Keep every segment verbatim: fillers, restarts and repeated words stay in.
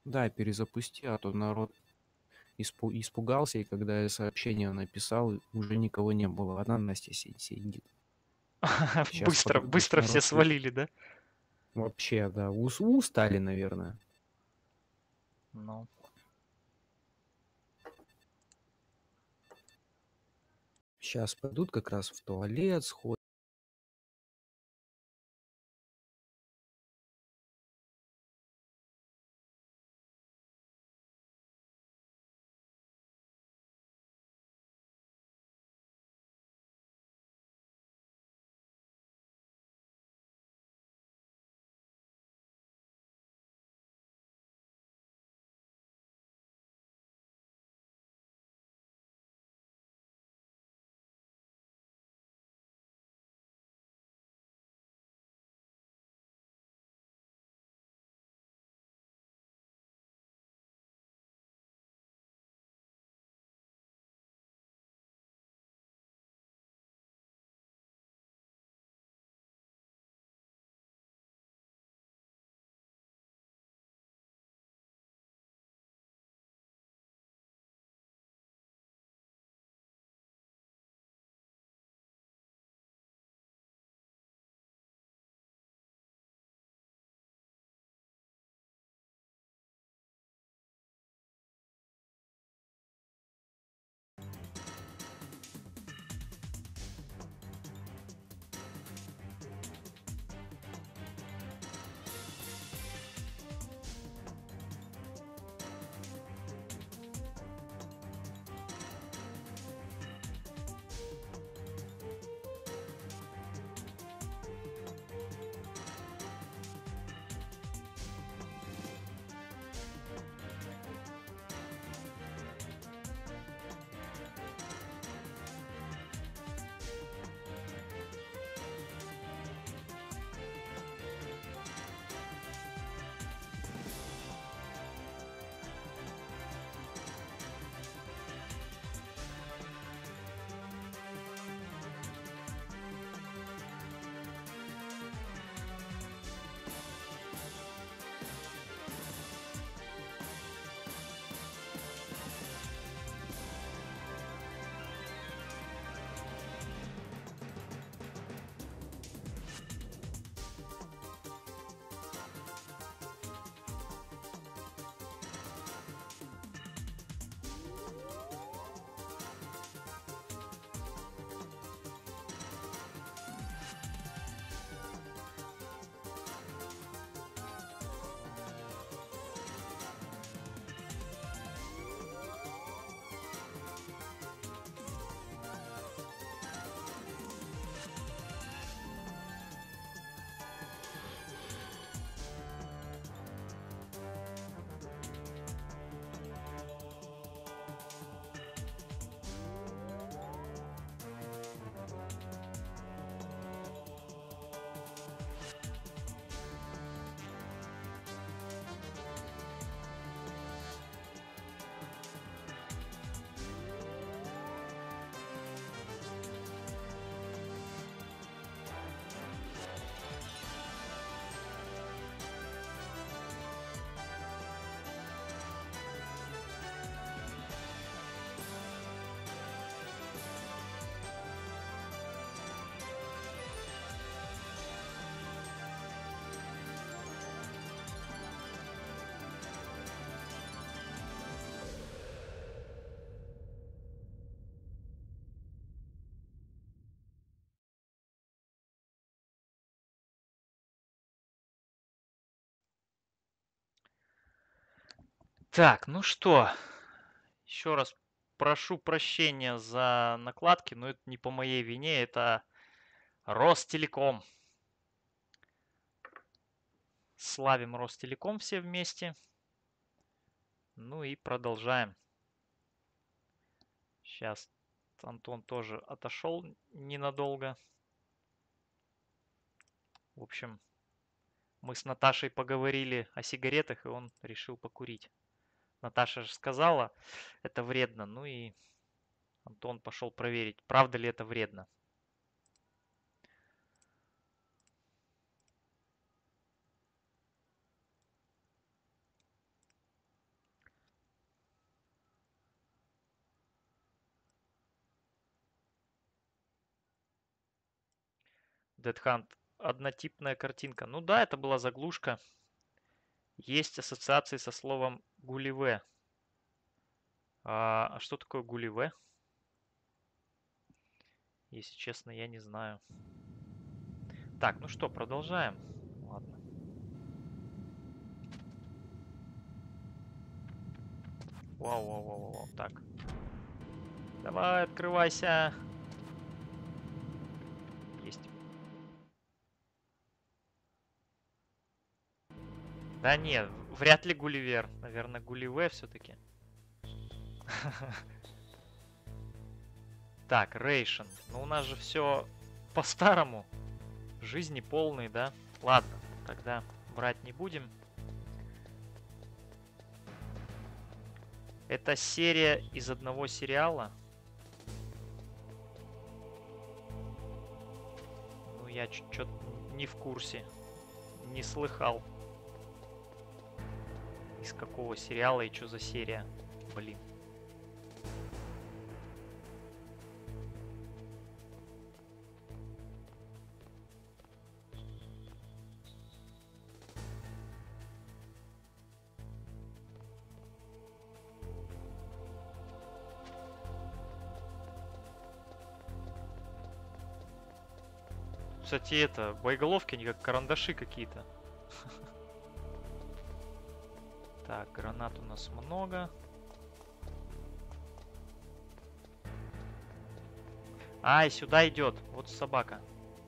Да, перезапусти, а то народ испу- испугался, и когда я сообщение написал, уже никого не было. Одна Настя си- сидит. Сейчас Быстро, подругаш быстро все народ при- свалили, да? вообще, да, ус- устали, наверное. Ну, Сейчас пойдут как раз в туалет, сходят. так, ну что, еще раз прошу прощения за накладки, но это не по моей вине, это Ростелеком. Славим Ростелеком все вместе. Ну и продолжаем. Сейчас Антон тоже отошел ненадолго. В общем, мы с Наташей поговорили о сигаретах, и он решил покурить. Наташа же сказала, это вредно. Ну и Антон пошел проверить, правда ли это вредно. Dead Hunt. Однотипная картинка. Ну да, это была заглушка. Есть ассоциации со словом Гулливе. А, а что такое Гулливе? Если честно, я не знаю. Так, ну что, продолжаем. Ладно. Вау, вау, вау, вау, вау. Так. Давай, открывайся. Есть. Да нет, вряд ли Гулливер. Наверное, Гулливе все-таки. Так, рейшн. Ну у нас же все по-старому. Жизни полные, да? Ладно, тогда брать не будем. Это серия из одного сериала. Ну, я что-то не в курсе. Не слыхал. Из какого сериала и что за серия. Блин. Кстати, это, боеголовки, они как карандаши какие-то. Так, гранат у нас много. Ай, сюда идет. Вот собака.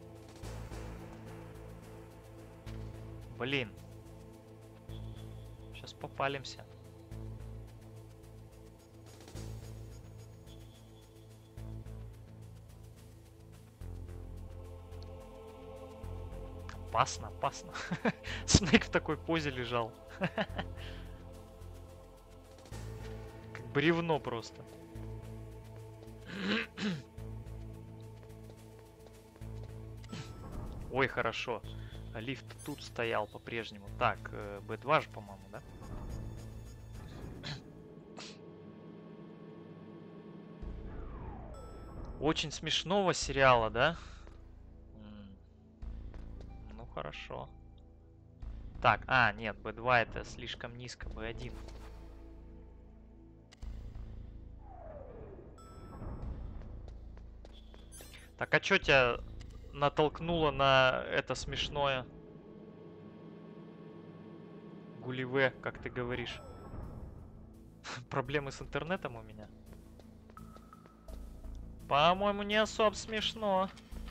Блин. Сейчас попалимся. Опасно, опасно. Снейк в такой позе лежал. Как бревно просто. Ой, хорошо. Лифт тут стоял по-прежнему. Так, бэ два же, по-моему, да? Очень смешного сериала, да? Ну, хорошо. Так, а, нет, бэ два это слишком низко, бэ один. Так, а что тебя натолкнуло на это смешное? Гулливе, как ты говоришь. Проблемы с интернетом у меня? По-моему, не особо смешно.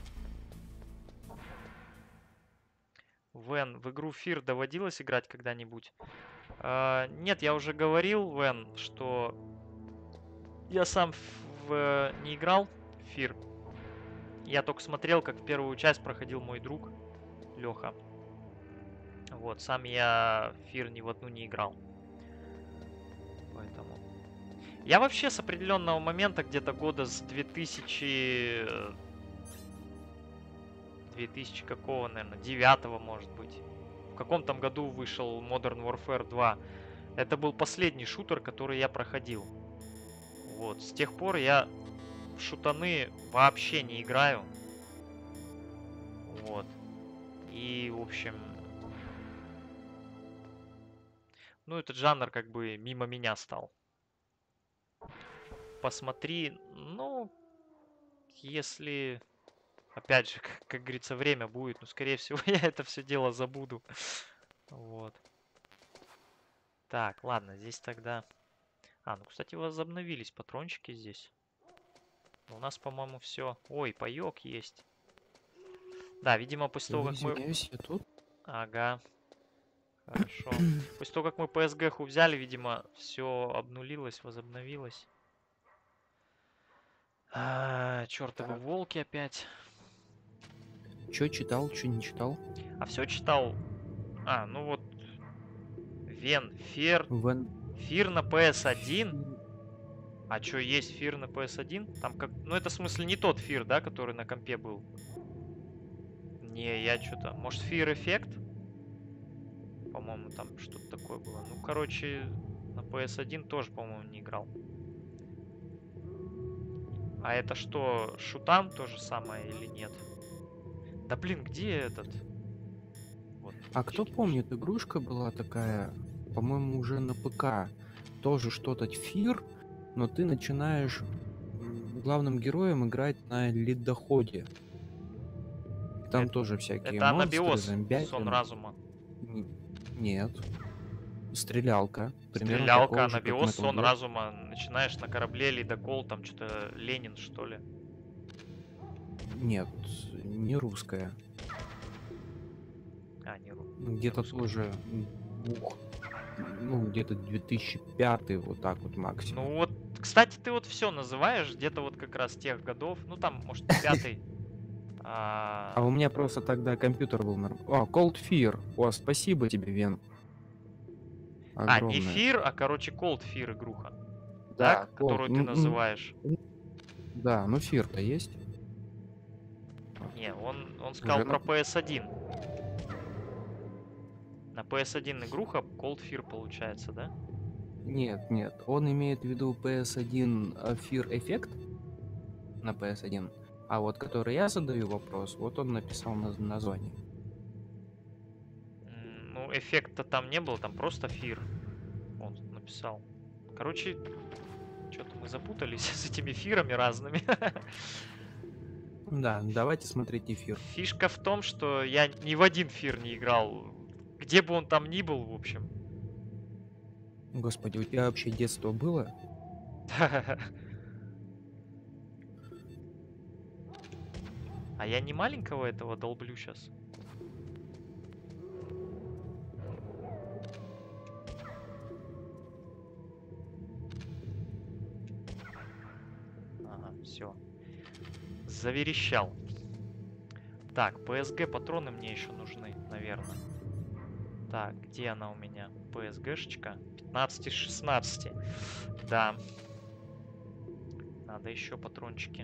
Вен, в игру Фир доводилось играть когда-нибудь? А, нет, я уже говорил, Вен, что я сам в, в, не играл в Фир. Я только смотрел, как в первую часть проходил мой друг Леха. Вот, сам я в Фир ни в одну не играл. Поэтому... Я вообще с определенного момента, где-то года с две тысячи... две тысячи какого, наверное, девятого, может быть. В каком там году вышел Modern Warfare два. Это был последний шутер, который я проходил. Вот, с тех пор я в шутаны вообще не играю. Вот. И, в общем... Ну, этот жанр как бы мимо меня стал. Посмотри, ну, если... Опять же, как, как говорится, время будет. Но, скорее всего, я это все дело забуду. Вот. Так, ладно, здесь тогда... А, ну, кстати, возобновились патрончики здесь. У нас, по-моему, все. Ой, паёк есть. Да, видимо, после того, как мы... Извиняюсь, я тут. Ага. Хорошо. После того, как мы пэ эс гэ-ху взяли, видимо, все обнулилось, возобновилось. А, чертовы Так. волки опять. Чё читал, чё не читал? А все читал... А, ну вот... Вен, Фер... Вен... Фир на пэ эс один. А что, есть Фир на пэ эс один? Там как... Ну, это в смысле не тот Фир, да, который на компе был? Не, я что-то... Может, Фир Эффект? По-моему, там что-то такое было. Ну, короче, на пэ эс один тоже, по-моему, не играл. А это что, шутан то же самое или нет? Да блин, где этот? Вот, А кто фишки нашли. помнит, игрушка была такая, по-моему, уже на ПК. Тоже что-то Фир, но ты начинаешь м, главным героем играть на ледоходе. И там Это, тоже всякие это монстры, Анабиос, сон зомбятины. разума. Н- Нет. Стрелялка. Примерно Стрелялка, такого же, как Анабиос, Metal сон Gear. разума. Начинаешь на корабле ледокол, там что-то Ленин, что ли. Нет, не русская. А, не, ру- Ну, не Где-то русская. тоже, м, ух, ну, где-то две тысячи пятый, вот так вот максимум. Ну вот, кстати, ты вот все называешь, где-то вот как раз тех годов. Ну там, может, не пятый. А у А, меня просто тогда компьютер был норм... О, Cold Fear. О, спасибо тебе, Вен. а, не Огромное. Fear, а, короче, Cold Fear игруха. Да, Так? Cold. Которую ты м, м, называешь. м, Да, ну Fear-то есть. Вот. Не, он, он сказал Уже про на... пи эс один. На пи эс один игруха Cold Fear получается, да? Нет, нет. Он имеет в виду пи эс один э, Fear Effect на пи эс один. А вот который я задаю вопрос, вот он написал на название. М, Ну, эффекта там не было, там просто Fear. Он написал. Короче, что-то мы запутались с этими фирами разными. Да, давайте смотреть эфир. Фишка в том, что я ни в один фир не играл. Где бы он там ни был, в общем. Господи, у тебя вообще детство было? А я не маленького этого долблю сейчас. Ага, все. Заверещал. Так, пи эс джи патроны мне еще нужны, наверное. Так, где она у меня? пи эс джи-шечка. пятнадцать из шестнадцати. Да. Надо еще патрончики.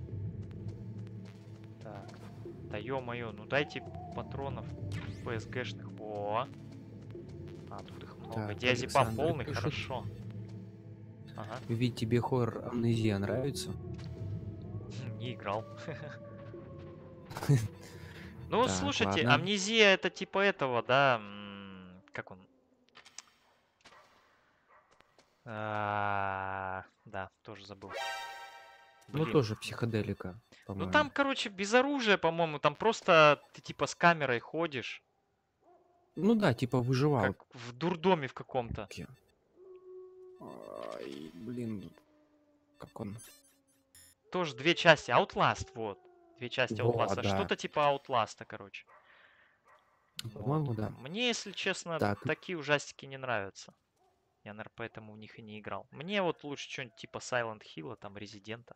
Так. Да ё-моё, ну дайте патронов пи эс джи-шных. О! А, тут их много. Так, Диазепам Александр полный, пишет. хорошо. Ага. Ведь тебе хоррор Амнезия нравится? Не играл. Ну, Так, слушайте, ладно. амнезия это типа этого, да? м, Как он? А, Да, тоже забыл. Ну, Блин. тоже психоделика, Ну по-моему. там, короче, без оружия, по-моему, там просто ты типа с камерой ходишь, Ну да, типа как выживалки. в дурдоме в каком-то. Ай, блин, как он? Тоже две части. Outlast, вот. Две части Во, Outlast. да. Что-то типа Outlast, короче. Вот. По-моему, да. Мне, если честно, Так, такие ужастики не нравятся. Я, наверное, поэтому в них и не играл. Мне вот лучше что-нибудь типа Silent Hill, там, Резидента.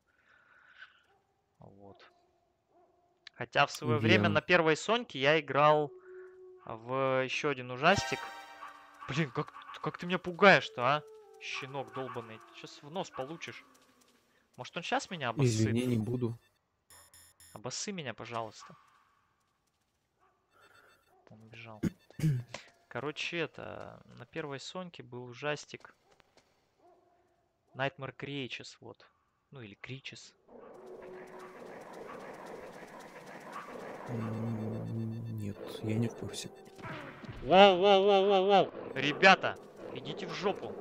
Вот. Хотя в свое время Вен. на первой Соньке я играл в еще один ужастик. Блин, как, как ты меня пугаешь-то, а? Щенок долбанный. Сейчас в нос получишь. Может, он сейчас меня обоссыт? Извини, не буду. Обоссы меня, пожалуйста. Он убежал. Короче, это... На первой Соньке был ужастик. Nightmare Creatures, вот. Ну, или Creatures. М, Нет, я не в курсе. Воу, воу, воу, воу, воу. Ребята, идите в жопу.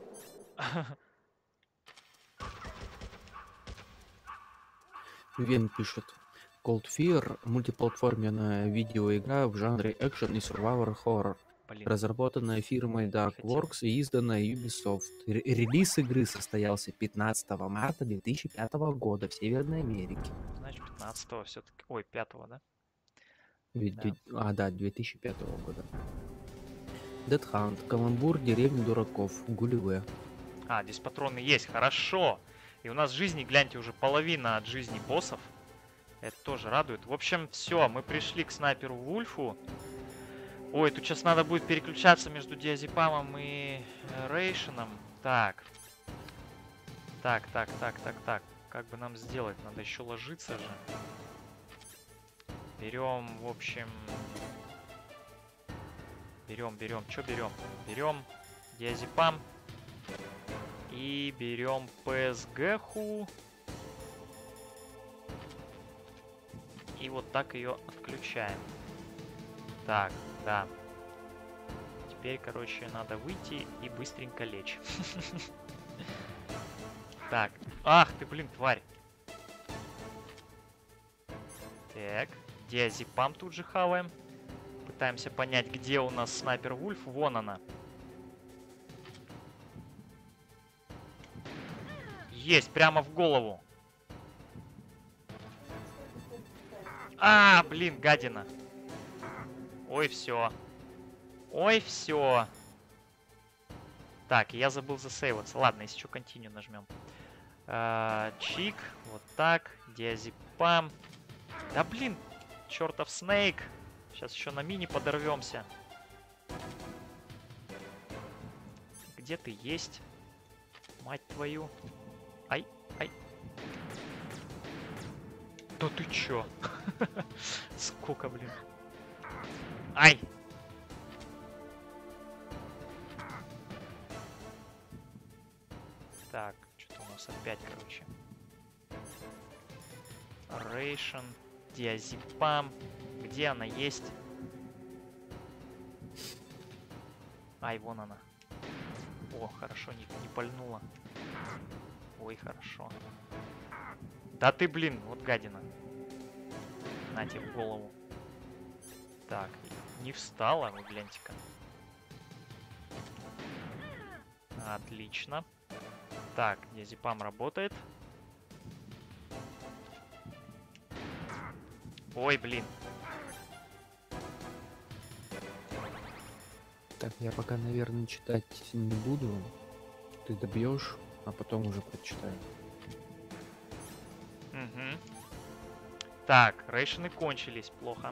Вен пишет. Cold Fear — мультиплатформенная видеоигра в жанре экшен и survivor horror, Блин, разработанная фирмой не хотел. Darkworks и изданная Ubisoft. Р- релиз игры состоялся пятнадцатого марта две тысячи пятого года в Северной Америке. Значит, пятнадцатого все-таки. Ой, пятого, да? Ведь Да. две- А, да, две тысячи пятого года. Dead Hunt, Каламбур, деревня дураков, Гулливер. А, здесь патроны есть, хорошо. И у нас жизни, гляньте, уже половина от жизни боссов. Это тоже радует. В общем, все, мы пришли к снайперу Вульфу. Ой, тут сейчас надо будет переключаться между диазепамом и э, рейшеном. Так. Так, так, так, так, так. Как бы нам сделать? Надо еще ложиться же. Берем, в общем... Берем, берем. Что берем? Берем диазепам. И берем пи эс джи-ху. И вот так ее отключаем. Так, да. Теперь, короче, надо выйти и быстренько лечь. Так. Ах ты, блин, тварь. Так. Диазепам тут же хаваем. Пытаемся понять, где у нас снайпер Вульф. Вон она. Есть, прямо в голову. А, блин, гадина. Ой, все. Ой, все. Так, я забыл засейваться. Ладно, если что, continue нажмем. А, чик, вот так. Диазепам. Да блин, чертов Снейк. Сейчас еще на мини подорвемся. Где ты есть? Мать твою. Ай, ай. Да ты чё? Сколько, блин. Ай! Так, что-то у нас опять, короче. Рейшн, Диазепам. Где она есть? Ай, вон она. О, хорошо, не, не пальнула. Ой, хорошо. Да ты, блин, вот гадина. На тебе в голову. Так, не встала, вы гляньте-ка. Отлично. Так, Диазепам работает. Ой, блин. Так, я пока, наверное, читать не буду. Ты добьешь, а потом уже прочитаю. Угу. Так, рейшены кончились. Плохо.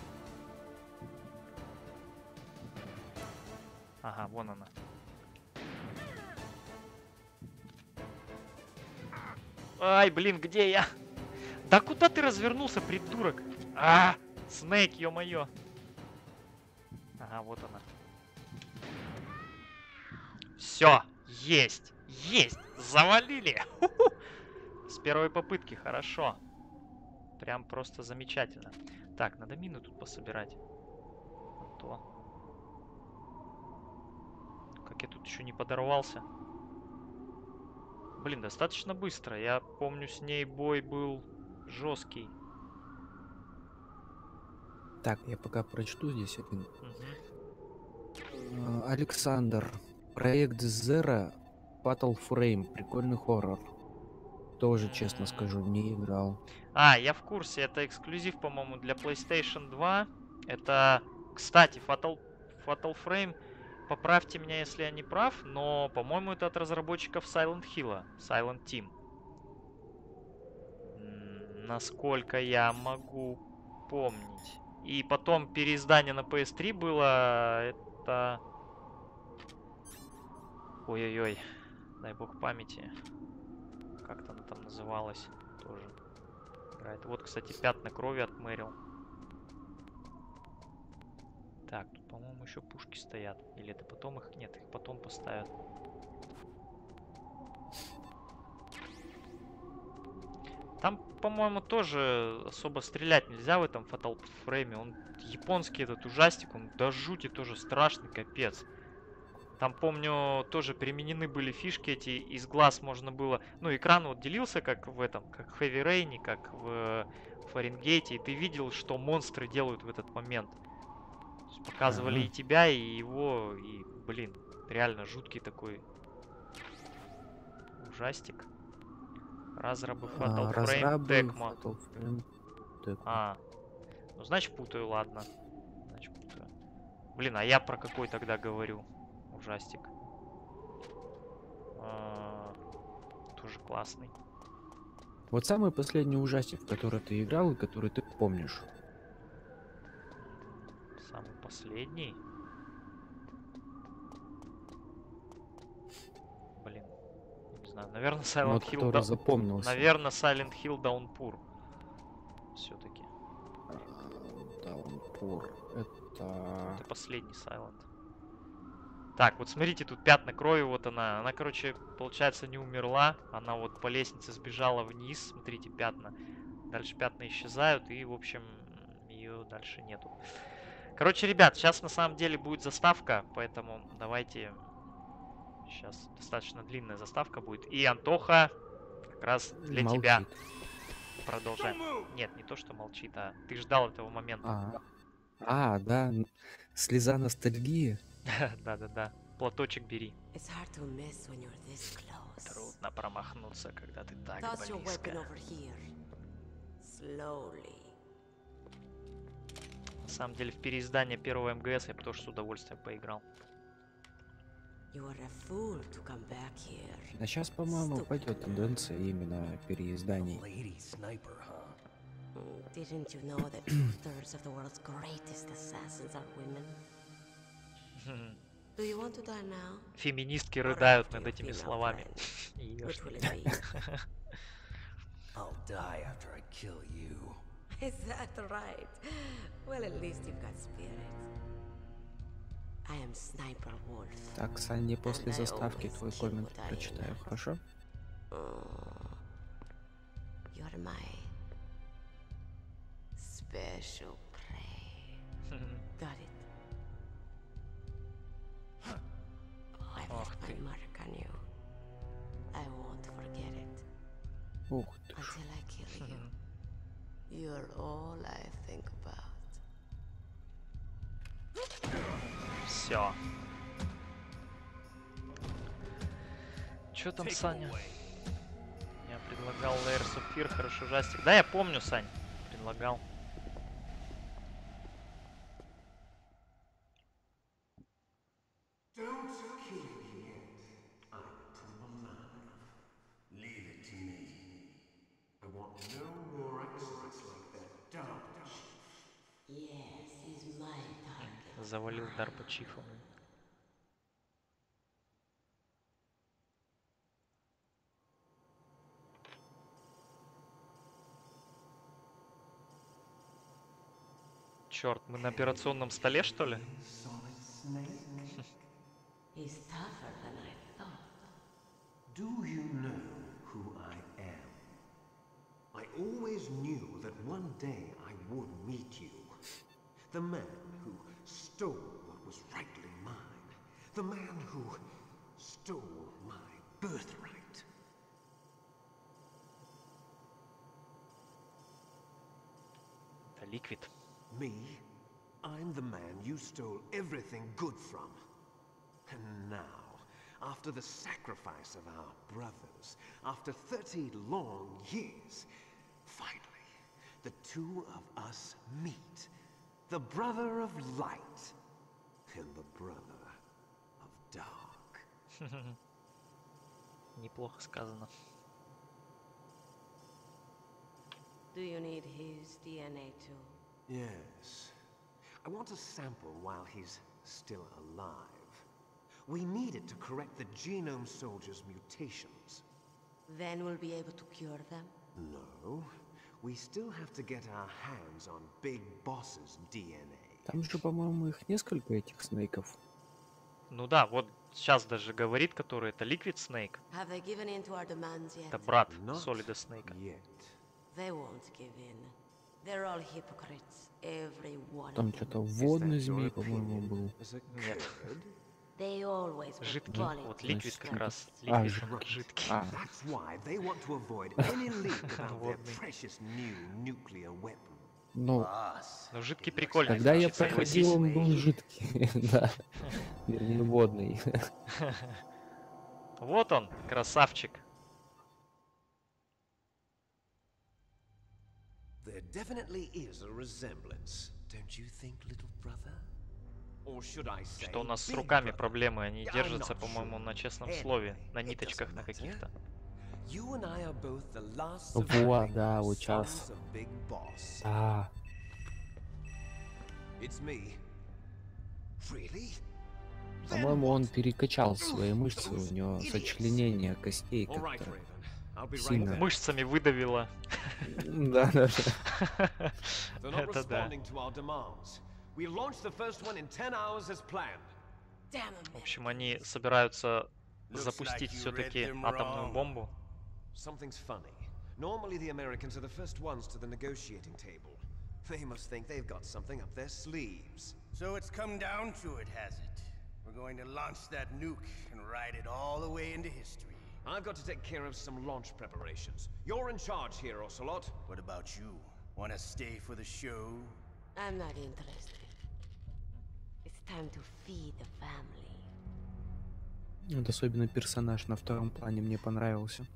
Ага, вон она. Ай, блин, где я? Да куда ты развернулся, придурок? А, Снейк, ё-моё. Ага, вот она. Все, есть, есть, завалили. С первой попытки, хорошо. Прям просто замечательно. Так, надо мины тут пособирать. А то. Как я тут еще не подорвался. Блин, достаточно быстро. Я помню, с ней бой был жесткий. Так, я пока прочту здесь один. Угу. А, Александр. Проект Zero Fatal Frame. Прикольный хоррор. Тоже, честно скажу, не играл. А, я в курсе. Это эксклюзив, по-моему, для PlayStation два. Это, кстати, Fatal, Fatal Frame. Поправьте меня, если я не прав, но, по-моему, это от разработчиков Silent Hill, Silent Team. М, насколько я могу помнить. И потом переиздание на пи эс три было. Это... Ой-ой-ой. Дай бог памяти. Как-то она там называлась. Тоже играет. Вот, кстати, пятна крови от Мэрил. Так, тут, по-моему, еще пушки стоят. Или это потом их... Нет, их потом поставят. Там, по-моему, тоже особо стрелять нельзя в этом Fatal Frame. Он японский этот ужастик, он до жути тоже страшный, капец. Там, помню, тоже применены были фишки эти, из глаз можно было... Ну, экран вот делился, как в этом, как в Heavy Rain, как в Фаренгейте, и ты видел, что монстры делают в этот момент. Показывали ага. и тебя, и его, и, блин, реально жуткий такой ужастик. Разрабы Fatal а, Frame Tecmo. Fatal Frame Tecmo. А, ну значит путаю, ладно. Значит путаю. Блин, а я про какой тогда говорю? Ужастик. А, тоже классный. Вот самый последний ужастик, в который ты играл и который ты помнишь. Самый последний? Блин, не знаю. Наверное, Silent вот, Hill... Да... запомнился. Наверное, Silent Hill Downpour. Все-таки. Downpour. Это... Это последний Silent. Так, вот смотрите, тут пятна крови, вот она. Она, короче, получается, не умерла. Она вот по лестнице сбежала вниз. Смотрите, пятна. Дальше пятна исчезают, и, в общем, ее дальше нету. Короче, ребят, сейчас на самом деле будет заставка, поэтому давайте... Сейчас достаточно длинная заставка будет. И Антоха, как раз для Молчит. тебя продолжаем. Нет, не то, что молчит, а ты ждал этого момента. А, а да, н- слеза ностальгии. Да-да-да. Платочек бери. It's hard to miss when you're this close. Трудно промахнуться, когда ты так Toss your weapon близко. over here. Slowly. На самом деле, в переиздание первого эм гэ эс я бы тоже с удовольствием поиграл. You are a fool to come back here. А сейчас, по-моему, Stupid. пойдет тенденция именно переизданий. Lady sniper, huh? Mm, Didn't you know that two-thirds of the world's greatest assassins are women? Do you want to die now? Феминистки Or рыдают after над your этими female словами. friend? И Which что- will it be? I'll die after I kill you. Is that right? Well, at least you've got spirit. I am Sniper Wolf. Так, Саня, после And I заставки always твой kill коммент what I прочитаю, like. хорошо? Oh, you're my special prey. Got it. Oh, I've Ох left my ты. mark on you. I won't forget it Ух ты ж. until I kill you. You're all I think about. Все. Чё там, Саня? Я предлагал Layers of Fear, хорошо, ужастик. Да, я помню, Сань. Предлагал. Don't kill me yet. I'm Temple Leave it to me. I want no more accidents like that dark chief. Yes, he's my target. Завалил дар по чифу. Черт, мы на операционном столе, что ли? Solid snake? He's tougher than I thought. Do you know who I am? I always knew that one day I would meet you. The man who stole what was rightly mine. The man who stole my birthright. Это Ликвид. Me? I'm the man you stole everything good from. And now, after the sacrifice of our brothers, after thirty long years, finally, the two of us meet. The brother of light and the brother of dark. Неплохо сказано. Do you need his D N A too? Yes. I want a sample while he's still alive. We need it to correct the Genome Soldier's mutations. Then we'll be able to cure them? No. We still have to get our hands on Big Boss's D N A. Там же, по-моему, их несколько, этих снейков. Ну да, вот сейчас даже говорит, который это Liquid Snake. Have they given in to our demands yet? Это брат Not Solid Snake. yet. They won't give in. They're all hypocrites, every one Там of them. что-то Is водный that your змей, по-моему, opinion? был. As a Нет. curd? They always were Жидкий. quality Вот Liquid как Значит, раз. а, Liquid жидкий. жидкий. А, That's why they want to avoid any leak about their Водный. precious new nuclear weapon. ну, Boss. Ну жидкий it looks прикольный. like когда я значит, согласись. проходил, он был жидкий, да. Вернее, водный. Вот он, красавчик. There definitely is a resemblance, don't you think, little brother? Or should I say, Что у нас с big руками brother? проблемы, они I'm держатся, not по-моему, sure. на честном Anyway, слове, на it ниточках doesn't на matter. каких-то. You and I are both the last Вот, surviving да, вот sons сейчас. of Big Boss. А, It's me. Really? по-моему, он перекачал свои мышцы, у него сочленение костей All right, как-то Raven. I'll be right сильно. there. Мышцами выдавило. Да, да, да. They're not Это да. responding to our demands. We launched the first one in ten hours as planned. Damn 'em. В общем, они собираются Looks запустить like you все-таки read them атомную wrong. бомбу. Something's funny. Normally the Americans are the first ones to the negotiating table. They must think they've got something up their sleeves. So it's come down to it, has it? We're going to launch that nuke and ride it all the way into history. I've got to take care of some launch preparations. You're in charge here, Ocelot. What about you? Want to stay for the show? I'm not interested. It's time to feed the family. Вот особенно персонаж на втором плане мне понравился.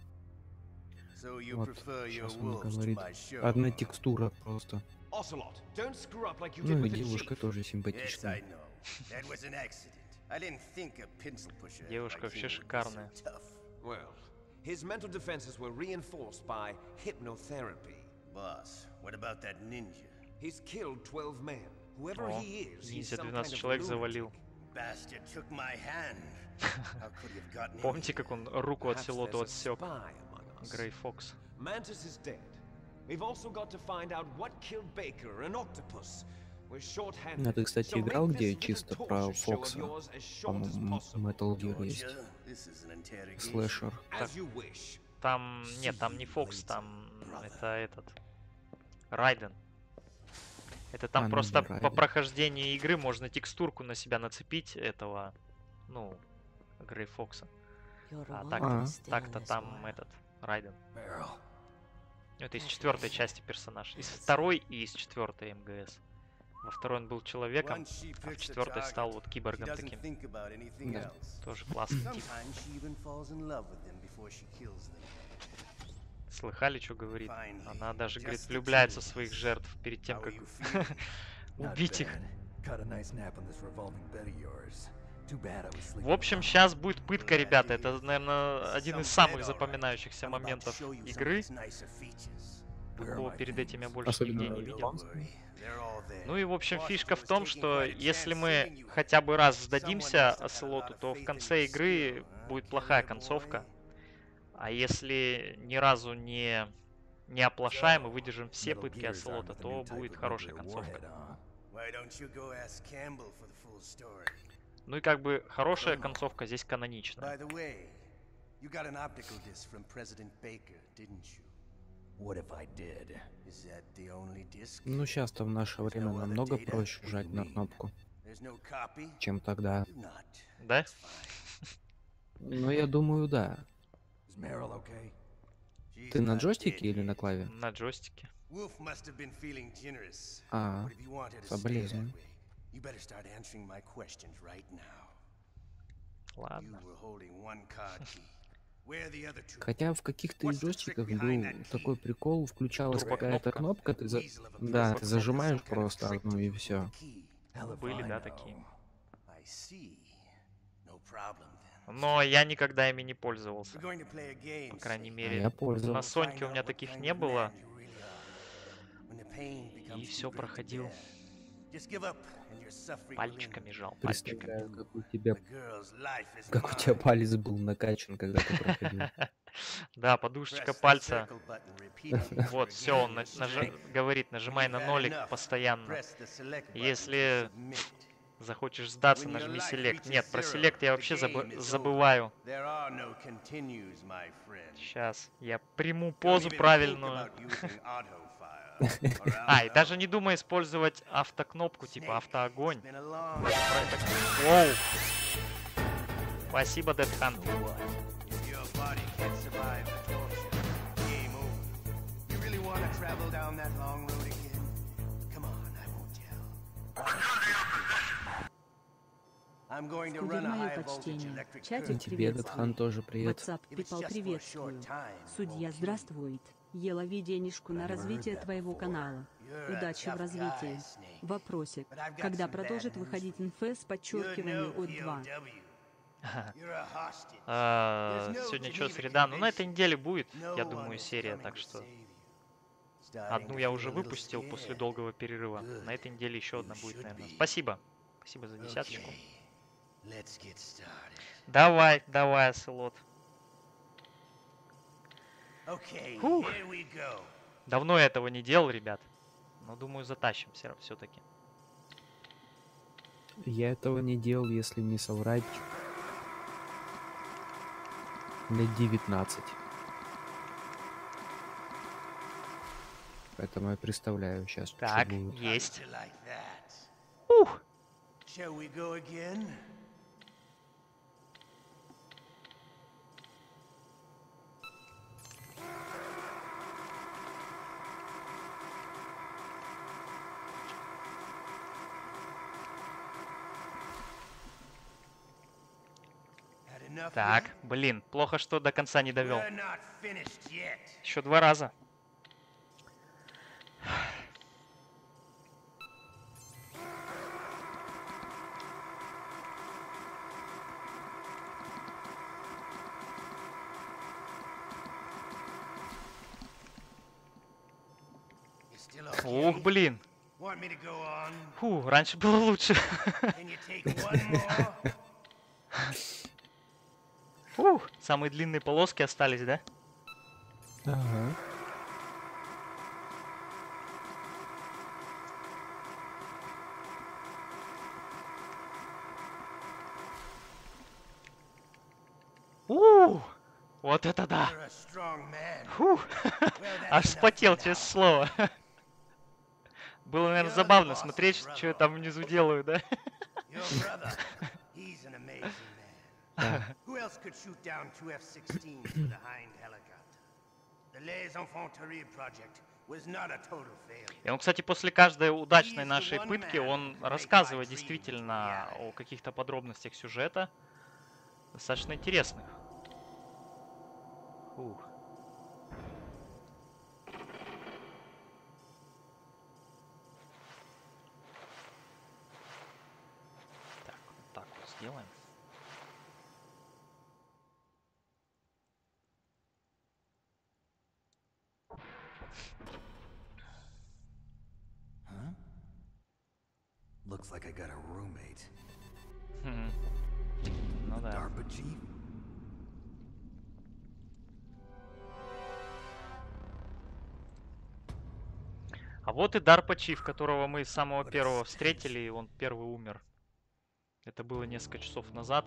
So you Вот, prefer your сейчас он wolves to говорит. my show? Одна текстура просто. Ocelot, don't screw up like you did Ну и with the девушка chief. тоже Yes, I симпатичная. know. That was an accident. I didn't think a pencil pusher Девушка like вообще you would be so шикарная. tough. Well, his mental defenses were reinforced by hypnotherapy. Boss, what about that ninja? He's killed twelve men. Whoever О, he is, he's ниндзя some kind двенадцать of человек lunatic. завалил. Bastard took my hand. How could he have gotten in Помните, here? как он руку от Perhaps Селоту there's a отсек? spy among us. Грей Фокс. Mantis is dead. We've also got to find out what killed Baker and Octopus. We're short-handed. Ну, ты, кстати, So играл, make где this чисто little про torture show of Фокса? yours as short as По-моему, possible. Metal Gear есть. Georgia, this is an interrogation. Слэшер. As you wish. Там, нет, там не Фокс, там это этот. Райден. Это там А, ну просто да, по Райден. прохождении игры можно текстурку на себя нацепить этого, ну, Грей Фокса. Your А woman так, А. is still так-то as там well. этот, Райден. Meryl. Ну, это из четвертой части персонаж. Из второй и из четвертой МГС. Во второй он был человеком, Once she а в picks a четвертой стал target, вот she киборгом doesn't таким. think about anything Да. else. Тоже классный тип. Sometimes she even falls in love with them before she kills them. Слыхали, что говорит? Finally, Она даже, говорит, just the влюбляется two в of своих us. жертв перед тем, How как are you feeling? Not убить их. bad. Got a nice nap on this revolving bed of yours. Too bad I was sleeping В общем, alone. сейчас будет пытка, ребята. Это, наверное, один из самых запоминающихся I'm about to моментов show you some of игры. its nicer features. Where are Такого my перед этим я things? больше Особенно нигде не в видел. Японском. They're all there. Ну и, в общем, фишка в Washington was том, taking что quite a если chance мы saving you. хотя бы раз Someone сдадимся must have had a lot Оселоту, of то faith в in конце your игры skill, huh, будет killer плохая boy? концовка. А если ни разу не, не оплошаем и выдержим все Metal пытки Gear's armed Оселота, with a то new type будет of хорошая nuclear концовка. warhead, huh? Why don't you go ask Campbell for the full story? Ну и как бы хорошая концовка здесь By каноничная. the way, you got an optical disc from President Baker, didn't you? What if I did? Is that the only disc? Ну, сейчас-то в наше время намного проще жать на кнопку, There's no copy? чем тогда. Not. Да? Ну, я думаю, да. Is Meryl okay? She's Ты на not джойстике dead или на yet. клаве? На джойстике. Wolf must have been feeling generous. А, But if you want her to stay that соболезную. way, you better start answering my questions right now. You Ладно. were holding one card key. Where are the other two? Хотя в каких-то из джойстиках был такой прикол, включалась Турбокнопка. какая-то кнопка, ты за... Weasel of a Да, peasant ты had зажимаешь some kind of просто trick одну to и open все. the key. Hell if Были, I да, know. такие. I see. No problem then. Но я никогда ими не пользовался. We're going to play a game. По крайней Sam. А я мере, на пользовался. Соньке у Find меня out what таких kind не of было. man you really are. When the pain becomes И too все great to проходил. bear, just give up and your suffering will Пальчиками end. жал, пальчиками. Представляю, как у тебя, The girl's life is как у тебя mine. палец был накачан, когда ты проходил. Да, подушечка Press the пальца. circle button repeatedly Вот, for все, again он на- your нажа- strength. говорит, нажимай When на you've had нолик enough, постоянно. press the select button Если to submit. захочешь сдаться, When your нажми life селект. reaches Нет, про zero, селект я the вообще забы- game is over. забываю. There are no continues, my friend. Сейчас я приму Don't позу even think правильную. about using autofire, or А, и I'll даже know. не думай использовать автокнопку, типа Snake, автоогонь. it's been a long Воу. Спасибо, Dead Hunt. If your body can't survive the torture, game over. You really want to travel down that long road again? Come on, I won't tell. I'm going to run a Мое high voltage почтение. electric Чатик, current. Тебе этот хан тоже привет. WhatsApp If it's Пипал just for a приветствую. short time, Судья won't kill you. здравствует. Ела ви денежку на развитие твоего канала. You're a Удачи в tough развитии. guy, Snake. Вопросик. But I've got Когда some bad продолжит news выходить for you. инф с You're подчеркиванием no от два? P O W. You're a hostage. А, There's no Сегодня что, Geneva среда? Ну, на этой Convention. неделе будет, No я one думаю, is серия, coming так to что save you. Starting одну to я feel уже a little выпустил после scared. долгого перерыва. Good. На этой неделе еще одна You будет, should наверное. be. Спасибо. Спасибо за десяточку. Okay. Let's get started. Давай, давай, Оселот. Okay, Фух. here we go. Давно я этого не делал, ребят. Но думаю, затащим все-таки. Я этого не делал, если не соврать, лет девятнадцать. Поэтому я представляю сейчас, что Так, будет. есть. You like that? Ух! Shall we go again? Had enough Так, yet? блин, плохо, что до конца не довел. We're not finished yet. Еще два раза. You still okay? Ух, блин. Want me to go on? Фу, раньше было лучше. Can you take one more? Фу, самые длинные полоски остались, да? Ага. У, вот это да. You're a strong man. Фу, Well, that's аж enough вспотел, for честное now. слово. Было, наверное, забавно смотреть, что я там внизу делаю, да? Your brother, he's an amazing man. Who else could shoot down two F sixteens with a Hind helicopter? The Les Infanteries project was not a total failure. И он, кстати, после каждой удачной нашей пытки, он рассказывает действительно о каких-то подробностях сюжета, достаточно интересных. Фух. Так, вот так вот сделаем. Huh? Looks like I got a roommate. Хм. Ну да. DARPA chief? А вот и DARPA Chief, которого мы с самого первого встретили, и он первый умер. Это было несколько часов назад.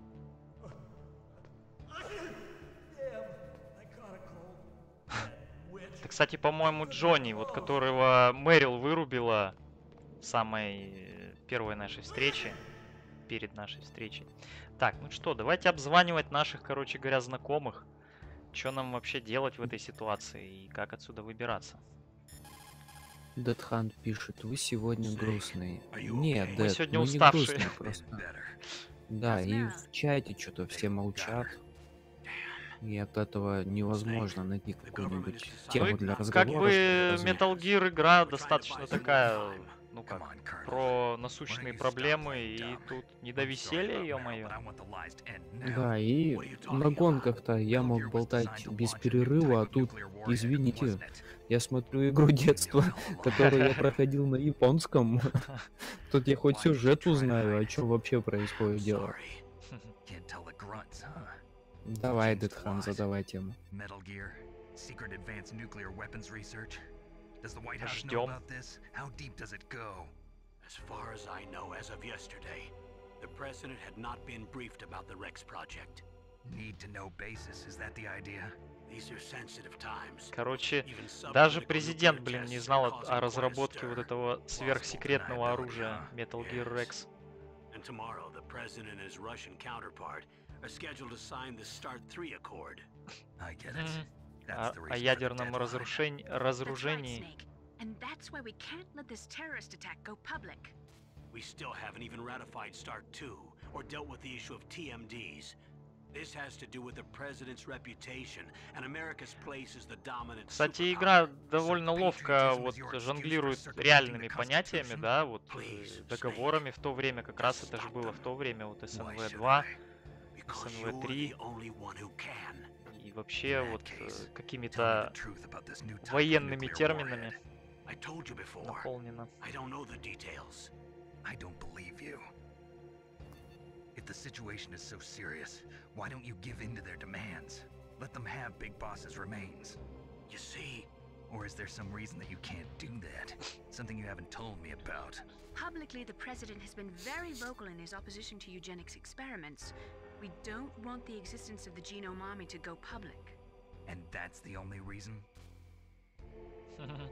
Это, кстати, по-моему, Джонни, вот которого Мэрил вырубила в самой первой нашей встрече. Перед нашей встречей. Так, ну что, давайте обзванивать наших, короче говоря, знакомых. Что нам вообще делать в этой ситуации и как отсюда выбираться? Дэдхант пишет, вы сегодня грустный. Нет, Мы Дэд, сегодня мы не уставшие. грустные просто. Да, и в чате что-то все молчат. И от этого невозможно найти какую-нибудь тему Ну и для как разговора. бы чтобы развить. Metal Gear игра достаточно такая, ну как, про насущные проблемы, и тут не до веселья, ё-моё. Да, и на гонках-то я мог болтать без перерыва, а тут, извините, я смотрю игру детства, которую я проходил на японском. Тут я хоть сюжет узнаю, о чем вообще происходит дело. Давай, Дэдхан, задавай тему. Metal Gear, secret advanced nuclear weapons research. Does the White House know Ждем. about this? How deep does it go? As far as I know, as of yesterday, the president had not been briefed about the Rex project. Need to know basis, is that the idea? These are sensitive times. Короче, Even даже subcritical президент, nuclear блин, не tests знал are о, causing о quite a разработке вот stir. этого сверхсекретного оружия Metal Gear Yes. Rex. And tomorrow, the president and his Russian counterpart are scheduled to sign the START three Accord. I get it. Мгм. That's О, the о reason for the ядерном deadline. разрушении, That's right, разоружении. Snake. And that's why we can't let this terrorist attack go public. We still haven't even ratified START two or dealt with the issue of T M Ds. This has to do with the president's reputation and America's place as the dominant Кстати, superpower. игра довольно ловко вот жонглирует реальными понятиями, да, вот э, договорами в то время, как раз это же было в то время, вот эс эн вэ два, Because эс эн вэ you're три, the only one who can. и вообще вот э, Tell me какими-то the truth about this new type of военными nuclear терминами warhead. I told you before. наполнено. I don't know the details. I don't believe you. If the situation is so serious, why don't you give in to their demands? Let them have Big Boss's remains. You see, Or is there some reason that you can't do that? Something you haven't told me about. Publicly, the president has been very vocal in his opposition to eugenics experiments. We don't want the existence of the genome army to go public. And that's the only reason?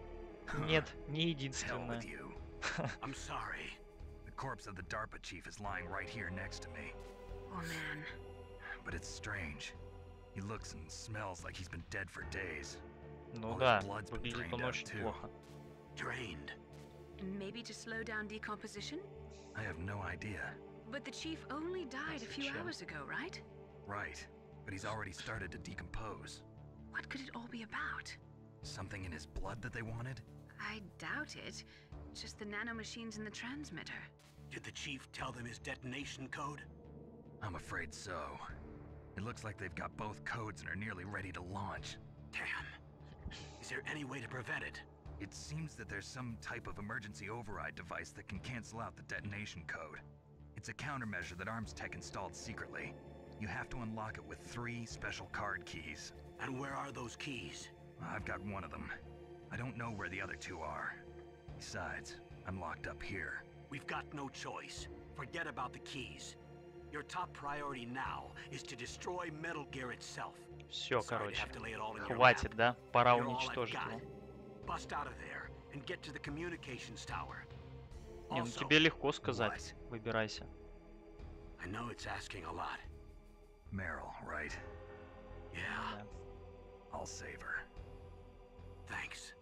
Нет, не Hell единственное. with you. I'm sorry. The corpse of the DARPA chief is lying right here next to me. Oh man. But it's strange. He looks and smells like he's been dead for days. Ну All his да, blood's been выглядит drained он out очень too. плохо. Drained. Maybe to slow down decomposition? I have no idea. But the chief only died a few Зачем? hours ago, right? Right, but he's already started to decompose. What could it all be about? Something in his blood that they wanted? I doubt it. Just the nanomachines in the transmitter. Did the chief tell them his detonation code? I'm afraid so. It looks like they've got both codes and are nearly ready to launch. Damn. Is there any way to prevent it? It seems that there's some type of emergency override device that can cancel out the detonation code. It's a countermeasure that ArmsTech installed secretly. You have to unlock it with three special card keys. And where are those keys? I've got one of them. I don't know where the other two are. Besides, I'm locked up here. We've got no choice. Forget about the keys. Your top priority now is to destroy Metal Gear itself. Все, Sorry to короче. have to lay it all in your Хватит, lap. да? Пора You're all I've уничтожить got. его. Bust out of there and get to the communications tower. Не, ну Also, тебе легко сказать. Выбирайся. I know it's asking a lot. Meryl, right? Yeah, Да. I'll save her. thanks.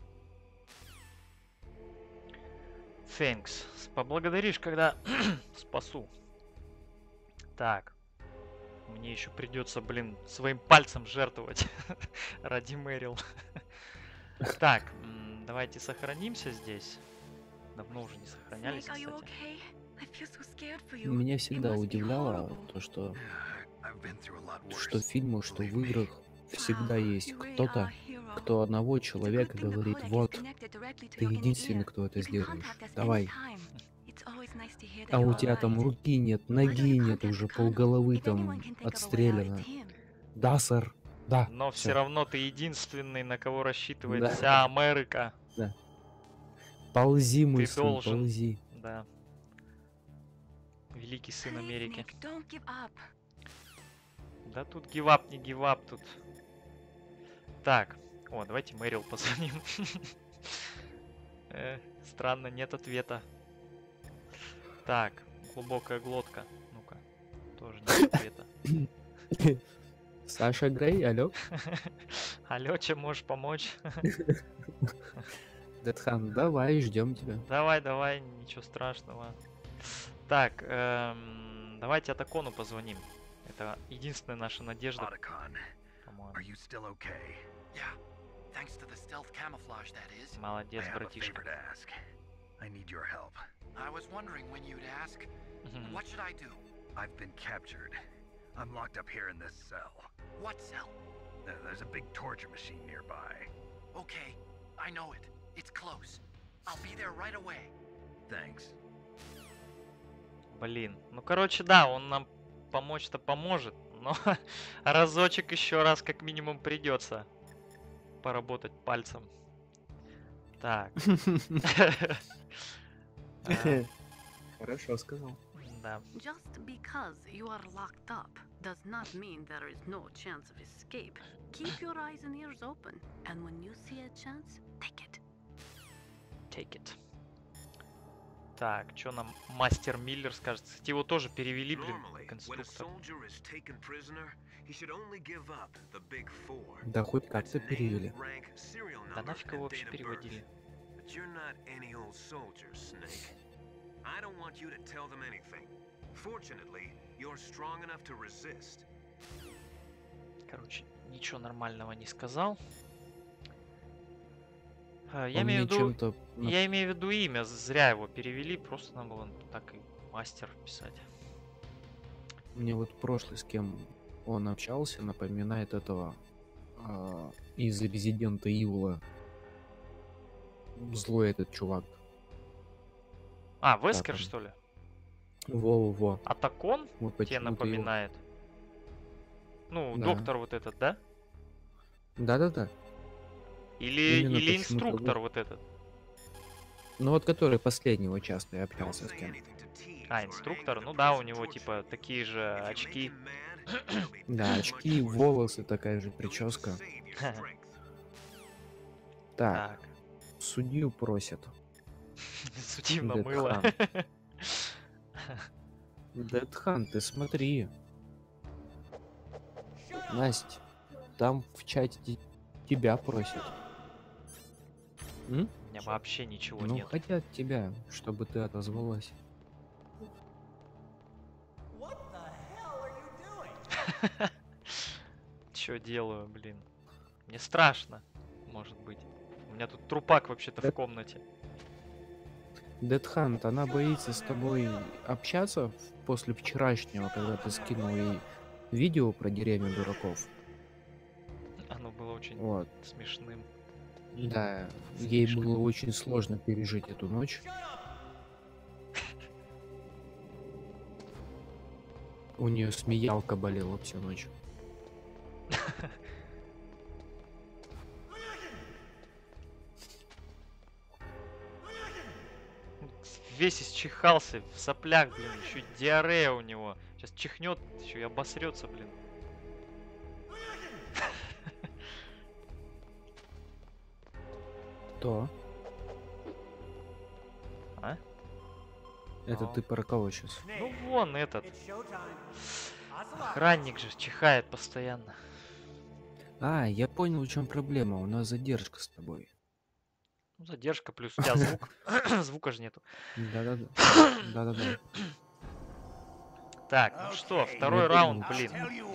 Thanks. Поблагодаришь, когда спасу. Так. Мне еще придется, блин, своим пальцем жертвовать ради Мэрил. Так, м, давайте сохранимся здесь. Давно уже не сохранялись, Snake, are you кстати. okay? I feel so scared for you. Меня It всегда must be удивляло horrible. то, что I've been through a lot worse. что в фильмах, что в играх всегда Wow, есть you really кто-то, are a hero. кто одного It's a good человека thing the говорит: codec is вот, connected directly to ты your inner единственный, ear. кто это You can сделаешь. contact us Давай. anytime. It's always nice to hear that А у you're тебя там alright. руки нет, Why don't ноги you нет, contact уже the colonel? полголовы If anyone там can think of a way out, отстреляно. it's him. Да, сэр. Да. Но все всё. равно ты единственный, на кого рассчитывает Да. вся Америка. Да. Ползи, мой Ты сын, должен. ползи. Да. Великий сын Please, Америки. Nick, don't give up. Да тут гивап, не гивап тут. Так. О, давайте Мэрил позвоним. Э, Странно, нет ответа. Так, глубокая глотка. Ну-ка. Тоже нет ответа. Саша Грей, алло? Алло, чем можешь помочь? Дедхан, давай, ждем тебя. Давай, давай, ничего страшного. Так, эм, давайте Атакону позвоним. Это единственная наша надежда, Otacon, по-моему. are you still okay? Yeah, thanks to the stealth camouflage, that is. Молодец, I have a братишка. favor to ask. I need your help. I was wondering when you'd ask. Мгм. What should I do? I've been captured. I'm locked up here in this cell. What cell? Th- There's a big torture machine nearby. Okay, I know it. It's close. I'll be there right away. Thanks. Блин. Ну, короче, да, он нам помочь-то поможет, но разочек еще раз как минимум придется поработать пальцем. Так. А, Хорошо сказал. Да. Just because you are locked up does not mean there is no chance of escape. Keep your eyes and ears open, and when you see a chance, take it. Take it. Так, что нам мастер Миллер скажет? Кстати, его тоже перевели, блин, Normally, как when a инструктор. soldier is taken prisoner, he should only give up the big four. Да хоть как-то Name, перевели. rank, serial Да number, нафиг его and вообще date of birth. переводили? But you're not any old soldier, Snake. I don't want you to tell them anything. Fortunately, you're strong enough to resist. Короче, ничего нормального не сказал. А, Я Он имею мне в виду, чем-то нап- я имею в виду имя, зря его перевели, просто надо было так и мастер писать. Мне вот прошлый, с кем он общался, напоминает этого а, из Резидента Ивола. Злой этот чувак. А, Вескер, он? что ли? Во-во-во. Атакон Вот тебе почему-то его- напоминает? Ну, Да. доктор вот этот, да? Да-да-да. Или, Именно или почему-то инструктор вот. вот этот? Ну вот который последнего часто я общался с кем. А, инструктор, ну да, у него типа такие же очки. Да, очки, волосы, такая же прическа. Так, Так, Судью просят. Судим на мыло. Дедхан, ты смотри. Настя, там в чате тебя просят. М? У меня вообще ничего Ну, нет. хотят тебя, чтобы ты отозвалась. Чё делаю, блин? Мне страшно, может быть. У меня тут трупак вообще-то в комнате. Дедхант, она боится с тобой общаться после вчерашнего, когда ты скинул ей видео про деревню дураков. Оно было очень Вот. смешным. Да, ей было очень сложно пережить эту ночь. У нее смеялка болела всю ночь. Весь исчихался в соплях, блин, еще диарея у него. Сейчас чихнет, еще и обосрется, блин. Кто? А? Это ты про кого сейчас? Ну вон этот. Охранник же чихает постоянно. А, я понял, в чем проблема. У нас задержка с тобой. Ну, задержка плюс у тебя звук. Звука же нету. Да-да-да. Да-да-да. Так, ну что, второй раунд, блин.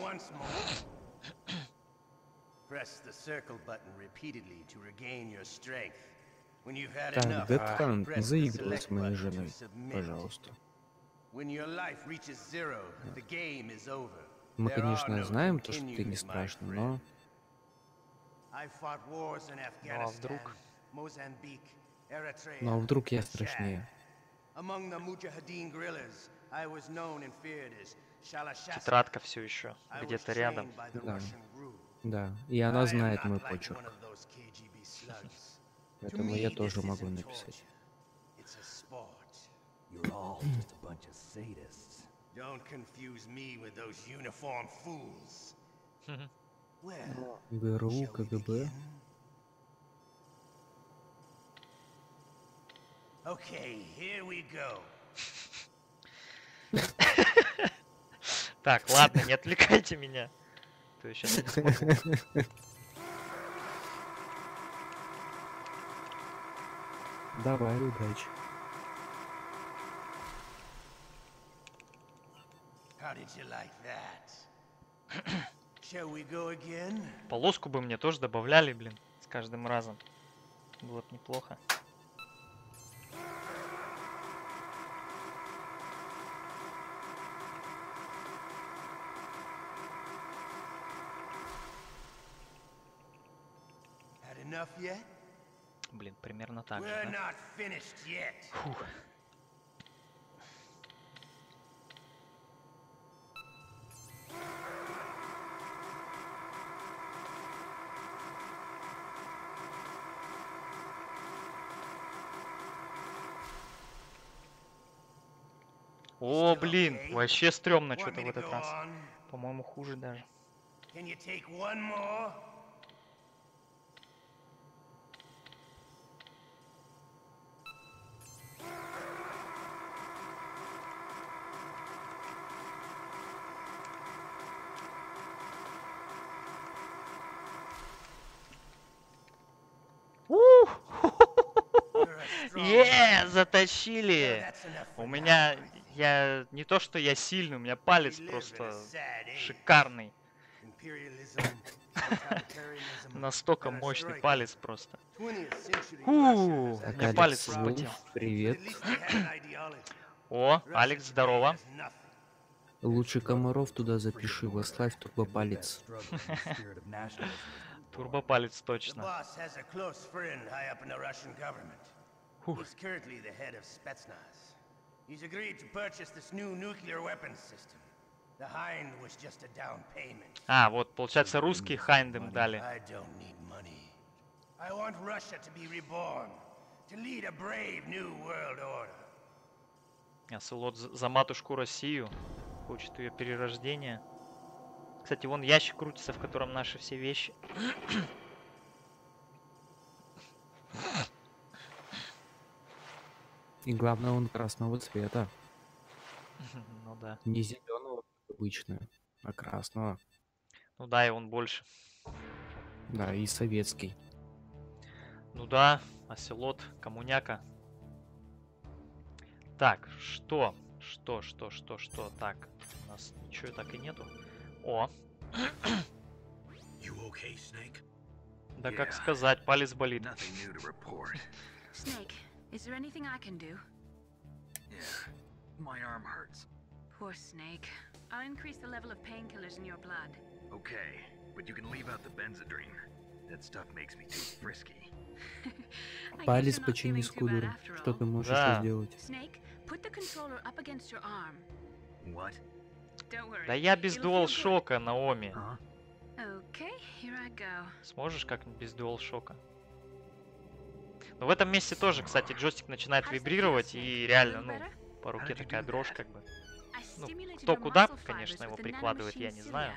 Так, Дедхан, не заигрывай с моей женой, пожалуйста. Мы, конечно, знаем то, что ты не страшный, но... Ну а вдруг? Ну а вдруг я страшнее? Тетрадка все еще где-то рядом. Да. Да, и она знает мой почерк. Поэтому я тоже могу написать. ГРУ, КГБ. Okay, here we go. Так, ладно, не отвлекайте меня. То есть сейчас я не смогу. Давай, удачи. How did you like that? Shall we go again? Полоску бы мне тоже добавляли, блин, с каждым разом. Было бы неплохо. Enough yet? Блин, примерно так же, We're да? not finished yet. Фух. О, блин, вообще стрёмно что-то в этот раз. По-моему, хуже даже. Can you take one more? Е, затащили! У меня, я, не то что я сильный, у меня палец просто шикарный. Настолько мощный палец просто. Фу, у меня палец вспотел. Привет. О, Алекс, здорово. Лучше комаров туда запиши, восславь турбопалец. Турбопалец точно. He's currently the head of Spetsnaz. He's agreed to purchase this new nuclear weapons system. The Hind was just a down payment. А, вот, получается, русский Хайнд им дали. I don't need money. I want Russia to be reborn, to lead a brave new world order. Асулот за матушку Россию. Хочет ее перерождения. Кстати, вон ящик крутится, в котором наши все вещи. И главное, он красного цвета. Ну да. Не зеленого, как обычно, а красного. Ну да, и он больше. Да, и советский. Ну да, оселот, коммуняка. Так, что? Что, что, что, что? Так, у нас ничего так и нету. О! You okay, Snake? Да как сказать, палец болит. Snake, is there anything I can do? Yeah, my arm hurts. Poor Snake. I'll increase the level of painkillers in your blood. Okay, but you can leave out the Benzedrine. That stuff makes me too frisky. Палец почини, Скудер. Что ты можешь Да. сделать? Snake, put the controller up against your arm. What? Don't worry. Да я без it'll feel дуал-шока, Наоми. good. Okay, here I go. Сможешь как-нибудь без дуал-шока? Но в этом месте тоже, кстати, джойстик начинает вибрировать, и реально, ну, по руке такая дрожь, как бы. Ну, кто куда, конечно, его прикладывает, я не знаю.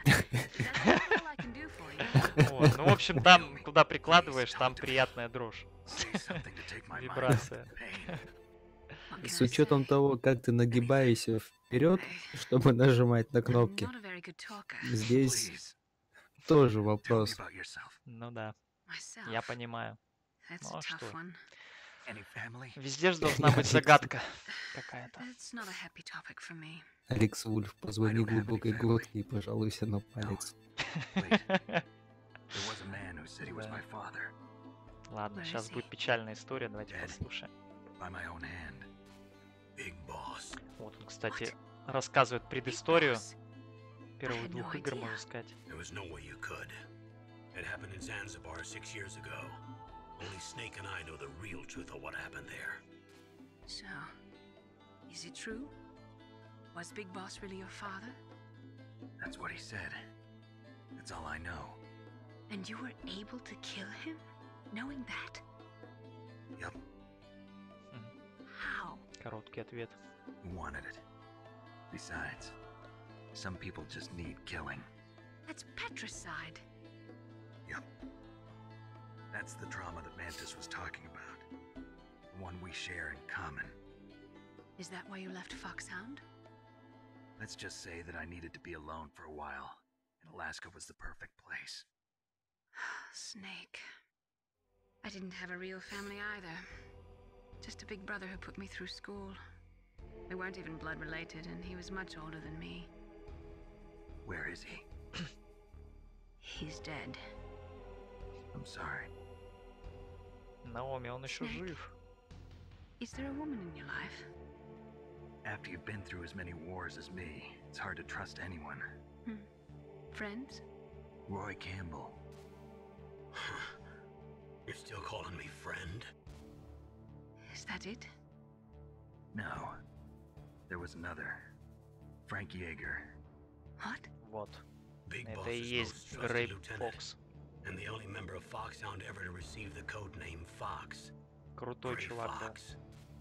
Вот. Ну, в общем, там, куда прикладываешь, там приятная дрожь. Вибрация. С учетом того, как ты нагибаешься вперед, чтобы нажимать на кнопки, здесь тоже вопрос. Ну да, я понимаю. That's Ну a а что? tough one. Any family? Везде же должна быть загадка какая-то. It's not a happy topic for me. Алекс Вульф, позвони глубокой глотке и пожалуйся на палец. There was a man who said he was Да. my father. Ладно, Where сейчас is he? будет печальная история, давайте Daddy. послушаем. By my own hand. Big boss. Вот он, кстати, рассказывает предысторию Boss. первых had no двух игр, idea. можно сказать. There was no way you could. It happened in Zanzibar six years ago. Only Snake and I know the real truth of what happened there. So, is it true? Was Big Boss really your father? That's what he said. That's all I know. And you were able to kill him? Knowing that? Yep, How? Короткий ответ. he wanted it. Besides, some people just need killing. That's patricide. Yep. That's the trauma that Mantis was talking about. The one we share in common. Is that why you left Foxhound? Let's just say that I needed to be alone for a while, and Alaska was the perfect place. Snake. I didn't have a real family either. Just a big brother who put me through school. We weren't even blood related, and he was much older than me. Where is he? He's dead. I'm sorry. Наоми, он еще Snake. жив. Is there a woman in your life? After you've been through as many wars as me, it's hard to trust anyone. Hmm. Friends? Roy Campbell. You're still calling me friend? Is that it? No. There was another. Frank Yeager. What? Вот. Big Boss Это и is есть most trusted Грейп lieutenant, Фокс. and the only member of Foxhound ever to receive the code name Fox. Крутой Gray чувак, да. Fox.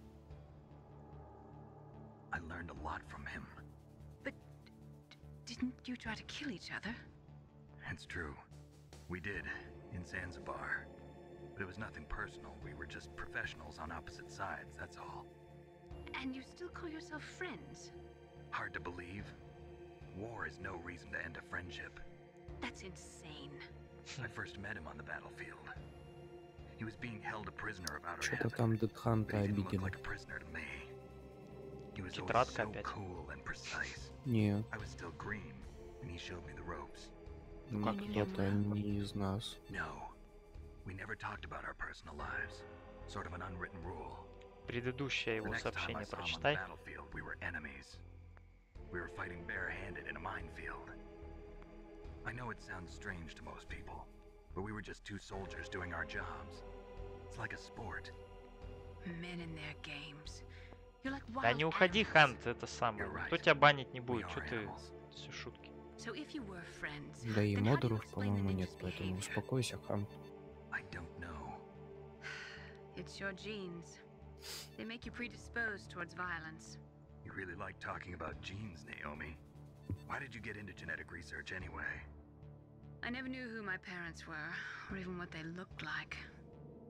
I learned a lot from him. Didn't you try to kill each other? It's true. We did, in Zanzibar. But it was nothing personal. We were just professionals on opposite sides, that's all. And you still call yourself friends? Hard to believe. War is no reason to end a friendship. That's insane. I first met him on the battlefield. He was being held a prisoner of outer Что-то heaven, там but Дедханта he didn't look обидел. like a prisoner to me. He was always Тетрадка so опять. cool and precise. Нет, I was still green, and he showed me the ropes. Ну м, как кто-то не из нас. No, we never talked about our personal lives. Sort of an unwritten rule. Предыдущее The его next time I сообщение saw him on the прочитай. battlefield, we were enemies. We were fighting barehanded in a minefield. I know it sounds strange to most people, but we were just two soldiers doing our jobs. It's like a sport. Men in their games. You're like wild Да не уходи, animals. Хант, это самое. You're right. Кто тебя банить не We будет, are что ты... animals. Все шутки. So if you were friends, Да и then how do you модеров, explain the по-моему, нет, ninja's поэтому behavior? успокойся, Хант. I don't know. It's your genes. They make you predisposed towards violence. You really like talking about genes, Naomi. Why did you get into genetic research anyway? I never knew who my parents were, or even what they looked like.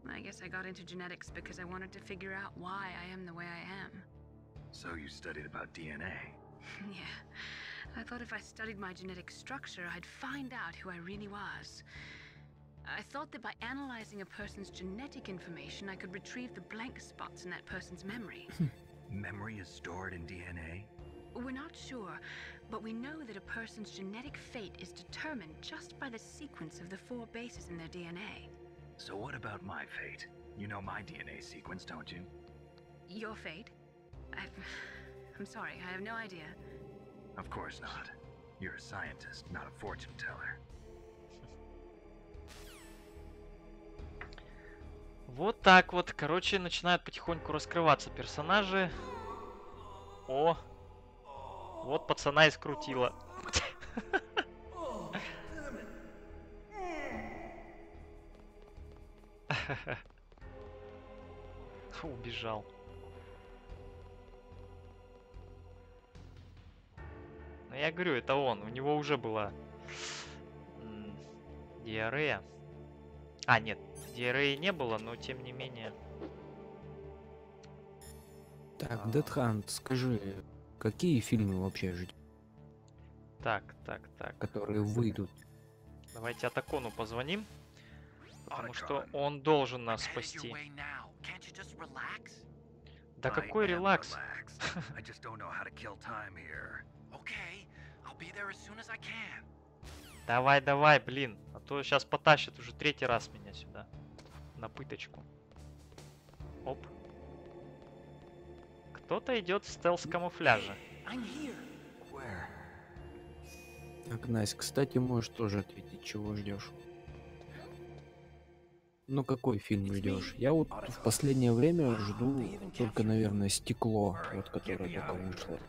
I guess I got into genetics because I wanted to figure out why I am the way I am. So you studied about D N A? Yeah. I thought if I studied my genetic structure, I'd find out who I really was. I thought that by analyzing a person's genetic information, I could retrieve the blank spots in that person's memory. Memory is stored in D N A? We're not sure, but we know that a person's genetic fate is determined just by the sequence of the four bases in their D N A. So what about my fate? You know my D N A sequence, don't you? Your fate? I've... I'm sorry, I have no idea. Of course not. You're a scientist, not a fortune teller. Вот так вот. Короче, начинают потихоньку раскрываться персонажи. О! Вот пацана и скрутило. Убежал. Но я говорю, это он. У него уже была диарея. А, нет, диареи не было, но тем не менее. Так, Dead Hunt, скажи, какие фильмы вообще ждешь? Так, так, так. Которые выйдут. Давайте Атакону позвоним. Потому что он должен нас спасти. Да какой релакс? Давай, давай, блин. А то сейчас потащит уже третий раз меня сюда. На пыточку. Оп. Кто-то идет в стелс-камуфляже. Так, Настя, кстати, можешь тоже ответить, чего ждешь. Ну, какой фильм ждешь? Я вот в последнее время жду только, наверное, «Стекло», вот которое только вышло.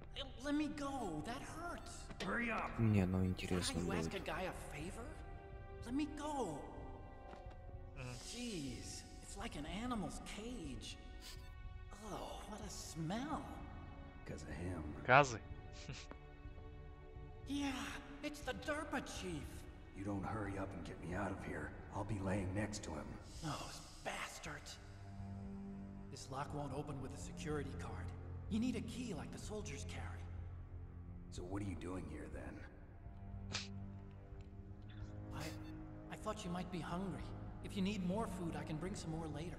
Не, ну интересно будет. Газы? Yeah, it's the DARPA chief. You don't hurry up and get me out of here, I'll be laying next to him. Those bastards. This lock won't open with a security card. You need a key like the soldiers carry. So what are you doing here then? I... I thought you might be hungry. If you need more food, I can bring some more later.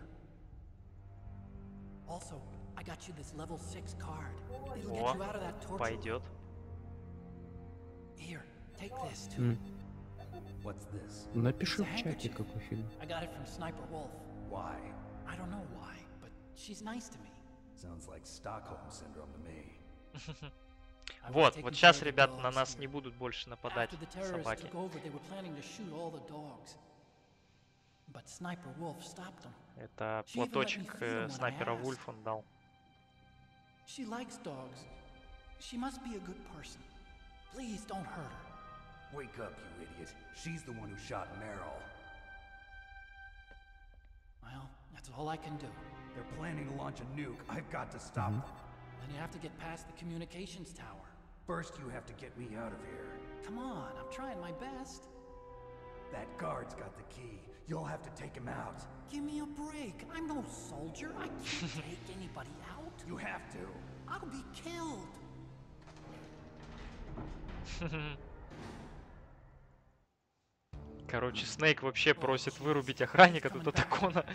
Also, I got you this level six card. It'll get you out of that torture. Пойдет. Here, take this too. Mm. What's this? Напиши в чате, какой фильм. I got it from Sniper Wolf. Why? I don't know why, but she's nice to me. Sounds like Stockholm syndrome to me. Вот, вот сейчас, ребят, на нас не будут больше нападать собаки. Это платочек э, снайпера Вульф он дал. Wake up, you idiot. She's the one who shot Meryl. Well, that's all I can do. They're planning to launch a nuke. I've got to stop them. Then you have to get past the communications tower. First, you have to get me out of here. Come on, I'm trying my best. That guard's got the key. You'll have to take him out. Give me a break. I'm no soldier. I can't take anybody out. You have to. I'll be killed. Короче, Снейк вообще просит вырубить охранника тут Атакона.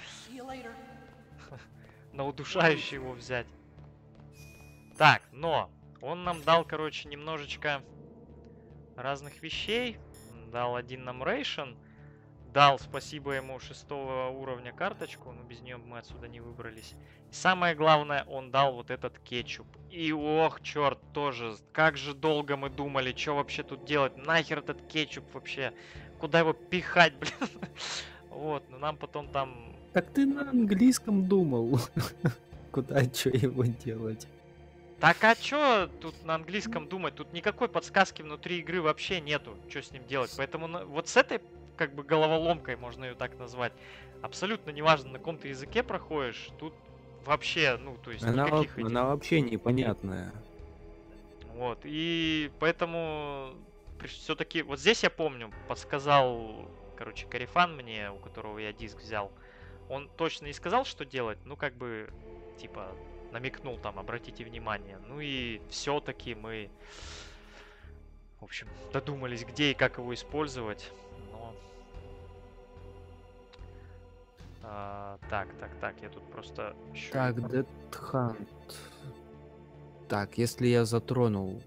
На удушающий его взять. Так, но он нам дал, короче, немножечко разных вещей. Дал один нам рейшен. Дал, спасибо ему, шестого уровня карточку. Но без нее мы отсюда не выбрались. И самое главное, он дал вот этот кетчуп. И ох, черт, тоже. Как же долго мы думали, что вообще тут делать. Нахер этот кетчуп вообще. Куда его пихать, блин. Вот, но нам потом там... Так ты на английском думал. Куда, что его делать? Так а чё тут на английском думать? Тут никакой подсказки внутри игры вообще нету, что с ним делать. Поэтому на... вот с этой, как бы, головоломкой, можно ее так назвать, абсолютно неважно, на каком ты языке проходишь, тут вообще, ну, то есть она, никаких... Она идей. Вообще непонятная. Вот, и поэтому... Все-таки, вот здесь я помню, подсказал, короче, Карифан мне, у которого я диск взял, Он точно не сказал, что делать, ну как бы, типа, намекнул там, обратите внимание. Ну и все-таки мы, в общем, додумались, где и как его использовать. Но... А, так, так, так, я тут просто... Так, Dead Hunt. Так, если я затронул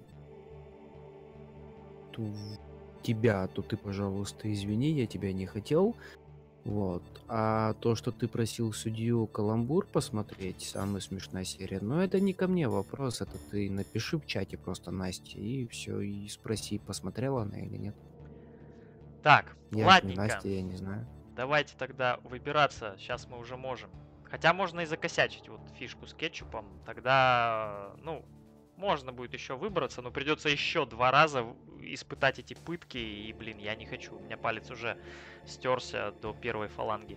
ту... тебя, то ты, пожалуйста, извини, я тебя не хотел. Вот. А то, что ты просил судью Каламбур посмотреть, самая смешная серия, но это не ко мне вопрос, это ты напиши в чате просто Насте и все, и спроси, посмотрела она или нет. Так, я ладненько. Не Настя, я не знаю. Давайте тогда выбираться, сейчас мы уже можем. Хотя можно и закосячить вот фишку с кетчупом, тогда, ну, можно будет еще выбраться, но придется еще два раза испытать эти пытки, и, блин, я не хочу, у меня палец уже стерся до первой фаланги.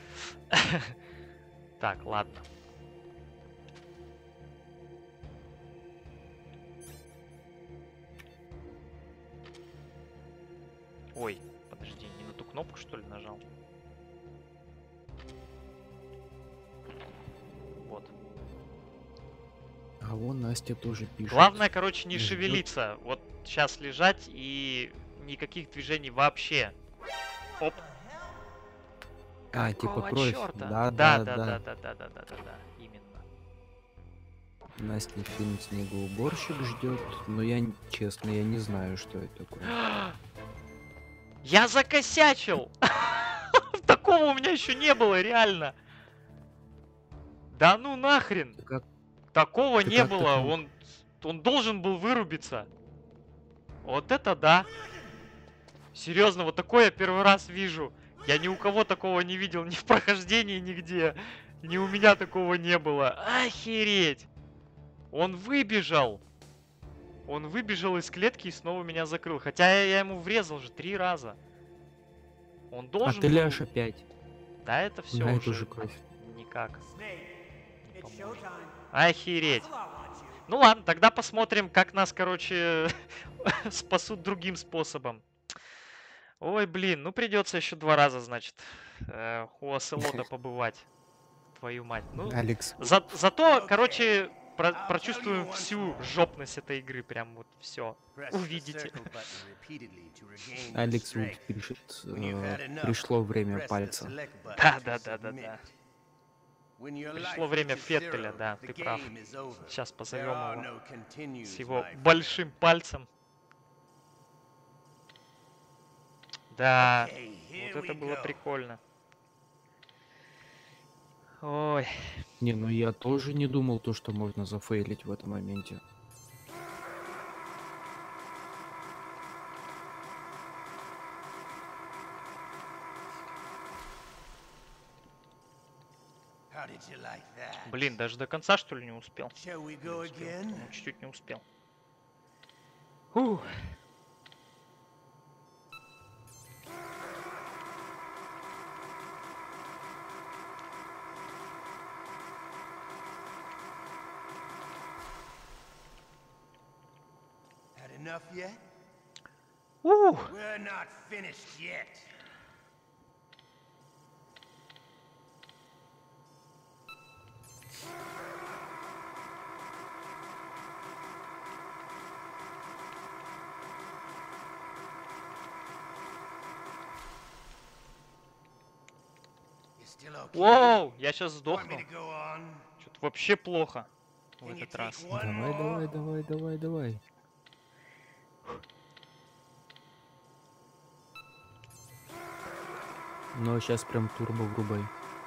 Так, ладно. Ой, подожди, не на ту кнопку, что ли, нажал? Вот. А вон Настя тоже пишет. Главное, короче, не ждёт. шевелиться. Вот сейчас лежать и никаких движений вообще. Оп. А, типа кровь. Да, Да, да, да, да, да. да, да, да, да, да, да, именно. Настя фильм «Снегоуборщик» ждет, но я, честно, я не знаю, что это такое. Я закосячил! Такого у меня еще не было, реально. Да ну нахрен. Как... Такого Ты не как было. такой- Он, он должен был вырубиться. Вот это да. Серьезно, вот такое я первый раз вижу. Я ни у кого такого не видел, ни в прохождении, нигде. Ни у меня такого не было. Охереть. Он выбежал. Он выбежал из клетки и снова меня закрыл. Хотя я, я ему врезал же три раза. Он А должен ты был... ляжь опять. Да это все На уже эту же кровь. никак. Не поможет. Охереть. Ну ладно, тогда посмотрим, как нас, короче, спасут другим способом. Ой, блин, ну придется еще два раза, значит, э, у Оселота побывать. Твою мать. Ну, Алекс. за- зато, короче, про- прочувствуем всю жопность этой игры. Прям вот все. Увидите. Алекс Вуд пишет, э, пришло время пальца. Да, да, да, да, да. Пришло время Феттеля, да, ты прав. Сейчас позовем его с его большим пальцем. Да, вот это было прикольно. Ой. Не, ну я тоже не думал то, что можно зафейлить в этом моменте. Блин, даже до конца, что ли, не успел? Shall we go Не успел. again? Ну, чуть-чуть не успел. Фух. Had enough yet? Ух. We're not finished yet. You still okay? Воу, я сейчас Want сдохну. me to go on? Что-то вообще плохо в Can you этот раз. take one Давай, more? давай, давай, давай, давай. Ну, сейчас прям турбо врубай.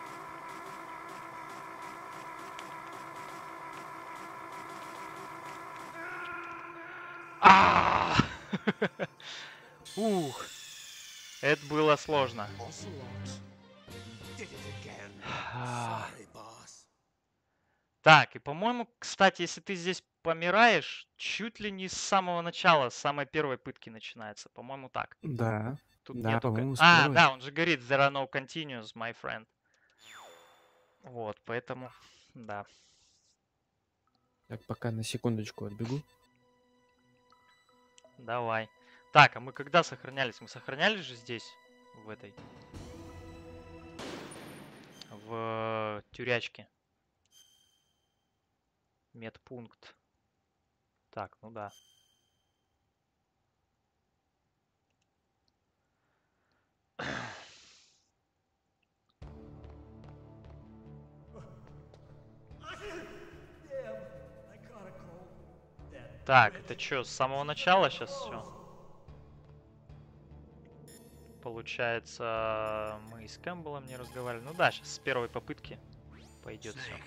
А! Ух. Это было сложно. Did it again. А. Sorry, boss. Так, и по-моему, кстати, если ты здесь помираешь, чуть ли не с самого начала, с самой первой пытки начинается. По-моему, так. Да. Тут Да, нету... ко- по-моему, с А, первой. да, он же говорит, there are no continues, my friend. Вот, поэтому, да. Так, пока на секундочку отбегу. Давай. Так, а мы когда сохранялись? Мы сохранялись же здесь, в этой. в тюрячке. Медпункт. Так, ну да. Так, это что, с самого начала сейчас все? Получается, мы с Кэмпбеллом не разговаривали. Ну да, сейчас с первой попытки пойдет все.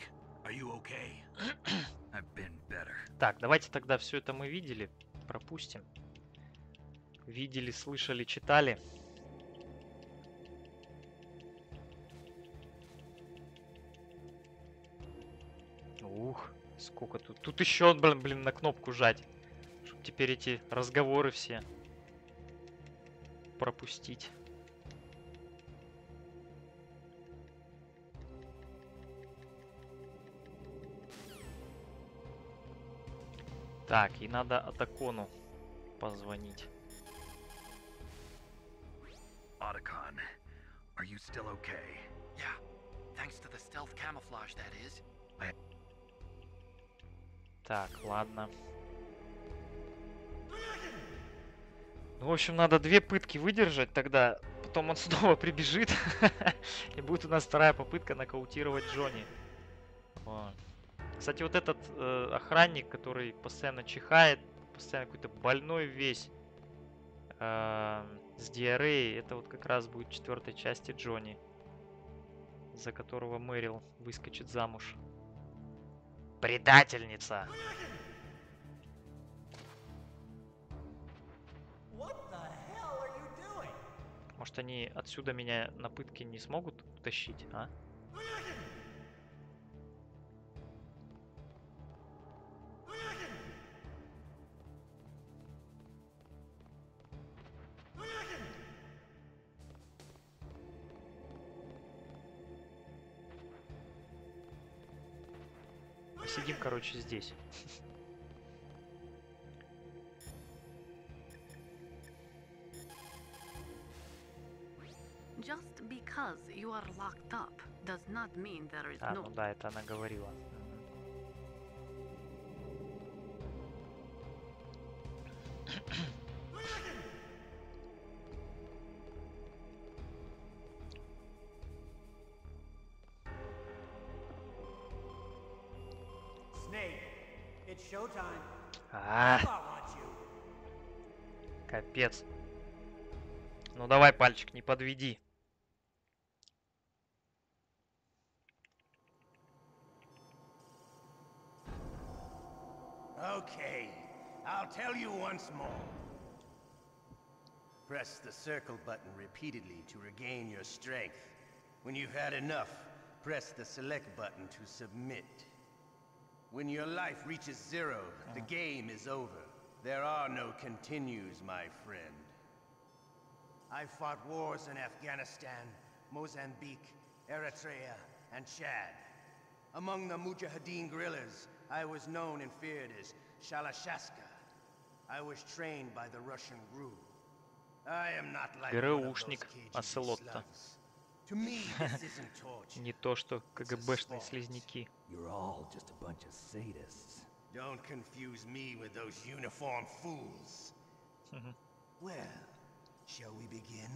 Так, давайте тогда все это мы видели, пропустим. Видели, слышали, читали. Ух, сколько тут. Тут еще, блин, блин, на кнопку жать. Чтобы теперь эти разговоры все пропустить. Так, и надо Атакону позвонить. Otacon, are you still okay? Yeah, thanks to the stealth camouflage, that is. Так, ладно. Ну, в общем, надо две пытки выдержать, тогда потом он снова прибежит. И будет у нас вторая попытка нокаутировать Джонни. Вот. Кстати, вот этот э, охранник, который постоянно чихает, постоянно какой-то больной весь, э, с диареей, это вот как раз будет в четвертой части Джонни, за которого Мэрил выскочит замуж. Предательница! Может, они отсюда меня на пытки не смогут утащить, а? Сидим, короче, здесь. Just because you are locked up does not mean there is А, no... ну да, это она говорила. Snake, it's showtime. А, капец. Ну давай, пальчик, не подведи. Okay, I'll tell you once more. Press the circle button repeatedly to regain your strength. When you've had enough, press the select button to submit. When your life reaches zero, the game is over. There are no continues, my friend. I fought wars in Afghanistan, Mozambique, Eritrea, and Chad. Among the Mujahideen guerrillas, I was known and feared as Shalashaska. I was trained by the Russian G R U. I am not like one of those ГРУшник K G B Оселотта. slugs. To me, this isn't torture. Не то, что КГБшные слизняки. You're all just a bunch of sadists. Don't confuse me with those uniformed fools. Well, shall we begin?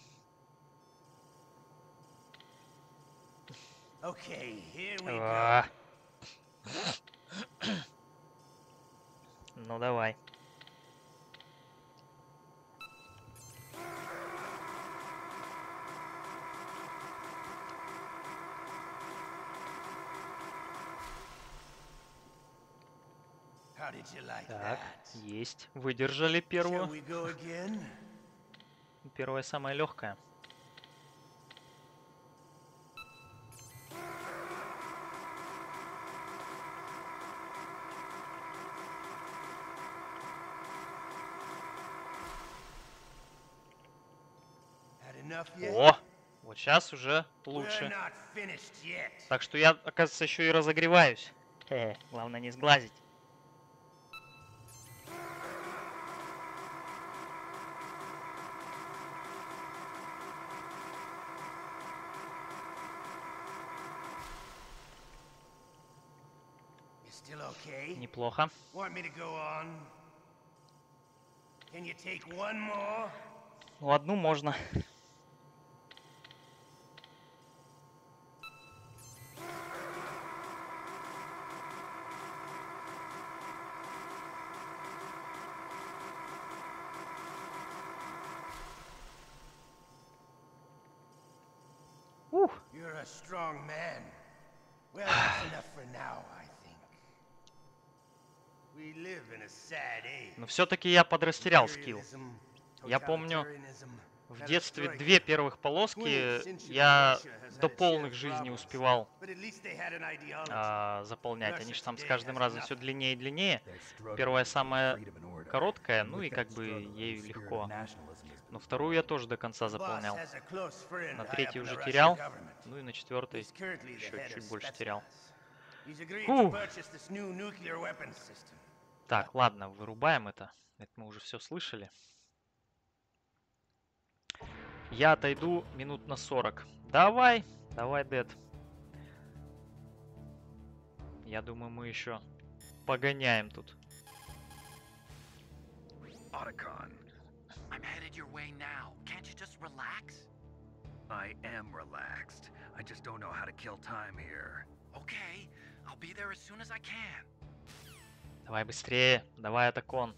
Okay, here we go. А. Ну давай. How did you like Так, that? есть. Выдержали первую. Shall we go again? Первая самая легкая. Had enough yet? О, вот сейчас уже We're лучше. not finished yet. Так что я, оказывается, еще и разогреваюсь. Э, главное не сглазить. Still okay? Неплохо. Want me to go on? Can you take one more? Ну, одну можно. Ух. You're a strong man. Well, that's enough for now, I think. We live in a sad age. Но все-таки я подрастерял скилл. Я помню, в детстве две первых полоски я до полных жизней успевал а, заполнять. Они же там с каждым разом все длиннее и длиннее. Первая самая короткая, ну и как бы ею легко. Но вторую я тоже до конца заполнял. На третьей уже терял, ну и на четвертой еще чуть больше терял. Фух. Так, ладно, вырубаем это. Это мы уже все слышали. Я отойду минут на сорок. Давай, давай, Дэд. Я думаю, мы еще погоняем тут. Otacon, I'm headed your way now. Can't you just relax? I am relaxed. I just don't know how to kill time here. Okay, I'll be there as soon as I can. Давай быстрее, давай, Отакон.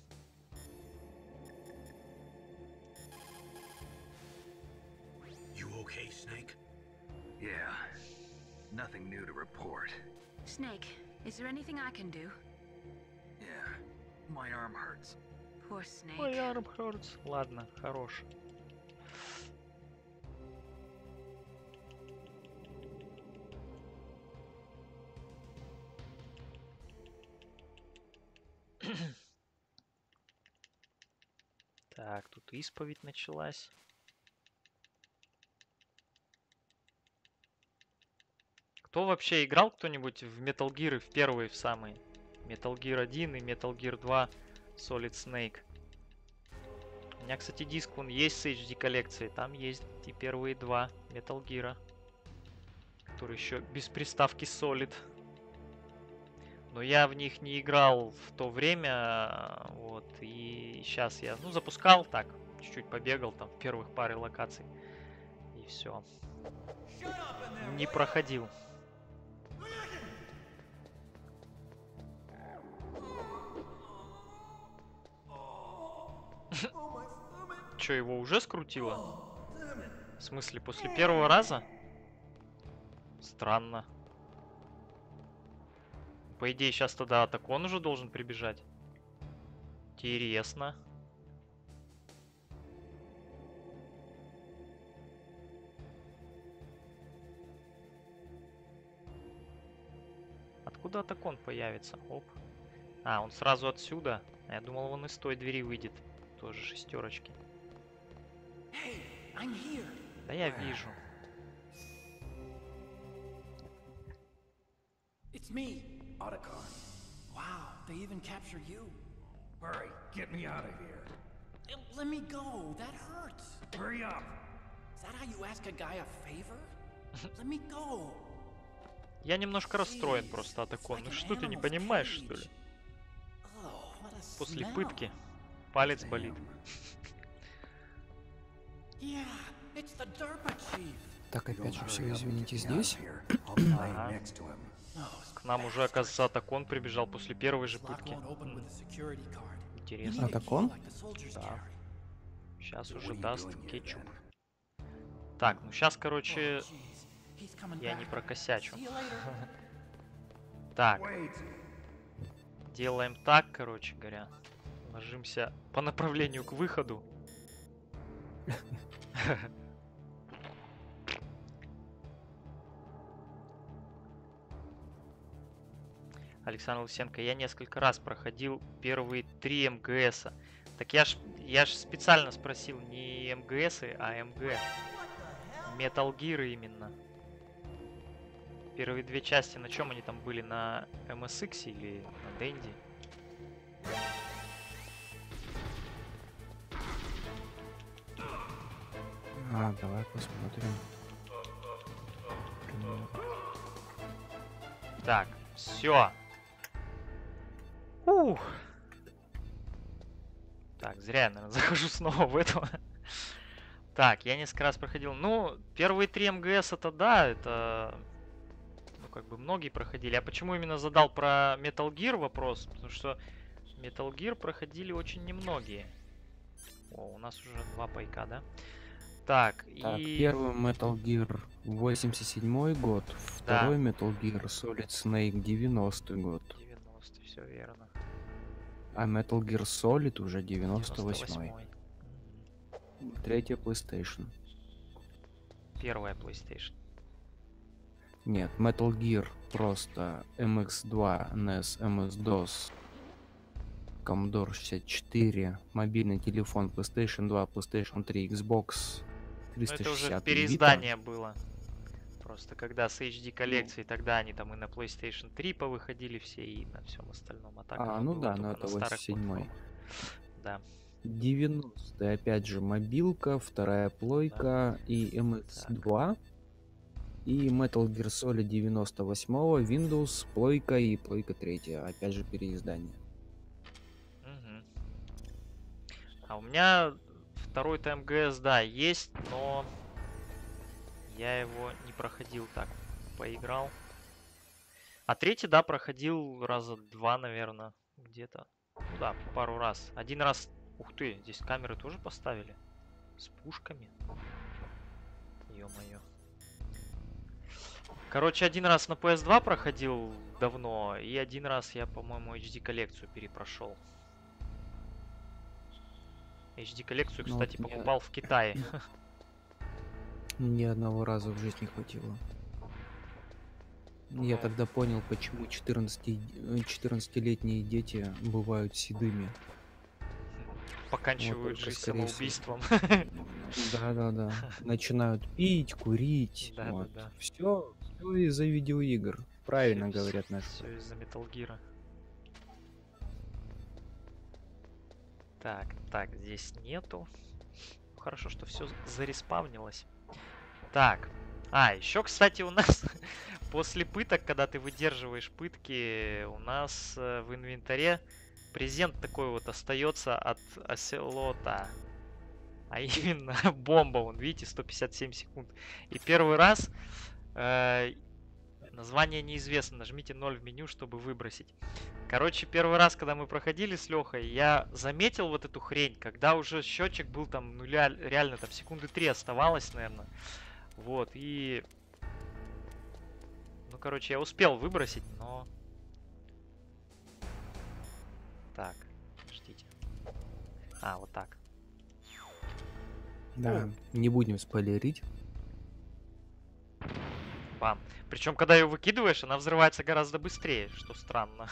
You okay, Snake? Yeah, nothing new to report. Snake, is there anything I can do? Yeah, my arm hurts. Poor Snake. My arm hurts. Ладно, хорош. Так, тут исповедь началась. Кто вообще играл кто-нибудь в Metal Gear в первые, в самые? Metal Gear один и Metal Gear два Solid Snake. У меня, кстати, диск вон есть с эйч ди коллекцией. Там есть и первые два Metal Gear, которые еще без приставки Solid. Но я в них не играл в то время, вот, и сейчас я, ну, запускал так, чуть-чуть побегал там в первых паре локаций, и все. Не проходил. Че, его уже скрутило? В смысле, после первого раза? Странно. По идее, сейчас тогда Отакон уже должен прибежать. Интересно. Откуда Отакон появится? Оп. А, он сразу отсюда. Я думал, он из той двери выйдет. Тоже шестерочки. Да я вижу. It's me. Otacon. Wow, they even captured you. Hurry, get me out of here. Let me go. That hurts. Hurry up. Is that how you ask a guy a favor? Let me go. Я немножко расстроен просто, Отакон. Ну что ты не понимаешь, что ли? После пытки палец болит. Так, опять же, все, извините, здесь. Ага. К нам уже, оказывается, Отакон прибежал после первой же пытки. Интересно. Отакон? Да. Сейчас уже даст кетчуп. Так, ну сейчас, короче, я не прокосячу. Так. Делаем так, короче говоря. Ложимся по направлению к выходу. Александр Лысенко, я несколько раз проходил первые три эм гэ эса. Так я ж, я ж специально спросил не эм гэ эсы, а эм гэ. Metal Gear именно. Первые две части, на чем они там были? На эм эс икс или на Денди? А, давай посмотрим. Так, все. Ух. Так, зря я, наверное, захожу снова в это. Так, я несколько раз проходил. Ну, первые три МГС это да, это... Ну, как бы многие проходили. А почему именно задал про Metal Gear вопрос? Потому что Metal Gear проходили очень немногие. О, у нас уже два пайка, да? Так, Так, и... первый Metal Gear восемьдесят седьмой год, Да. второй Metal Gear Solid Snake девяностый год, девяностый, все верно. а Metal Gear Solid уже девяносто восьмой. девяносто восьмой. Третья PlayStation. Первая PlayStation. Нет, Metal Gear просто эм икс два, эн и эс, эм эс-дос, Commodore шестьдесят четыре, мобильный телефон, PlayStation два, PlayStation три, Xbox Ну, триста это уже шестьдесят переиздание было. Просто когда с эйч ди коллекцией, тогда они там и на PlayStation три повыходили все, и на всем остальном. А так А, это ну было да, только но на это старых восемьдесят седьмой. платформах. Да. девяностый, опять же, мобилка, вторая плойка и эм икс два. И Metal Gear Solid девяносто восьмого, Windows, плойка и плойка третья. Опять же, переиздание. Мгм. А у меня второй-то МГС, да, есть, но я его не проходил так. Поиграл. А третий, да, проходил раза два, наверное, где-то. Ну да, пару раз. Один раз... Ух ты, здесь камеры тоже поставили? С пушками? Ё-моё. Короче, один раз на пи эс два проходил давно, и один раз я, по-моему, эйч ди коллекцию перепрошел. эйч ди коллекцию, Ну, кстати, вот я- покупал в Китае. Ни одного раза в жизни хватило. Я тогда понял, почему четырнадцати э, четырнадцатилетние дети бывают седыми. Поканчивают только жизнь скорее всего. самоубийством. Да-да-да. Начинают пить, курить. Да, вот. да, да. Все, все из-за видеоигр. Правильно говорят наши. Все из-за Metal Gear. Так, так, здесь нету. Хорошо, что все зареспавнилось. Так. А, еще, кстати, у нас после пыток, когда ты выдерживаешь пытки, у нас э, в инвентаре презент такой вот остается от Оселота. А именно бомба, вон, видите, сто пятьдесят семь секунд. И первый раз э, название неизвестно. Нажмите ноль в меню, чтобы выбросить. Короче, первый раз, когда мы проходили с Лехой, я заметил вот эту хрень, когда уже счетчик был там нуля, реально там секунды три оставалось, наверное. Вот, и... Ну, короче, я успел выбросить, но... Так, ждите. А, вот так. Да, не будем спойлерить. Бам. Причем, когда ее выкидываешь, она взрывается гораздо быстрее, что странно.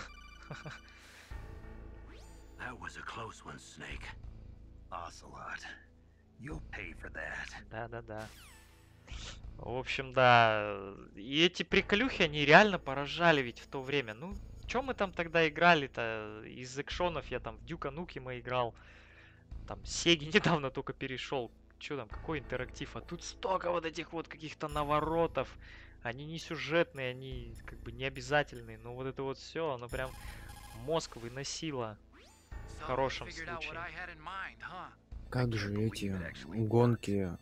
That was a close one, Snake. Ocelot, you'll pay for that. Да-да-да. В общем, да. И эти приколюхи, они реально поражали ведь в то время. Ну, чё мы там тогда играли-то? Из экшонов я там в Дюка Нукема играл. Там Сеги недавно только перешел. Чё там, какой интерактив? А тут столько вот этих вот каких-то наворотов. Они не сюжетные, они как бы не обязательные. Но вот это вот все, оно прям мозг выносило. В хорошем случае. Как же эти гонки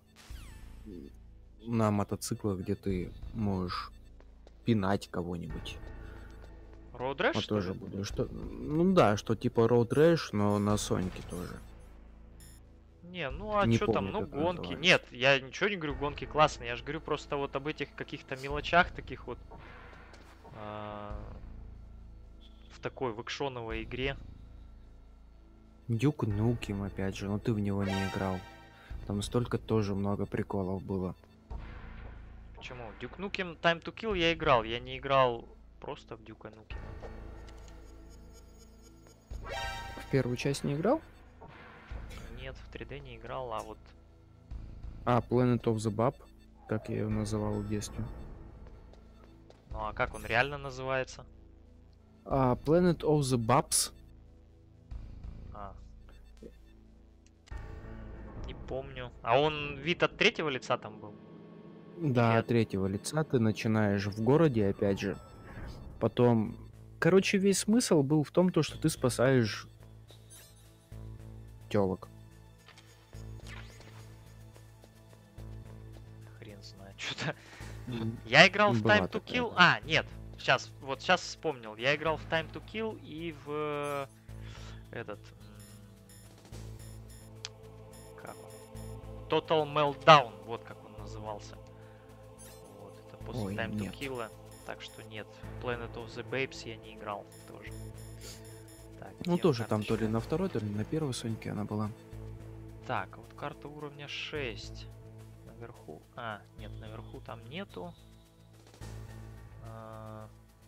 на мотоциклах, где ты можешь пинать кого-нибудь? Road Rash, Вот что тоже ли? буду. Что... Ну да, что типа Road Rash, но на Соньке тоже. Не, ну а Не что там, помню, ну как гонки. называется. Нет, я ничего не говорю, гонки классные. Я же говорю просто вот об этих каких-то мелочах таких вот а, в такой в экшоновой игре. Дюк Нукем, опять же, но ты в него не играл. Там столько тоже много приколов было. Почему? Duke Nukem Time to Kill я играл. Я не играл просто в Duke Nukem. В первую часть не играл? Нет, в три дэ не играл, а вот... А, Planet of the Bab, как я его называл в детстве. Ну а как он реально называется? А, Planet of the Babs. А. М, Не помню. А он вид от третьего лица там был? Да, от третьего лица ты начинаешь в городе, опять же. Потом короче, весь смысл был в том, то, что ты спасаешь тёлок. Хрен знает, что-то... М, Я играл в была Time to такая, Kill... да. А, нет, сейчас, вот сейчас вспомнил. Я играл в Time to Kill и в... Этот... Как он? Total Meltdown, вот как он назывался. Вот, это после Ой, Time нет. to Kill. Так что нет, Planet of the Babes я не играл тоже. Так, Ну, где тоже там то карточка? ли на второй, то ли на первой Соньке она была. Так, вот карта уровня шесть. Наверху. А, нет, наверху там нету. А...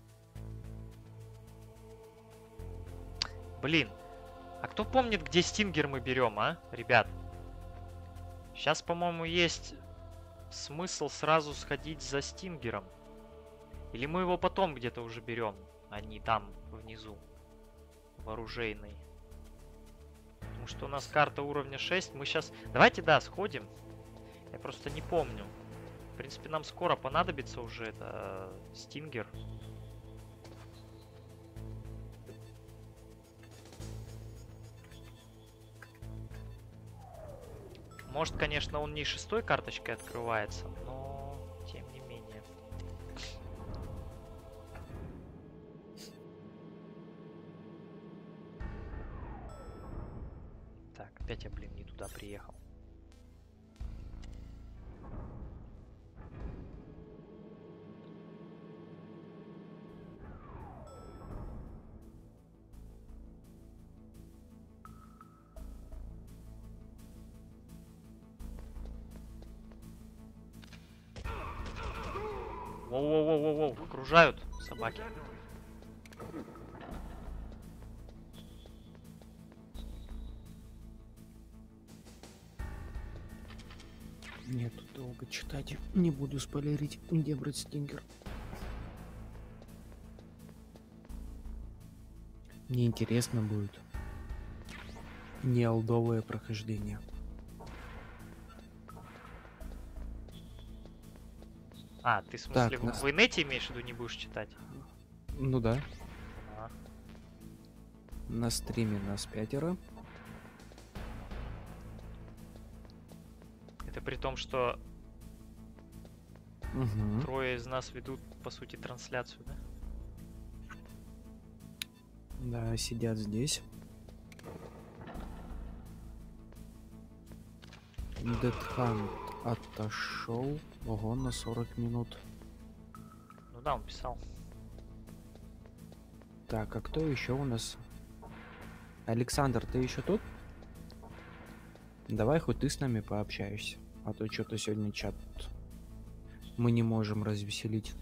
Блин. А кто помнит, где Стингер мы берем, а, ребят? Сейчас, по-моему, есть смысл сразу сходить за Стингером. Или мы его потом где-то уже берем, а не там, внизу. В оружейной. Потому что у нас карта уровня шесть. Мы сейчас... Давайте, да, сходим. Я просто не помню. В принципе, нам скоро понадобится уже это э, Стингер. Может, конечно, он не шестой карточкой открывается, но тем не менее. Так, опять я, блин, не туда приехал. Воу-воу-воу-воу-воу, окружают собаки. Нет, долго читать. Не буду спойлерить, где брать Стингер. Мне интересно будет. Не олдовое прохождение. А, ты в смысле Так, в, нас- в инете имеешь в виду, не будешь читать? Ну да. А. На стриме нас пятеро. Это при том, что Угу. трое из нас ведут, по сути, трансляцию, да? Да, сидят здесь. Dead Hunt отошел. Ого, на сорок минут. Ну да, он писал. Так, а кто еще у нас? Александр, ты еще тут? Давай хоть ты с нами пообщаешься. А то что-то сегодня чат мы не можем развеселить.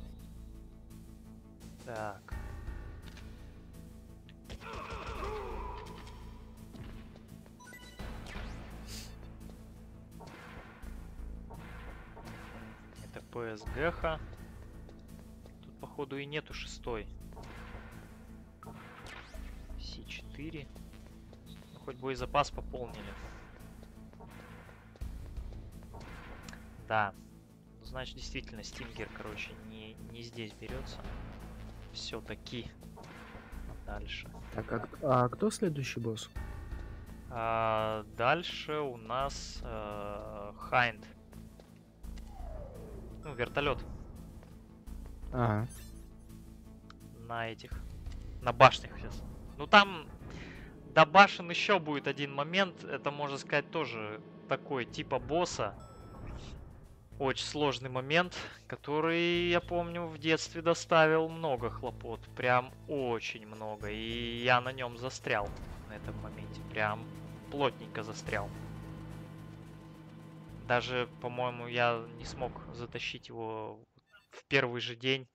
Так. Это ПСГ-ха. Тут, походу, и нету шестой. Си четыре. Ну, хоть боезапас пополнили. Да. Ну, значит, действительно, Стингер, короче, не, не здесь берется. Все-таки. Дальше. Так, а, а кто следующий босс? А, дальше у нас э, Хайнд. Ну, вертолет. Ага. На этих. На башнях сейчас. Ну там до башен еще будет один момент. Это, можно сказать, тоже такой типа босса. Очень сложный момент, который, я помню, в детстве доставил много хлопот. Прям очень много. И я на нем застрял на этом моменте. Прям плотненько застрял. Даже, по-моему, я не смог затащить его в первый же день,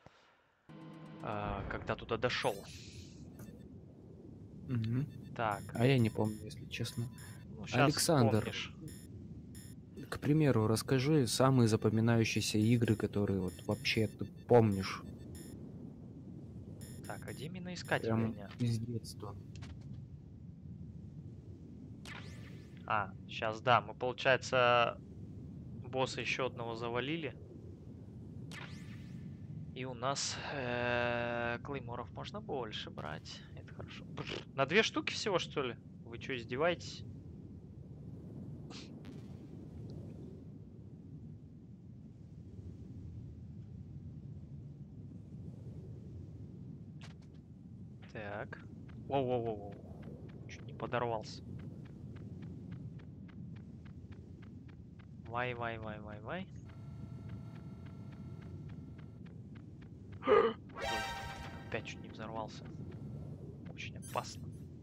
когда туда дошел. Мгм. Так. А я не помню, если честно. Ну, щас Александр, вспомнишь. к примеру, расскажи самые запоминающиеся игры, которые вот вообще ты помнишь. Так, а где именно искать Прям меня? из детства. А, сейчас, да, мы, получается, босса еще одного завалили. И у нас э, клейморов можно больше брать. Это хорошо. Бр, на две штуки всего, что ли? Вы что, издеваетесь? Так. Воу-воу-воу. Чуть не подорвался. Вай-вай-вай-вай-вай. Опять чуть не взорвался. Очень опасно.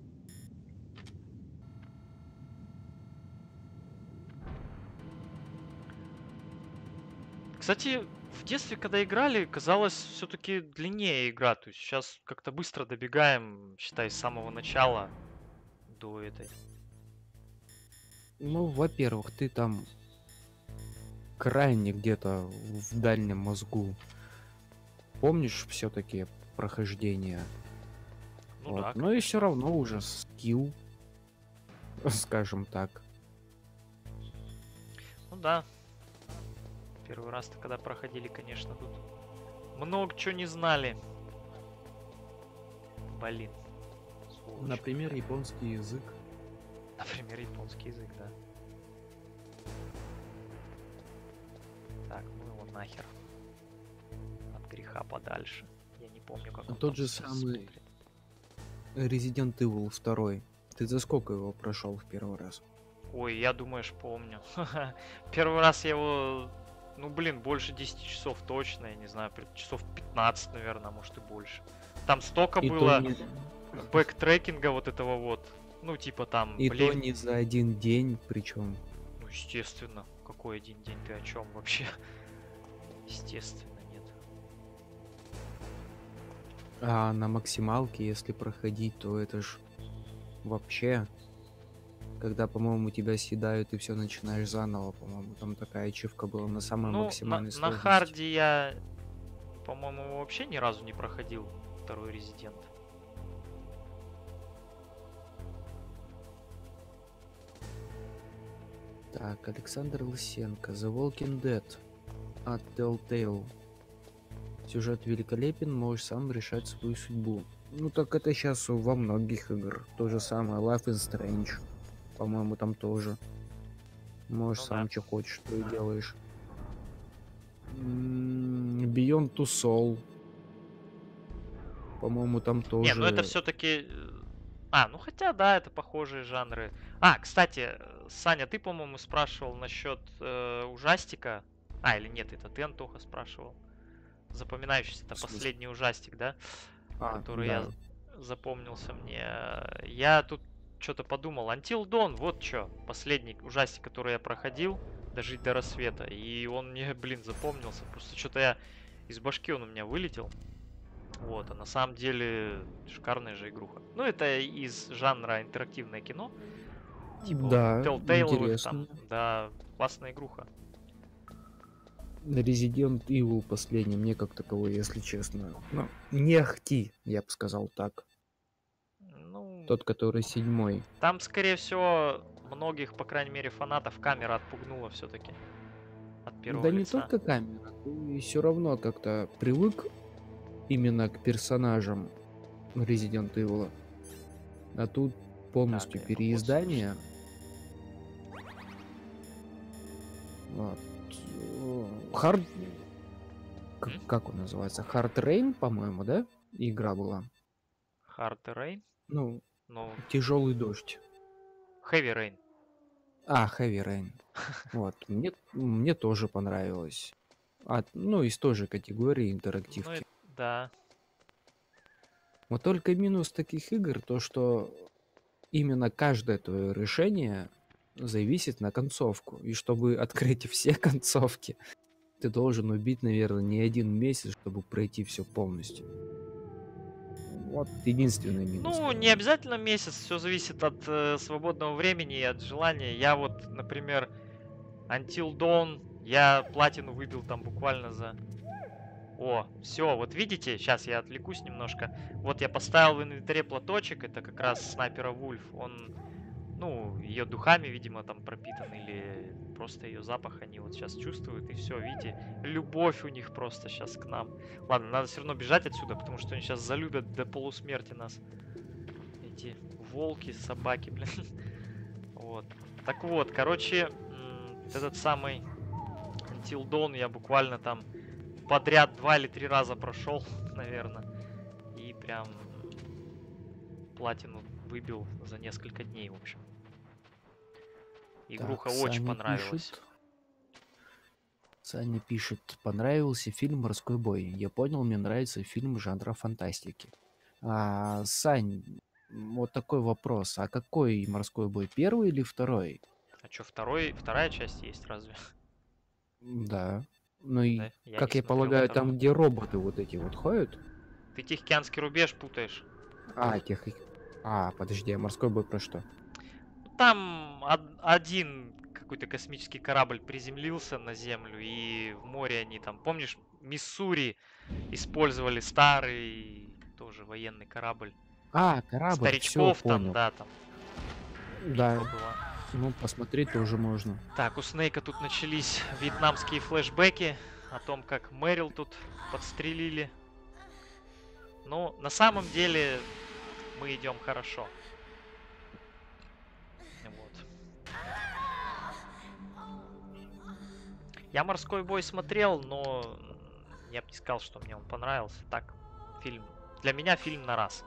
Кстати, в детстве, когда играли, казалось все-таки длиннее игра. То есть сейчас как-то быстро добегаем, считай, с самого начала до этой. Ну, во-первых, ты там крайне где-то в дальнем мозгу помнишь все-таки прохождение. Ну Вот. да. Но и все равно уже скилл, скажем так. Ну да. Первый раз-то, когда проходили, конечно, тут много чего не знали. Блин. Сволочь. Например, японский язык. Например, японский язык, да. Так, ну его нахер. От греха подальше. Я не помню, как он Тот там же с- самый смотрит. Resident Evil два. Ты за сколько его прошел в первый раз? Ой, я думаешь, помню. Первый раз я его... Ну, блин, больше десяти часов точно, я не знаю, при- часов пятнадцать, наверное, может и больше. Там столько И то было не- бэктрекинга вот этого вот. Ну, типа там, И то блин, не за один день, причем. ну, естественно. Какой один день, ты о чем вообще? Естественно, нет. А на максималке, если проходить, то это ж вообще, когда, по-моему, тебя съедают и все начинаешь заново, по-моему, там такая ачивка была на самой Ну, на, максимальной на сложности. харде я, по-моему, вообще ни разу не проходил второй Резидент. Так, Александр Лысенко, The Walking Dead от Telltale. Сюжет великолепен, можешь сам решать свою судьбу. Ну так это сейчас во многих играх. То же самое, Life is Strange. По-моему, там тоже. Можешь Ну сам да. что хочешь, то и делаешь. М, Beyond Two Soul. По-моему, там тоже... Не, ну это все-таки... А, ну хотя, да, это похожие жанры. А, кстати, Саня, ты, по-моему, спрашивал насчет э, ужастика. А, или нет, это ты, Антоха, спрашивал. Запоминающийся, это В смысле? последний ужастик, да? А, Который да. я запомнился мне. Я тут что-то подумал. Until Dawn, вот что. Последний ужастик, который я проходил. Дожить до рассвета. И он мне, блин, запомнился. Просто что-то я из башки он у меня вылетел. Вот, а на самом деле шикарная же игруха. Ну, это из жанра интерактивное кино. Типа Да, вот Telltale интересно. там. Да, классная игруха. Resident Evil последний, мне как таковой, если честно. Ну, не ахти, я бы сказал так. Ну, Тот, который седьмой. там, скорее всего, многих, по крайней мере, фанатов камера отпугнула все-таки. От первого Да не лица. только камера, ты все равно как-то привык именно к персонажам Resident Evil. А тут полностью Так, я переиздание. Вот. Хард... Как, как он называется? Hard Rain, по-моему, да? Игра была. Hard Rain? Ну, Ну, тяжелый дождь. Heavy Rain. А, Heavy Rain. Вот. Мне, мне тоже понравилось. А, ну, из той же категории интерактивки. Ну, и- да. Вот только минус таких игр то, что именно каждое твое решение зависит на концовку. И чтобы открыть все концовки, ты должен убить, наверное, не один месяц, чтобы пройти все полностью. Вот единственный минус. Ну, не обязательно месяц, все зависит от э, свободного времени и от желания. Я вот, например, Until Dawn, я платину выбил там буквально за... О, все, вот видите, сейчас я отвлекусь немножко. Вот я поставил в инвентаре платочек, это как раз снайпера Вульф. Он Ну, ее духами, видимо, там пропитан, или просто ее запах они вот сейчас чувствуют, и все, видите, любовь у них просто сейчас к нам. Ладно, надо все равно бежать отсюда, потому что они сейчас залюбят до полусмерти нас. Эти волки, собаки, блин. Вот. Так вот, короче, этот самый Until Dawn я буквально там подряд два или три раза прошел, наверное. И прям платину выбил за несколько дней, в общем. Игруха Так, очень Саня понравилась. пишет. Саня пишет, понравился фильм «Морской бой». Я понял, мне нравится фильм жанра фантастики. А, Сань, вот такой вопрос. А какой «Морской бой», первый или второй? А что, второй, вторая часть есть разве? Да. Ну и, Да, я как не я смотрел полагаю, вторую. там, где роботы вот эти вот ходят? Ты Тихоокеанский рубеж путаешь. А, тех... А, подожди, а «Морской бой» про что? Там од- один какой-то космический корабль приземлился на Землю, и в море они там, помнишь, Миссури использовали старый тоже военный корабль. А, корабль, Старичков все, там, понял. да, там. Да, Что было. ну посмотреть тоже можно. Так, у Снейка тут начались вьетнамские флешбеки о том, как Мэрил тут подстрелили. Ну, на самом деле, мы идем хорошо. Вот. Я «Морской бой» смотрел, но я бы не сказал, что мне он понравился. Так, фильм. Для меня фильм на раз.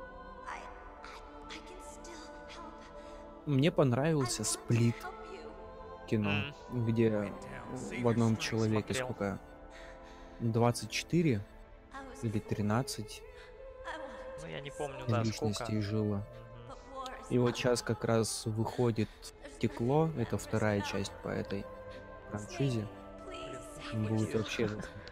Мне понравился «Сплит» кино, М. где в одном человеке Смотрел. сколько? двадцать четыре или тринадцать Ну, я не помню, да, личностей сколько. жило. И вот сейчас как раз выходит «Стекло», это вторая часть по этой франшизе. Будет вообще...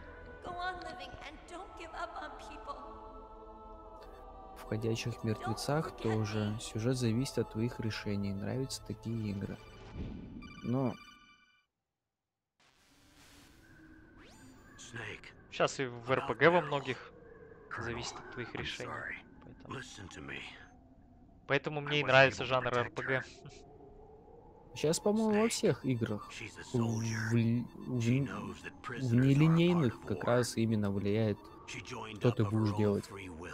В «Ходячих мертвецах» тоже сюжет зависит от твоих решений. Нравятся такие игры. Но Snake, Сейчас и в эр пэ гэ во многих зависит от твоих решений. Поэтому, listen to me. поэтому мне и нравится жанр эр пэ гэ. сейчас, по-моему, во всех играх в, в- в- в нелинейных как раз именно влияет, что ты будешь делать.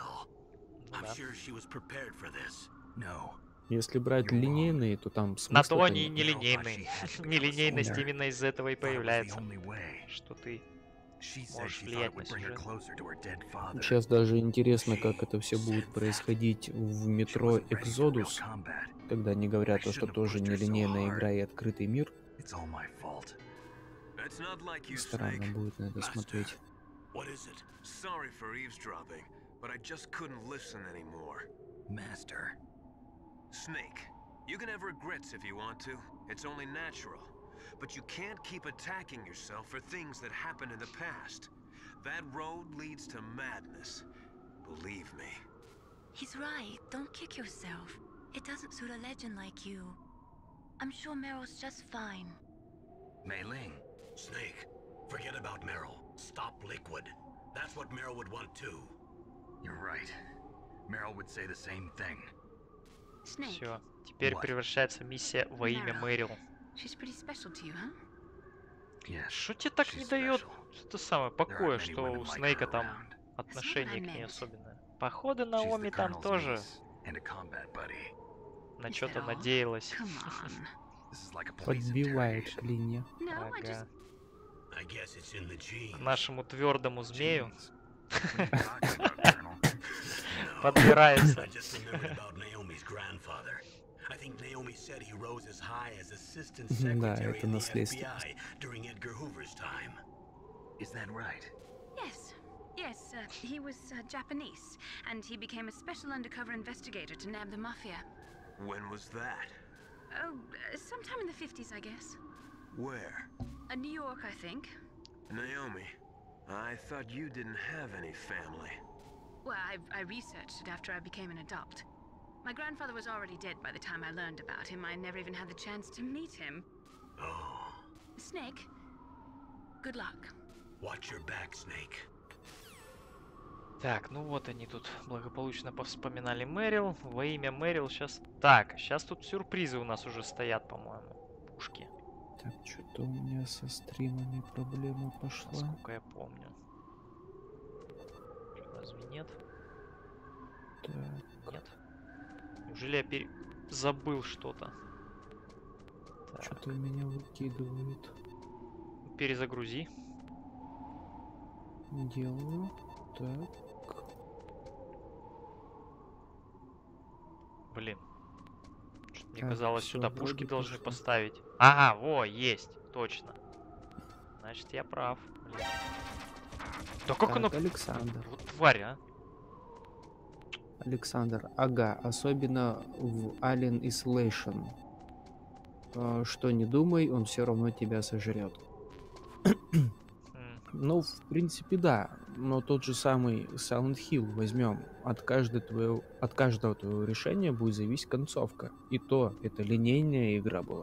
I'm sure she was prepared for this. No. Если брать линейные, то там На смысла то они и нет. нелинейные. Нелинейность Да. именно из этого и появляется. Что ты She said можешь she thought it влиять на would bring her сюжет. closer to her dead father. Сейчас даже интересно, как это все будет происходить в метро Exodus, когда они говорят, то, что тоже нелинейная игра и открытый мир. It's all my fault. It's not like you, Странно Snake. будет на это смотреть. What is it? Sorry for eavesdropping, but I just couldn't listen anymore. Master. Snake, you can have regrets if you want to. It's only natural. But you can't keep attacking yourself for things that happened in the past. That road leads to madness. Believe me. He's right. Don't kick yourself. It doesn't suit a legend like you. I'm sure Meryl's just fine. Mei Ling. Snake, forget about Meryl. Stop Liquid. That's what Meryl would want too. You're right. Meryl would say the same thing. Snake, Все. Теперь What? превращается миссия во имя Meryl. Мэрил. she's pretty special to you, huh? Yes. Что тебе так не she's дает special. это самое There покоя, aren't many что women у like Снейка her там around. отношение к ней meant. особенное? Походу, She's the Наоми там Colonel's тоже niece and a combat buddy. на Is что-то that all? надеялась. Come on. This is like a police Подбивает interrogation. клинья. No, I just... Ага. I guess it's in the К genes. нашему твердому змею Jeans. What are you talking about, Colonel? подбирается. I just remembered about Naomi's grandfather. I think Naomi said he rose as high as assistant Да, secretary это in the F B наследственность. I during Edgar Hoover's time. Is that right? Yes. Yes, uh, he was uh, Japanese, and he became a special undercover investigator to nab the mafia. When was that? Oh, uh, sometime in the fifties, I guess. Where? Uh, New York, I think. Naomi, I thought you didn't have any family. Well, I, I researched it after I became an adult. My grandfather was already dead by the time I learned about him. I never even had the chance to meet him. Oh. Snake, good luck. Watch your back, Snake. Так, ну вот они тут благополучно повспоминали Мэрил. Во имя Мэрил сейчас... Так, сейчас тут сюрпризы у нас уже стоят, по-моему. Пушки. Так, что-то у меня со стримами проблема пошла. Насколько я помню. Разве нет? Так. Нет. Неужели я пере... забыл что-то? Что-то меня выкидывает. Перезагрузи. Делаю. Так. Блин. Что-то мне Так, казалось, всё, сюда вроде пушки должны пошло. поставить. Ага, во, есть. Точно. Значит, я прав. Блин. Да как Так, оно... Александр. Вот тварь, а. Александр, ага, особенно в Alien Isolation. А, Что не думай, он все равно тебя сожрет. Ну, в принципе, да. Но тот же самый Silent Hill возьмем. От, каждой твоего, от каждого твоего решения будет зависеть концовка. И то, это линейная игра была.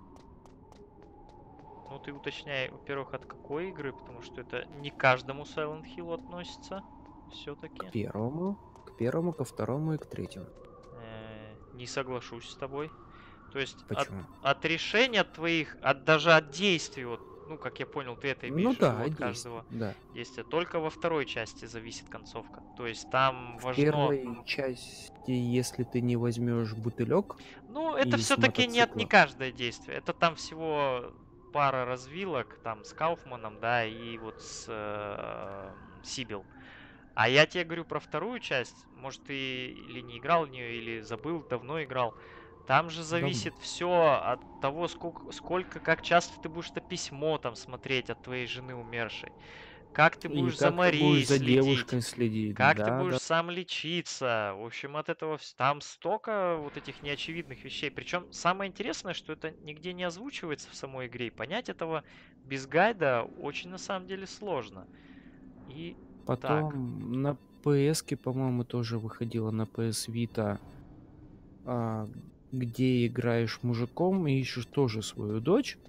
Ну, ты уточняй, во-первых, от какой игры, потому что это не каждому Silent Hill относится. Все-таки. К первому, к первому, ко второму и к третьему. Э, не соглашусь с тобой. То есть от, Почему? от решения твоих, от даже от действий, вот, ну, как я понял, ты это имеешь Ну в виду, да, от действий, каждого да. действия. Только во второй части зависит концовка. То есть там В важно... первой части, если ты не возьмешь бутылек. Ну, это все-таки не, от- не каждое действие. Это там всего пара развилок, там с Кауфманом, да, и вот с э, Сибил. А я тебе говорю про вторую часть. Может, ты или не играл в нее, или забыл, давно играл. Там же зависит все от того, сколько, сколько, как часто ты будешь это письмо там смотреть от твоей жены умершей. Как ты И будешь за как ты Марией будешь за следить. девушкой следить. Как ты Да, будешь да. сам лечиться. В общем, от этого вс- там столько вот этих неочевидных вещей. Причем самое интересное, что это нигде не озвучивается в самой игре. И понять этого без гайда очень на самом деле сложно. И так. Потом на пи эс-ке, по-моему, тоже выходила на пи эс Vita, а, где играешь мужиком и ищешь тоже свою дочь.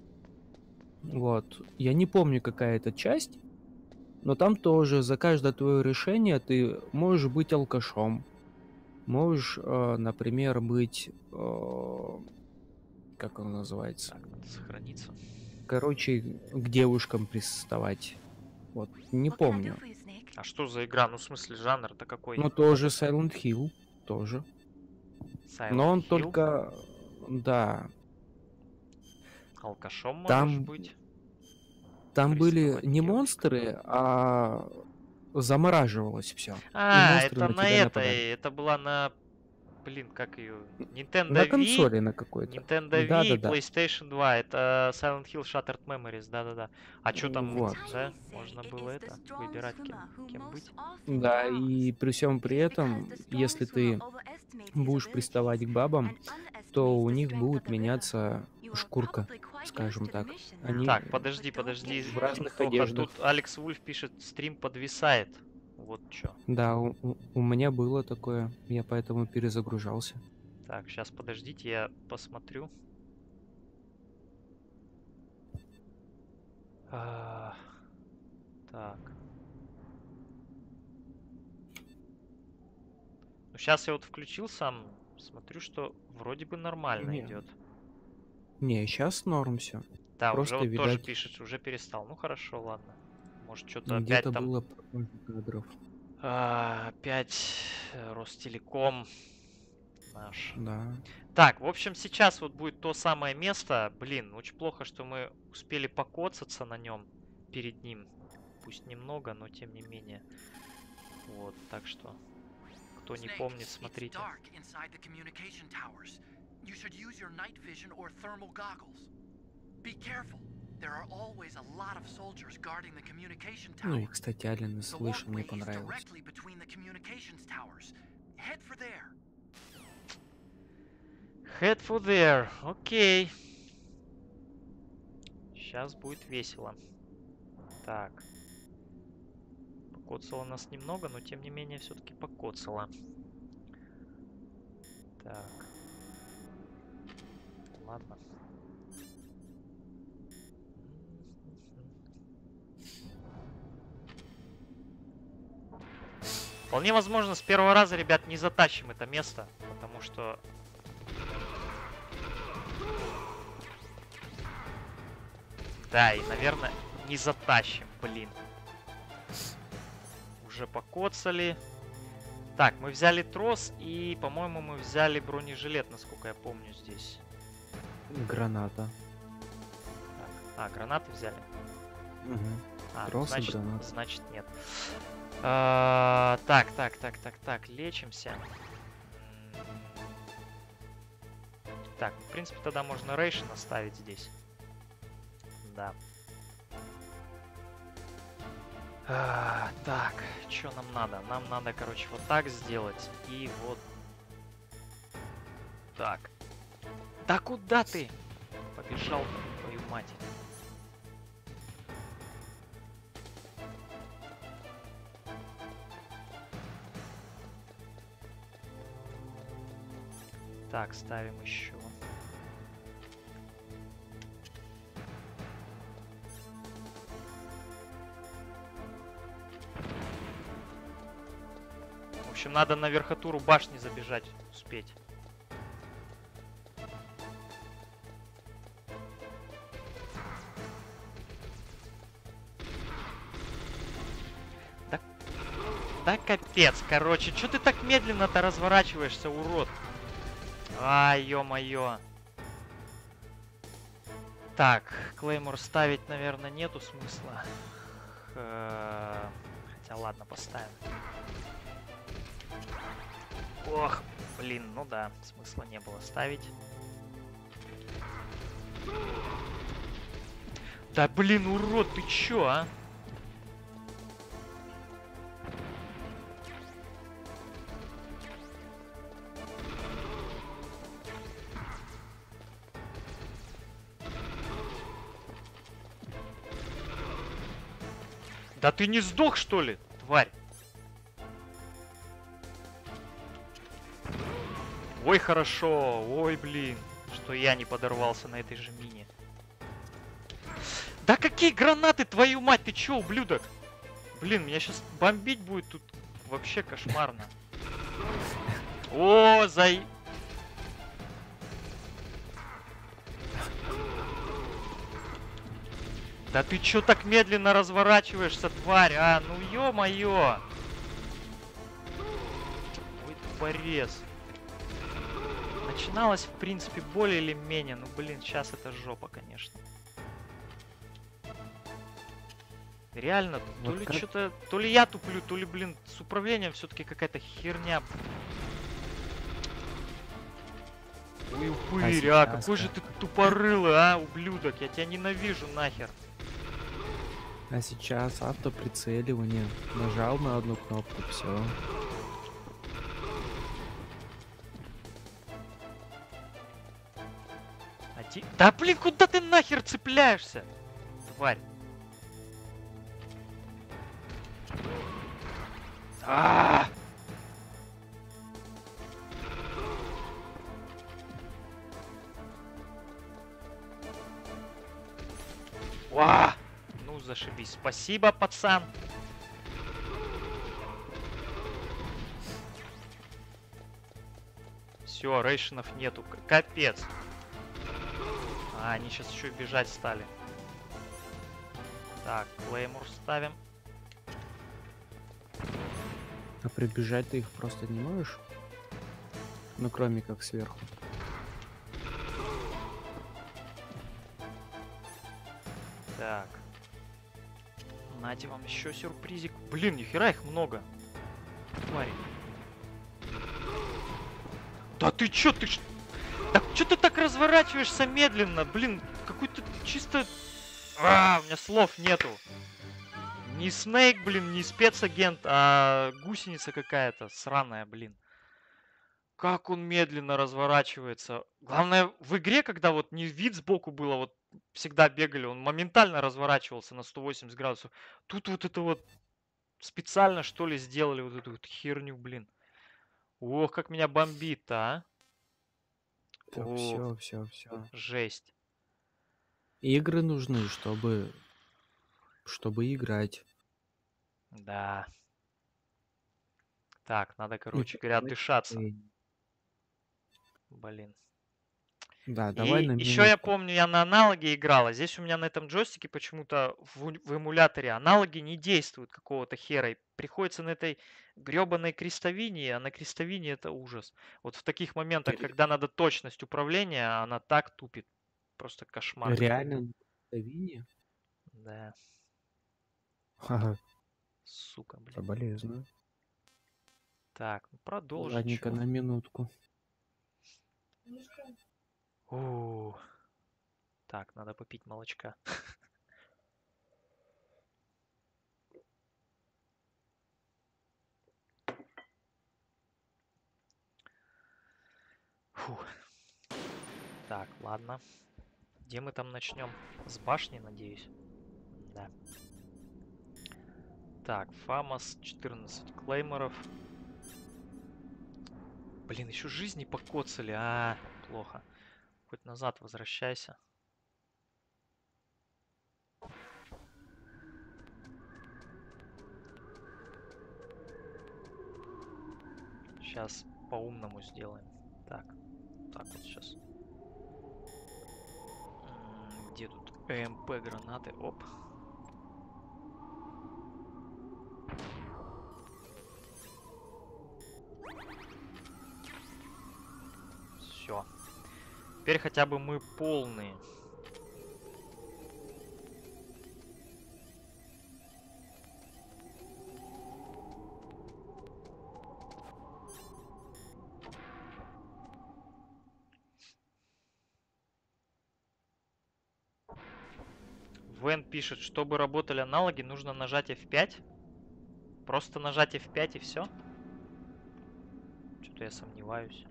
Вот. Я не помню, какая это часть, но там тоже за каждое твое решение ты можешь быть алкашом. Можешь, э, например, быть... э, как он называется? Так, надо сохраниться. Короче, к девушкам приставать. Вот, не помню. А что за игра? Ну, в смысле, жанр-то какой? Ну, тоже Silent Hill. Тоже. Silent Но он Hill? только... Да. Алкашом можешь Там, быть? там были Приставать не к девушкам. монстры, а замораживалось все. А, это на этой, это была на, блин, как ее, Nintendo На Wii, консоли на какой-то. Nintendo Wii и Да-да-да. PlayStation два, это Silent Hill Shattered Memories, да-да-да. А что там, Вот. да, можно было это, выбирать, кем, кем быть? Да, и при всем при этом, если ты будешь приставать к бабам, то у них будет меняться шкурка, скажем так. Они Так, подожди, подожди, в разных Тоха, одеждах. тут Алекс Вульф пишет, стрим подвисает, вот что. Да, у, у- у меня было такое, я поэтому перезагружался. Так, сейчас подождите, я посмотрю. А, так. Ну, сейчас я вот включил сам, смотрю, что вроде бы нормально Не. идет. Не, сейчас норм все. Да, Просто, уже вот тоже видать, пишет, уже перестал. Ну хорошо, ладно. Может, что-то опять где-то там... было пару кадров. а, опять э, Ростелеком наш. Да. Так, в общем, сейчас вот будет то самое место. Блин, очень плохо, что мы успели покоцаться на нем перед ним. Пусть немного, но тем не менее. Вот, так что, кто не помнит, смотрите. dark inside the communication towers. You should use your night vision or thermal goggles. Be careful. There are always a lot of soldiers guarding the communication Ну и, tower. кстати, Alien The Isolation мне walkway is понравилось. directly between the communications towers. Head for there. Head for there. Окей. Сейчас будет весело. Так. Покоцало нас немного, но тем не менее все-таки покоцало. Так. Ладно. Вполне возможно, с первого раза, ребят, не затащим это место, потому что... Да, и, наверное, не затащим, блин. Уже покоцали. Так, мы взяли трос и, по-моему, мы взяли бронежилет, насколько я помню, здесь. Граната. Так. А, гранаты взяли? Угу. А, Трос и значит, гранат. значит нет. А, так, так, так, так, так, лечимся. Так, в принципе, тогда можно рейшн оставить здесь. Да. А, так, что нам надо? Нам надо, короче, вот так сделать. И вот так. Да куда ты? Побежал, твою мать. Так, ставим еще. В общем, надо на верхотуру башни забежать, успеть. Да, да капец, короче, что ты так медленно-то разворачиваешься, урод? А, ё-моё. Так, Клеймор ставить, наверное, нету смысла. Хотя ладно, поставим. Ох, блин, ну да, смысла не было ставить. Да блин, урод, ты чё, а? Да ты не сдох, что ли, тварь? Ой, хорошо. Ой, блин. Что я не подорвался на этой же мине. Да какие гранаты, твою мать, ты чё, ублюдок? Блин, меня сейчас бомбить будет тут вообще кошмарно. О, зай... Да ты чё так медленно разворачиваешься, тварь, а? Ну ё-моё. Ой, тупорез. Начиналось, в принципе, более или менее. Ну, блин, сейчас это жопа, конечно. Реально, вот то ли как... что-то... То ли я туплю, то ли, блин, с управлением все-таки какая-то херня. Ой, упырь, а, а какой же ты тупорылый, а, ублюдок. Я тебя ненавижу нахер. А сейчас автоприцеливание. Нажал на одну кнопку, все. Да блин, куда ты нахер цепляешься, тварь? А-а-а! Ва! Ну зашибись. Спасибо, пацан. Все, рейшенов нету. Капец. А, они сейчас еще бежать стали. Так, Клеймор ставим. А прибежать ты их просто не можешь? Ну, кроме как сверху. Так. Нате вам еще сюрпризик. Блин, нихера их много. Твари. Да ты чё, ты ж... Да чё ты так разворачиваешься медленно? Блин, какой-то чисто... А, у меня слов нету. Не Снейк, блин, не спецагент, а гусеница какая-то сраная, блин. Как он медленно разворачивается. Главное, в игре, когда вот не вид сбоку было, вот всегда бегали, он моментально разворачивался на сто восемьдесят градусов. Тут вот это вот специально, что ли, сделали вот эту вот херню, блин. Ох, как меня бомбит-то, а. Все, все, все. Жесть. Игры нужны, чтобы... Чтобы играть. Да. Так, надо, короче Это говоря, давай дышаться. ты- Блин. Да, давай И на еще я минутку. помню, я на аналоге играл, а здесь у меня на этом джойстике почему-то в, у- в эмуляторе аналоги не действуют какого-то хера. И приходится на этой гребаной крестовине, а на крестовине это ужас. Вот в таких моментах, Ре- когда надо точность управления, она так тупит. Просто кошмар Реально какой-то. не в Вине? Да, Ха-ха, сука, блин. соболезную. Так, ну продолжить Ладненько, чё? на минутку. У, Так, надо попить молочка. Фух. Так, ладно. Где мы там начнем? С башни, надеюсь. Да. Так, Фамос, четырнадцать клейморов. Блин, еще жизни покоцали. А, плохо. Хоть назад возвращайся. Сейчас по-умному сделаем. Так, так вот сейчас. Где тут ЭМП гранаты? Оп. Все. Теперь хотя бы мы полные. Вен пишет, чтобы работали аналоги, нужно нажать эф пять. Просто нажать эф пять и все. Что-то я сомневаюсь.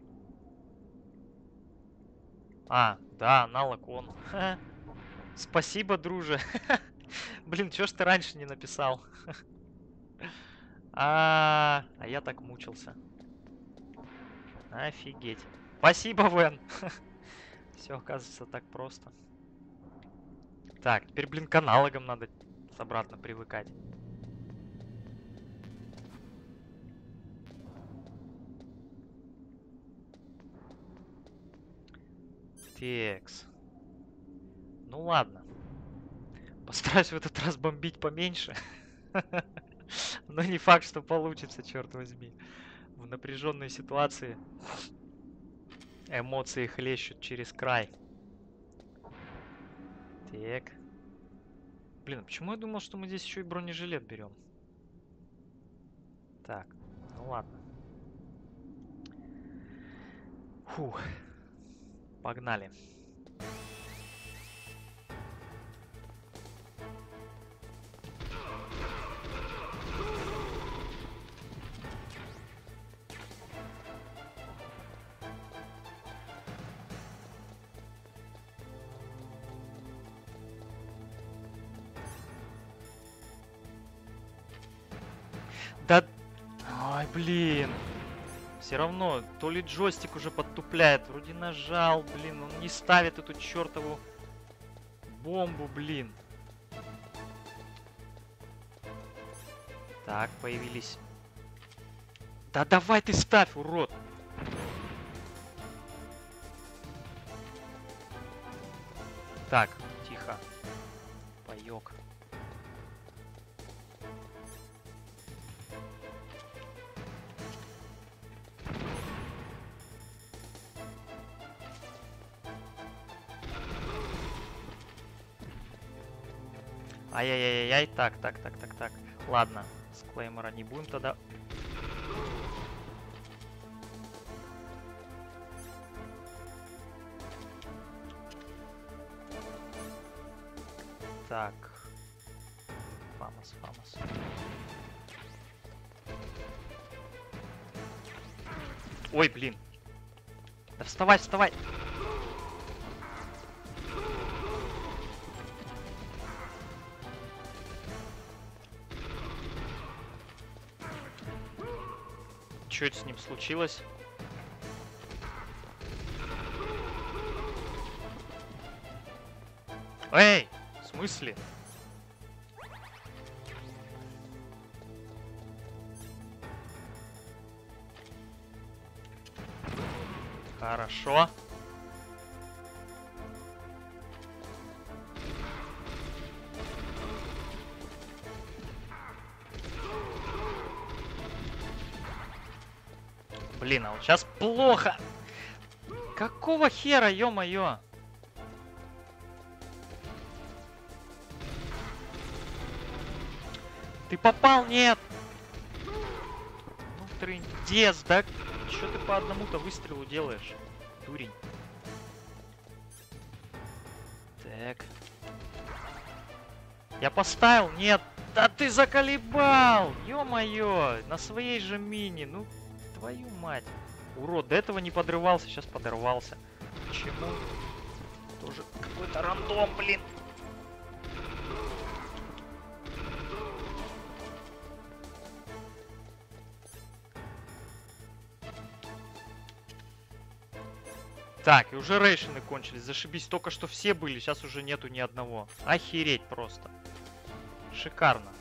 А, да, аналог он. Ха. Спасибо, друже. Блин, чё ж ты раньше не написал? А, а я так мучился. Офигеть. Спасибо, Вен. Все оказывается так просто. Так, теперь, блин, к аналогам надо обратно привыкать. Текс. Ну ладно. Постараюсь в этот раз бомбить поменьше. Но не факт, что получится, черт возьми. В напряженной ситуации эмоции хлещут через край. Так. Блин, а почему я думал, что мы здесь еще и бронежилет берем? Так, ну ладно. Фух. Погнали. Да... Ай, блин. Все равно, то ли джойстик уже подтупляет. Вроде нажал, блин. Он не ставит эту чертову бомбу, блин. Так, появились. Да давай ты ставь, урод. Так, тихо. Паёк. Ай-яй-яй-яй, так, так, так, так, так. Ладно, с клеймора не будем тогда. Так. Фамос, фамос. Ой, блин. Да вставай, вставай. Что это с ним случилось? Эй! В смысле? Хорошо. Блин, а вот сейчас плохо. Какого хера, ё-моё? Ты попал? Нет. Ну, трындец, да? Чё ты по одному-то выстрелу делаешь, дурень? Так. Я поставил? Нет. Да ты заколебал! Ё-моё! На своей же мини. Ну, твою мать. Урод, до этого не подрывался, сейчас подорвался. Почему? Тоже какой-то рандом, блин. Так, и уже рейшены кончились. Зашибись, только что все были, сейчас уже нету ни одного. Охереть просто. Шикарно.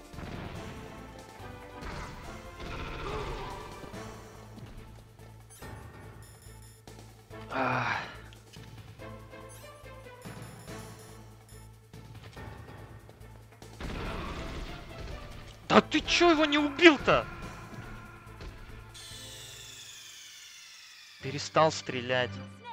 Ах. Да ты чё его не убил-то? Перестал стрелять.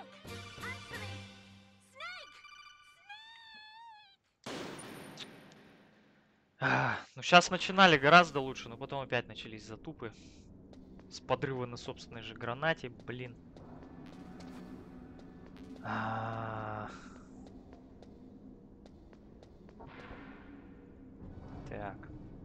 А, ну сейчас начинали гораздо лучше, но потом опять начались затупы. С подрыва на собственной же гранате, блин. А -а -а. Так.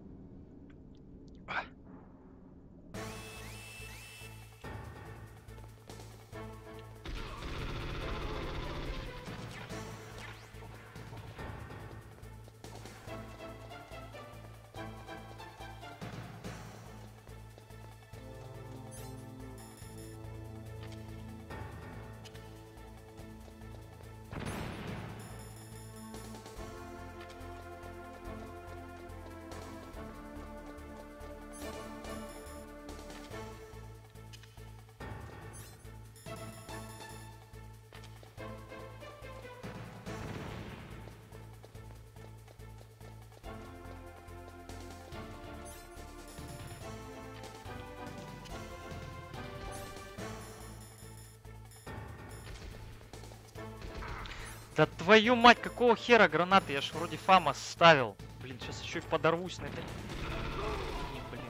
Да твою мать, какого хера гранаты? Я ж вроде фамос ставил. Блин, сейчас еще и подорвусь на этой. Блин.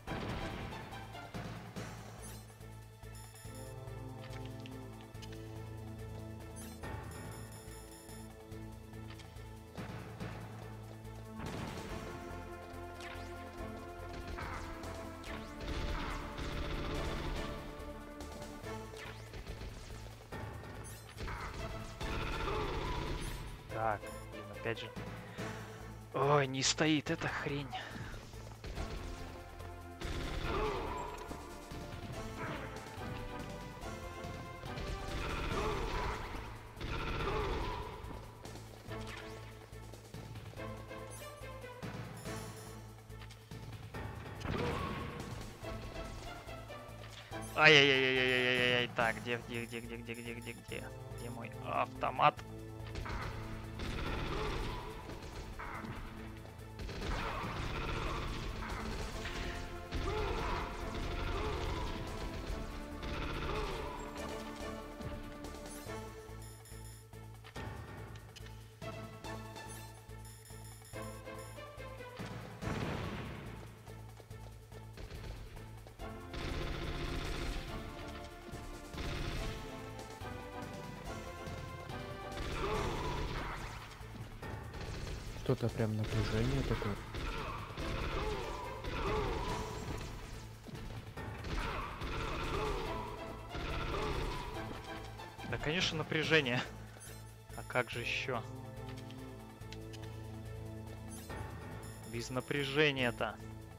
Так, блин, опять же. Ой, не стоит эта хрень. Ай-яй-яй-яй-яй-яй-яй. Так, где, где, где, где, где, где, где, где? Где мой автомат? Что-то прям напряжение такое. Да, конечно, напряжение. А как же еще? Без напряжения-то.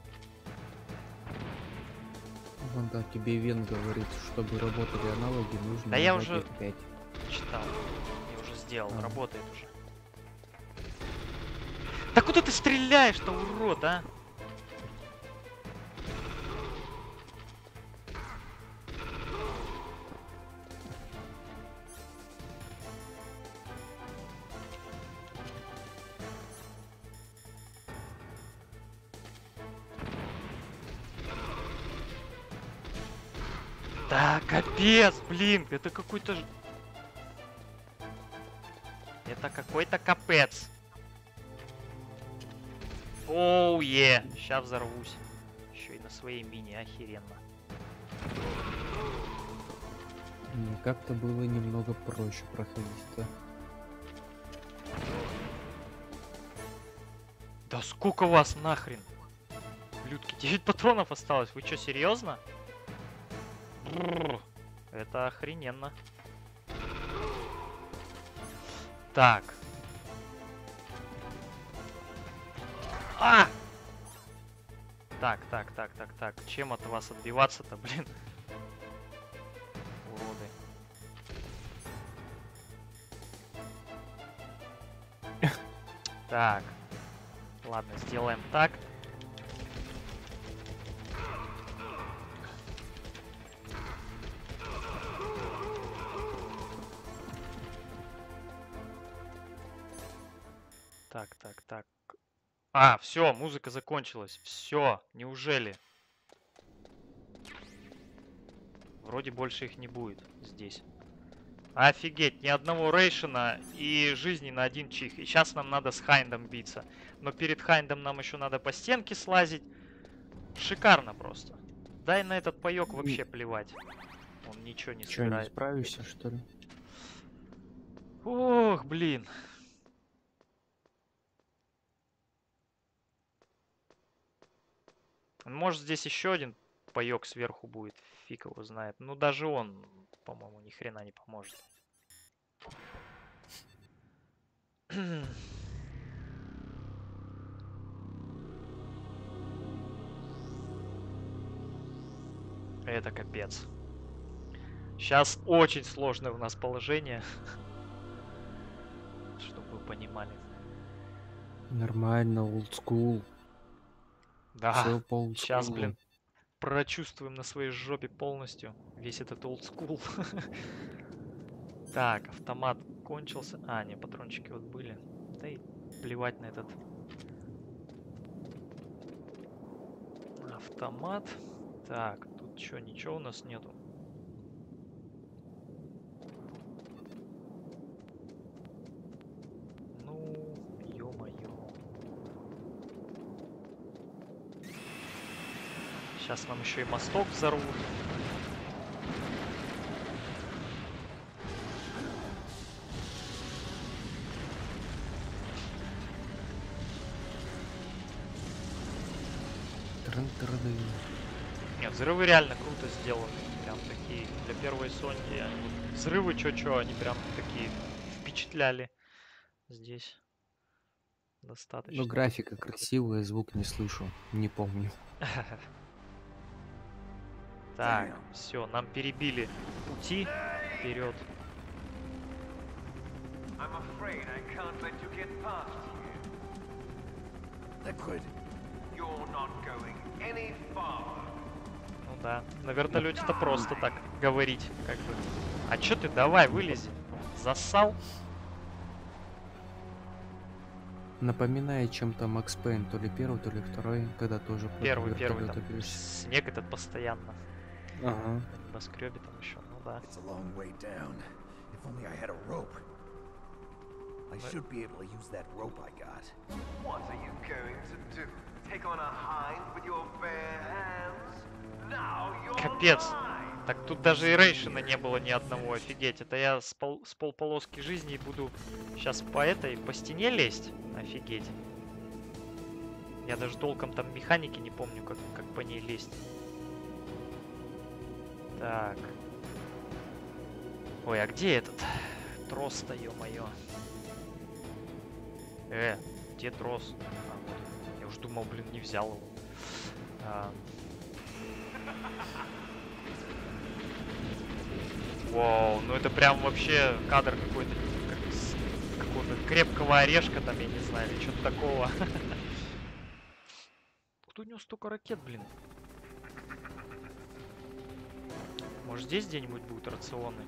Вон да, тебе Вен говорит, чтобы работали аналоги, нужно... Да я уже пять. читал. Я уже сделал, А. работает уже. Да куда ты стреляешь-то, урод, а? Да, капец, блин, это какой-то... Это какой-то капец. Оу, е, сейчас взорвусь. Еще и на своей мини, охеренно. Мне как-то было немного проще проходить-то. Да сколько вас нахрен? Блюдки, девять патронов осталось. Вы что, серьезно? Бррр, это охрененно. Так. А! Так, так, так, так, так. Чем от вас отбиваться-то, блин? Уроды. Так. Ладно, сделаем так. Так, так, так. А, все, музыка закончилась. Все, неужели? Вроде больше их не будет здесь. Офигеть, ни одного рейшена и жизни на один чих. И сейчас нам надо с Хайндом биться. Но перед Хайндом нам еще надо по стенке слазить. Шикарно просто. Дай на этот паёк вообще плевать. Он ничего не Чё, собирает. не справишься, что ли? Ох, блин. Может, здесь еще один паёк сверху будет. Фиг его знает. Ну, даже он, по-моему, ни хрена не поможет. Это капец. Сейчас очень сложное у нас положение. Чтобы вы понимали. Нормально, old school. Да, сейчас, блин, прочувствуем на своей жопе полностью весь этот old school. Так, автомат кончился. А, не, патрончики вот были. Да и плевать на этот автомат. Так, тут что, ничего у нас нету. Ну, ё-моё. Сейчас нам еще и мосток взорвут. Нет, взрывы реально круто сделаны. Прям такие для первой Соньки. Они вот взрывы чё-чё, они прям такие впечатляли. Здесь достаточно. Ну, графика красивая, звук не слышу, не помню. Так, все, нам перебили пути вперед. Ну да, на вертолете-то просто так говорить, как бы. А чё ты, давай, вылези. Зассал? Напоминает чем-то Макс Пейн, то ли первый, то ли второй, когда тоже первый, первый, там снег этот постоянно. Ага. На небоскребе там еще, ну да. Капец. Так тут даже и рейшена не было ни одного, офигеть. Это я с, пол, с полполоски жизни буду сейчас по этой, по стене лезть? Офигеть. Я даже толком там механики не помню, как, как по ней лезть. Так. Ой, а где этот трос-то, ё-моё? Э, где трос? А, вот. Я уж думал, блин, не взял его. А. Вау, ну это прям вообще кадр какой-то, как из какого-то крепкого орешка там, я не знаю, или что-то такого. Кто у него столько ракет, блин? Может, здесь где-нибудь будут рационы?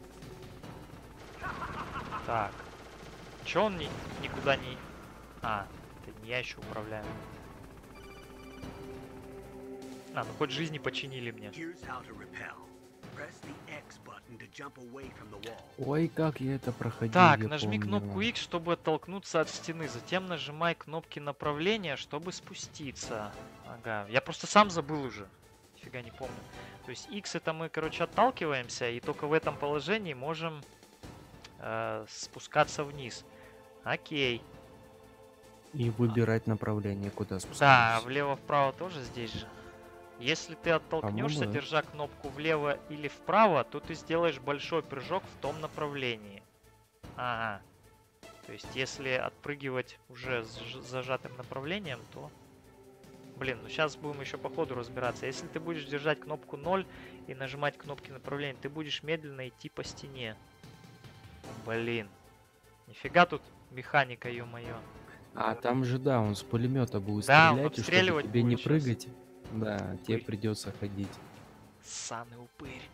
Так. Чё он ни, никуда не... А, это не я еще управляю. А, ну хоть жизни починили мне. Press the X button to jump away from the wall. Ой, как я это проходил, Так, я нажми помню. кнопку X, чтобы оттолкнуться от стены. Затем нажимай кнопки направления, чтобы спуститься. Ага, я просто сам забыл уже. Нифига не помню. То есть X это мы, короче, отталкиваемся, и только в этом положении можем э, спускаться вниз. Окей. И выбирать направление, куда Да, спускаться. влево-вправо тоже здесь же. Если ты оттолкнешься, По-моему, да. держа кнопку влево или вправо, то ты сделаешь большой прыжок в том направлении. Ага. То есть, если отпрыгивать уже с ж- зажатым направлением, то... Блин, ну сейчас будем еще по ходу разбираться. Если ты будешь держать кнопку ноль и нажимать кнопки направления, ты будешь медленно идти по стене. Блин. Нифига тут механика, ё-моё. А там же, да, он с пулемета будет Да, он стрелять, и чтобы обстреливать тебе не будет щас. прыгать, да, тебе придется ходить. Ссаный упырь.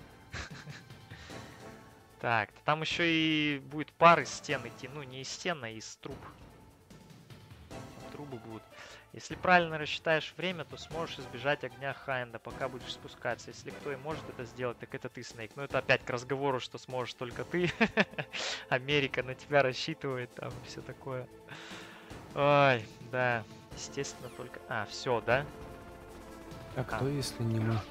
Так, там еще и будет пар из стен идти. Ну, не из стен, а из труб. Трубы будут. Если правильно рассчитаешь время, то сможешь избежать огня Хайнда, пока будешь спускаться. Если кто и может это сделать, так это ты, Снейк. Ну, это опять к разговору, что сможешь только ты. Америка на тебя рассчитывает, там, все такое. Ой, да. Естественно, только... А, все, да? А кто, если не мы?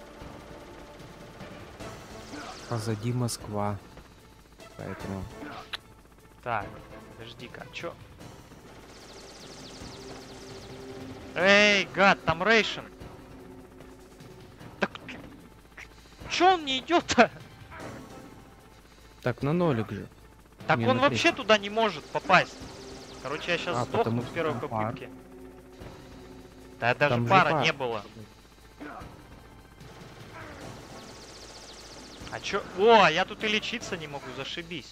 Позади Москва. Поэтому... Так, подожди-ка, а чё? Эй, гад, там рейшен. Так, чё он не идет-то? Так, на нолик же. Так Не, он на вообще третий. туда не может попасть. Короче, я сейчас А, сдохну потому с что первой там пар. попытки. Да даже Там же пара пар. не было. А чё? О, я тут и лечиться не могу, зашибись.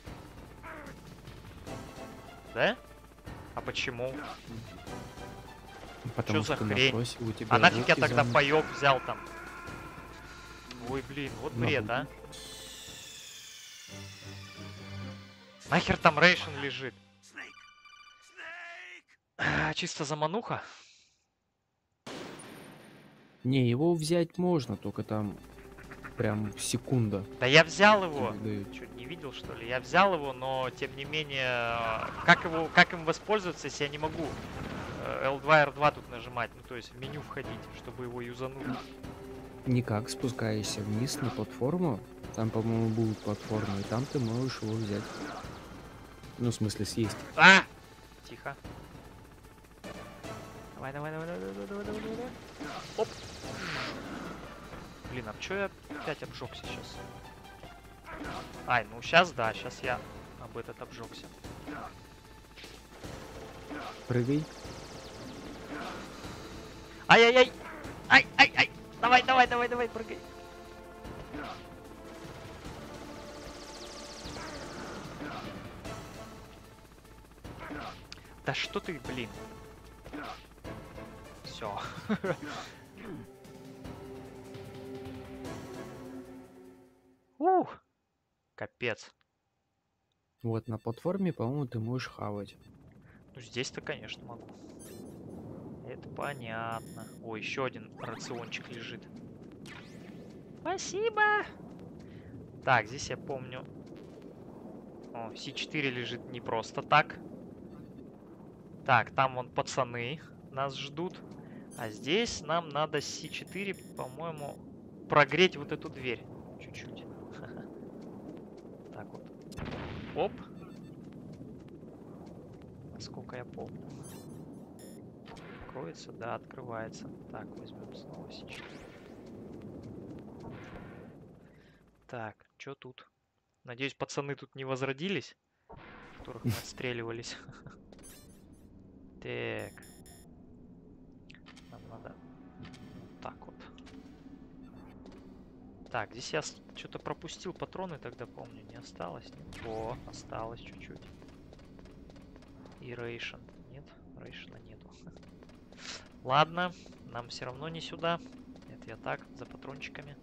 Да? А почему? Потому Чё за что на хрень? кроссе у тебя А нафиг я руки тогда заняты. паёк взял там? Ой, блин, вот На бред, хуй. а. Нахер там рейшен лежит? А, чисто замануха? Не, его взять можно, только там прям секунда. Да я взял его. тебе дают. Чё, не видел, что ли? Я взял его, но тем не менее, э, как его, как им воспользоваться, если я не могу э, эл два эр два тут нажимать, ну то есть в меню входить, чтобы его юзануть. Никак, спускаешься вниз на платформу. Там, по-моему, будут платформы, и там ты можешь его взять. Ну, в смысле, съесть. А! Тихо. Давай, давай, давай, давай, давай, давай, давай, давай. Оп. Блин, а чё я опять обжегся сейчас? Ай, ну сейчас да, сейчас я об этот обжегся. Прыгай. Ай-яй-яй! Ай-ай-ай! Давай, давай, давай, давай, прыгай. Да что ты, блин? Все. Ух! Капец. Вот на платформе, по-моему, ты можешь хавать. Ну здесь-то, конечно, могу. Это понятно. О, еще один рациончик лежит. Спасибо. Так, здесь я помню. О, си четыре лежит не просто так. Так, там вон пацаны нас ждут. А здесь нам надо с си четыре, по-моему, прогреть вот эту дверь. Чуть-чуть. Так вот. Оп. Насколько я помню. Откроется, да, открывается. Так, возьмем снова си четыре. Так, что тут? Надеюсь, пацаны тут не возродились, которых мы отстреливались. Так. Нам надо вот так вот. Так, здесь я что-то пропустил патроны, тогда помню, не осталось. Нет? О, осталось чуть-чуть. И рейшен. Нет, рейшена нету. Ладно, нам все равно не сюда. Это я так, за патрончиками.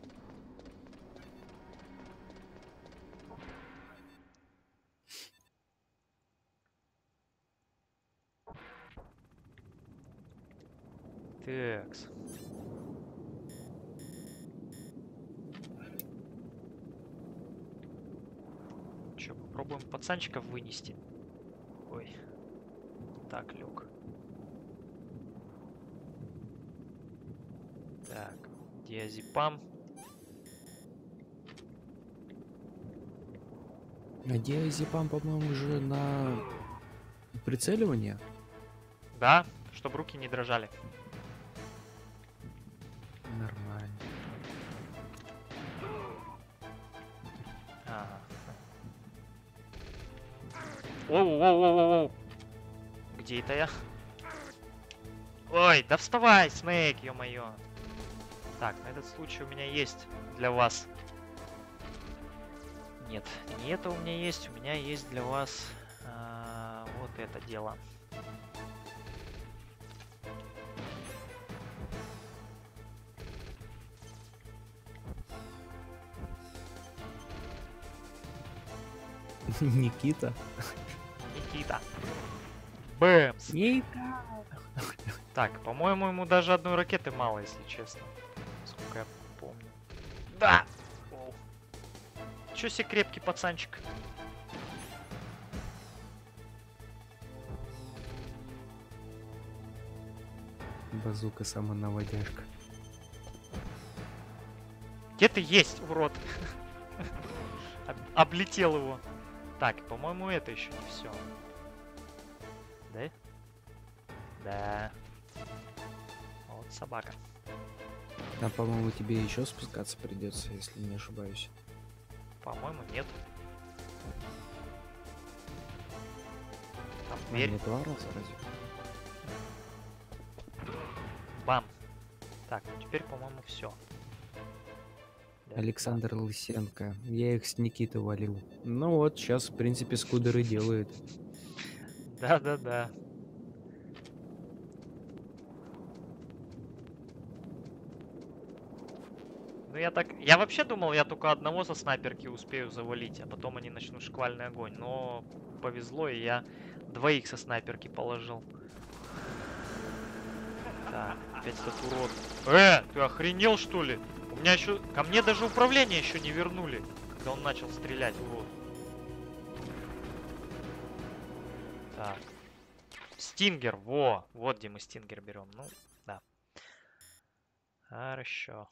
Такс. Попробуем пацанчиков вынести. Ой. Так, лег. Так, диазепам. А диазепам, по-моему, уже на прицеливание. Да, чтобы руки не дрожали. Нормально. Ага. Оу-оу-оу-оу-оу. Где это я? Ой, да вставай, Снейк, ё-моё. Так, на этот случай у меня есть для вас. Нет, не это у меня есть, у меня есть для вас а, вот это дело. Никита. Никита. Бэмс. Ника. Так, по-моему, ему даже одной ракеты мало, если честно. Сколько я помню. Да! Оу. Чё себе крепкий пацанчик? Базука самонаводяшка. Где ты есть, урод? Облетел его. Так, по-моему, это еще не все. Да? Да. Вот собака. Там, по-моему, тебе еще спускаться придется, если не ошибаюсь. По-моему, нет. Там А, дверь. не два раза разве? Бам. Так, ну теперь, по-моему, все. Александр Лысенко. Я их с Никиты валил. Ну вот, сейчас, в принципе, скудеры делают. Да-да-да. Ну я так... Я вообще думал, я только одного со снайперки успею завалить, а потом они начнут шквальный огонь. Но повезло, и я двоих со снайперки положил. Так, опять этот урод. Э, ты охренел, что ли? У меня еще... Ко мне даже управление еще не вернули, когда он начал стрелять, урод. Так. Стингер, во! Вот где мы Стингер берем. Ну, да. Хорошо.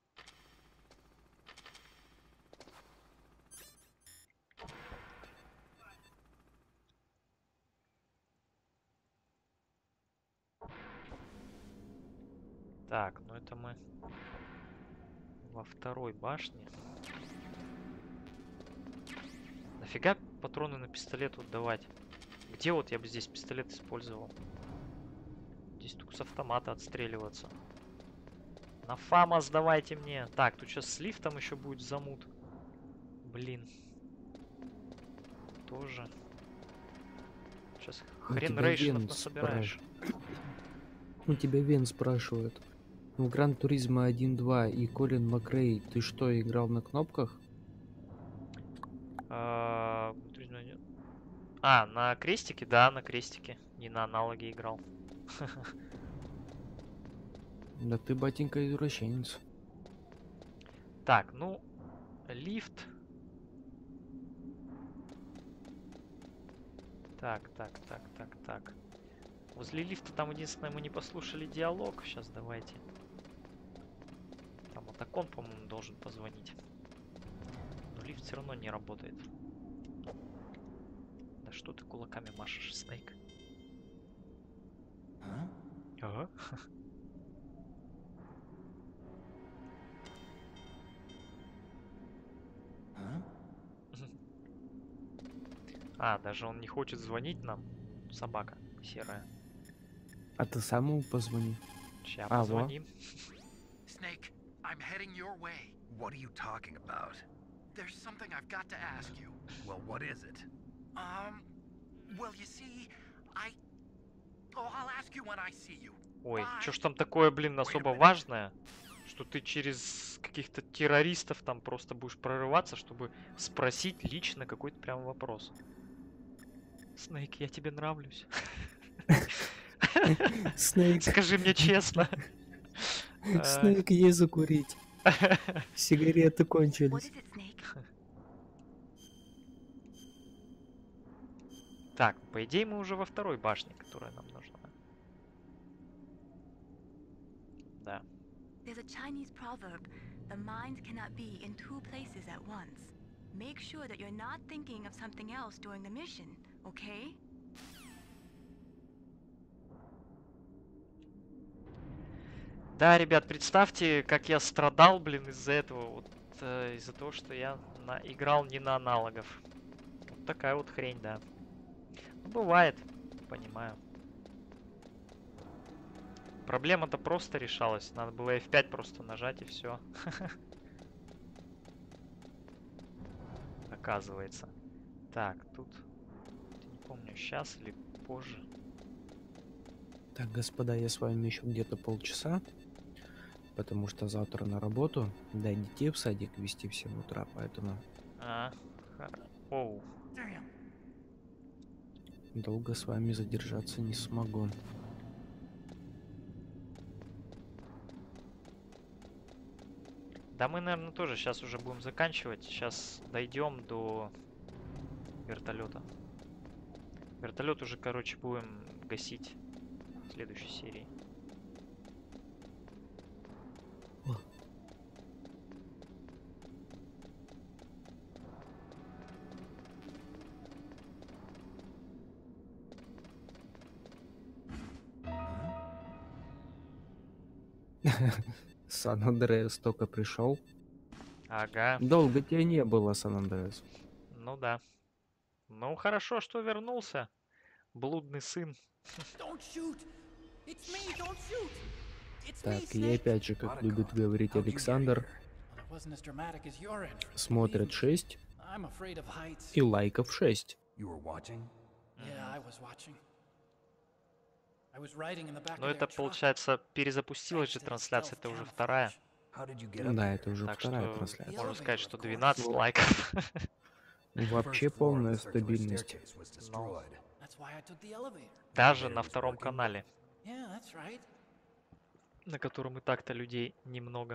Так, ну это мы во второй башне. Нафига патроны на пистолет вот давать? Где вот я бы здесь пистолет использовал? Здесь только с автомата отстреливаться. На ФАМАС давайте мне. Так, тут сейчас с лифтом еще будет замут. Блин. Тоже. Сейчас хрен рейшенов насобираешь. У тебя Вен спрашивает. В Гран Туризмо один два и Колин Макрей, ты что, играл на кнопках? А, а, на крестике? Да, на крестике. Не на аналоге играл. Да ты, батенька, извращенец. Так, ну, лифт. Так, так, так, так, так. Возле лифта там единственное, мы не послушали диалог. Сейчас давайте. Там Атакон, по-моему, должен позвонить. Но лифт все равно не работает. Да что ты кулаками машешь, Снейк? А? Ага. А? А, даже он не хочет звонить нам. Собака серая. А ты сам ему позвони. Сейчас а, позвоним. Snake, I'm heading your way. What are you talking about? There's something I've got to ask you. Well, what is it? Um, well, you see, I... Oh, I'll ask you when I see you. Ой, что ж там такое, блин, особо важное, что ты через каких-то террористов там просто будешь прорываться, чтобы спросить лично какой-то прям вопрос. Снейк, я тебе нравлюсь. Снейк. Скажи мне честно. Снейк, ей закурить. Сигареты кончились. Так, по идее мы уже во второй башне, которая нам нужна. Да. There's a Chinese proverb. The mind cannot be in two places at once. Make sure that you're not thinking of something else during the mission, okay? Да, ребят, представьте, как я страдал, блин, из-за этого. Вот э, из-за того, что я на... играл не на аналогов. Вот такая вот хрень, да. Бывает, понимаю. Проблема-то просто решалась. Надо было эф пять просто нажать и все. Оказывается. Так, тут... Не помню, сейчас или позже. Так, господа, я с вами еще где-то полчаса. Потому что завтра на работу. Да, детей в садик вести в семь утра, поэтому... А, оу. Долго с вами задержаться не смогу. Да мы, наверное, тоже сейчас уже будем заканчивать. Сейчас дойдем до вертолета. Вертолет уже, короче, будем гасить в следующей серии. Сан-Андреас только пришел. Ага. Долго тебя не было, Сан-Андреас. Ну да. Ну хорошо, что вернулся. Блудный сын. Так, и опять же, как любит говорить Александр, смотрят шесть и лайков шесть. Ну это получается перезапустилась же трансляция, это уже вторая. Да, это уже так вторая что трансляция. можно сказать, что двенадцать лайков. Вообще полная стабильность. Но... Даже на втором канале, на котором и так-то людей немного.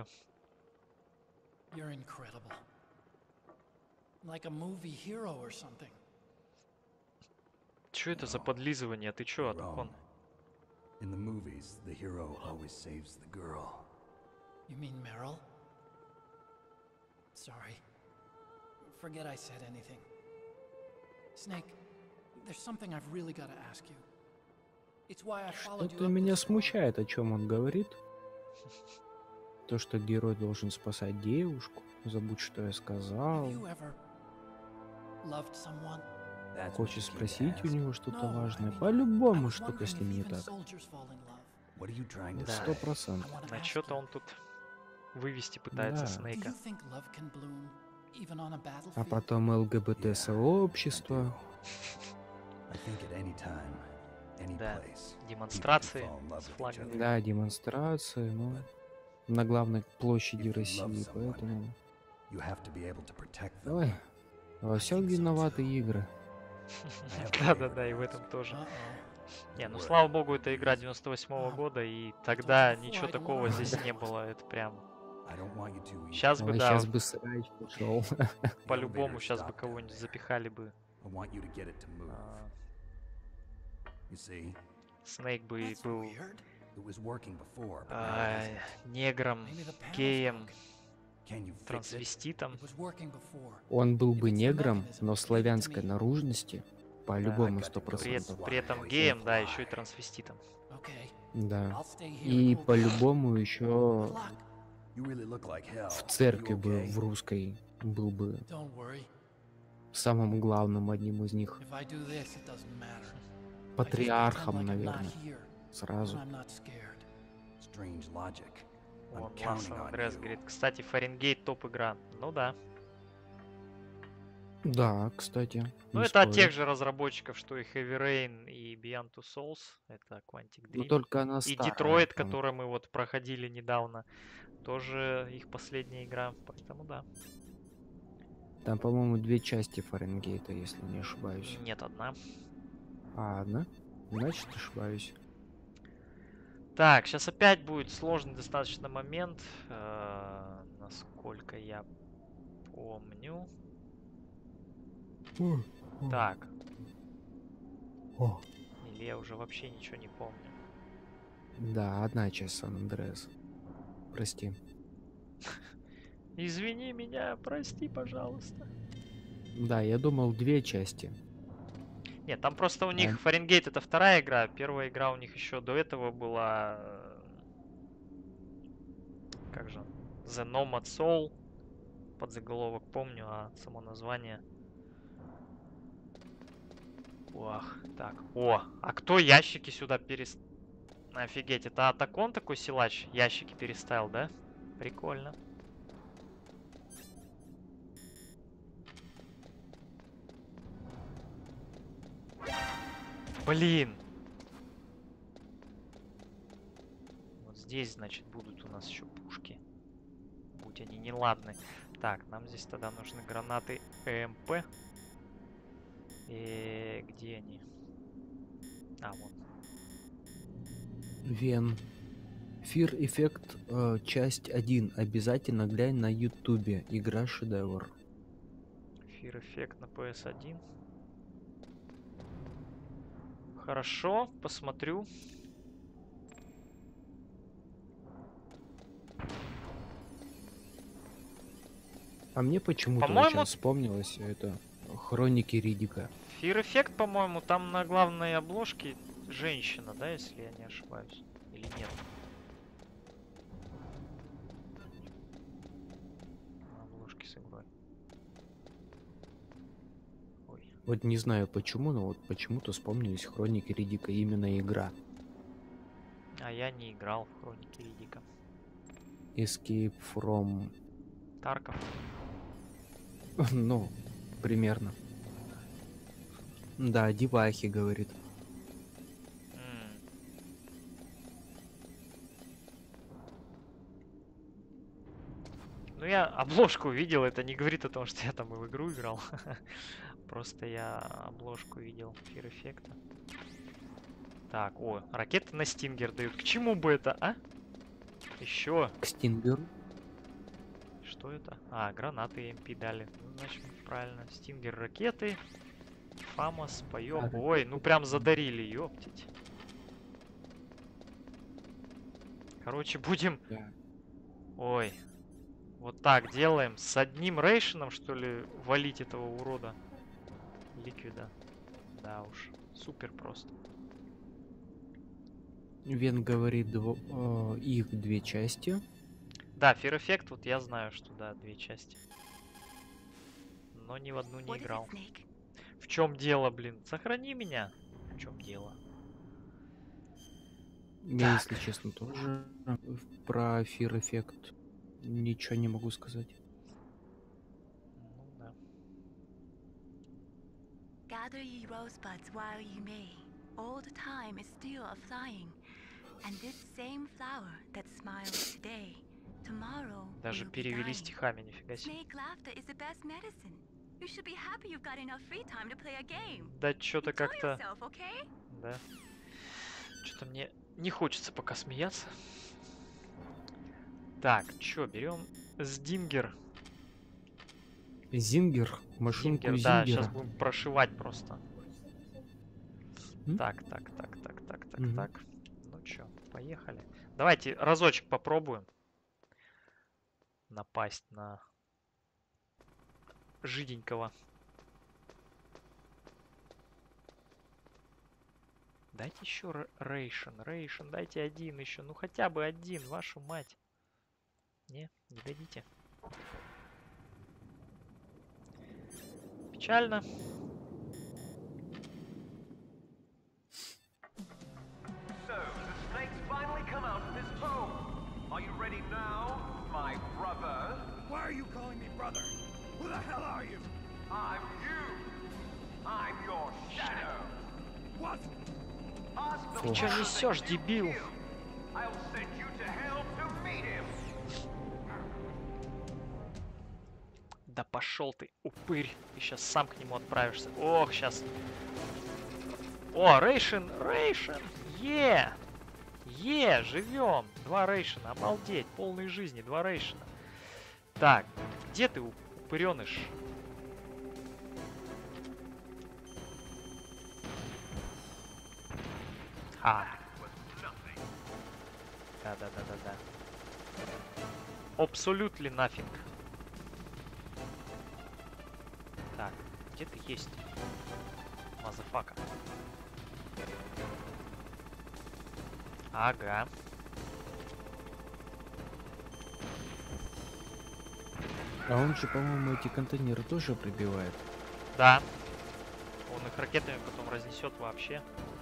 Чё это за подлизывание? Ты чё, Атакон? In the movies, the hero always saves the girl. You mean Meryl? Sorry. Forget I said anything. Snake, there's something I've really got to ask you. It's why I followed you Что-то up меня this far. смущает, о чем он говорит. То, что герой должен спасать девушку. Забудь, что я сказал. Have you ever loved someone? Хочешь спросить у него что-то важное? По-любому что-то с ним не так. Да. Сто процентов. На что-то он тут вывести пытается Да. Снейка. А потом ЛГБТ-сообщество. Да, демонстрации с флагами. Да, демонстрации, ну, на главной площади России, поэтому... Ой, во всем виноваты игры. Да-да-да, и в этом тоже. Не, ну слава богу, это игра девяносто восьмого года, и тогда ничего такого здесь не было, это прям... Сейчас бы, Ой, да, сейчас бы срач пошел. по-любому сейчас бы кого-нибудь запихали бы. Снейк бы был а, негром, геем, трансвеститом. Он был бы негром, но славянской наружности, по-любому сто При, процентов. при этом геем, да, еще и трансвеститом. Да. И по-любому еще в церкви бы, в русской, был бы самым главным одним из них. Патриархом, наверное. Сразу. Вон, Лас Андреас говорит, кстати, Фаренгейт топ игра. Ну да. Да, кстати. Ну не это от спорю. тех же разработчиков, что и Heavy Rain, и Beyond Two Souls. Это Quantic Но Dream. только она И старая, Detroit, там. который мы вот проходили недавно. Тоже их последняя игра, поэтому да. Там, по-моему, две части Фаренгейта, если не ошибаюсь. Нет, одна. А, одна? Значит, ошибаюсь. Так, сейчас опять будет сложный достаточно момент. э, насколько я помню. Так. О. Или я уже вообще ничего не помню. Да, одна часть Сан-Андреас. Прости. Извини меня, прости, пожалуйста. Да, я думал две части. Нет, там просто у них А. Фаренгейт это вторая игра. Первая игра у них еще до этого была... Как же? The Nomad Soul. Подзаголовок помню, а само название... Ох, так. О, а кто ящики сюда перес... Офигеть, это Атакон такой силач? Ящики переставил, да? Прикольно. Блин! Вот здесь, значит, будут у нас еще пушки. Будь они неладны. Так, нам здесь тогда нужны гранаты ЭМП. И где они? А, вот. Вен. Fear Effect э, часть один. Обязательно глянь на ютубе. Игра шедевр. Fear Effect на пи эс один. Хорошо, посмотрю. А мне почему-то По-моему... сейчас вспомнилось это Хроники Риддика. Fear Effect, по-моему, там на главной обложке женщина, да, если я не ошибаюсь? Или нет? На обложке с игрой. Ой. Вот не знаю почему, но вот почему-то вспомнились Хроники Риддика, именно игра. А я не играл в Хроники Риддика. Escape from... Тарков. Ну, примерно. Да, Дивахи говорит. Mm. Ну, я обложку видел, это не говорит о том, что я там и в игру играл. Просто я обложку видел Fear Effect. Так, о, ракеты на Стингер дают. К чему бы это, а? Еще. К Стингеру? Что это? А, гранаты эм пи дали. Ну, значит, правильно. Стингер ракеты. Фамос, поем. А, Ой, ну прям задарили, ёптить. Короче, будем... Да. Ой. Вот так делаем. С одним рейшеном, что ли, валить этого урода. Ликвида. Да уж. Супер просто. Вен говорит, дво... э, их две части. Да, Fear Effect, вот я знаю, что да, две части. Но ни в одну не играл. В чем дело, блин? Сохрани меня. В чем дело? Я, если честно, тоже про Fear Effect ничего не могу сказать. Ну да. Gather ye rosebuds while you may. All the time is still a flying. And this same flower that smiles today, tomorrow Даже will be перевели dying. стихами, нифига себе. Snake laughter is the best medicine. You should be happy you've got enough free time to play a game. Да что-то Enjoy как-то... yourself, okay? Да. Что-то мне не хочется пока смеяться. Так, что, берем Сдингер. Зингер, машинку Зингер, да, Зингера. сейчас будем прошивать просто. М? Так, так, так, так, так, так, Мгм. так. Ну чё, поехали. Давайте разочек попробуем напасть на жиденького. Дайте еще рейшен, рейшен, дайте один еще, ну хотя бы один, вашу мать. Не, не дадите. Печально. So, the snakes finally come out of this hole. Are you ready now, my brother? Why are you calling me brother? Who the hell are you? I'm you. I'm your shadow. What? Ask the Ты чё father несёшь, that you дебил? killed. I'll send you to hell to meet him. Да пошел ты, упырь. Ты сейчас сам к нему отправишься. Ох, сейчас. О, рейшен, рейшен. Е! Е, живем. Два рейшена, обалдеть. Полной жизни, два рейшена. Так, где ты, упыреныш? А. Да-да-да-да-да. Absolutely nothing. Так, где ты есть? Мазафака. Ага. А он же, по-моему, эти контейнеры тоже пробивает. Да. Он их ракетами потом разнесет вообще.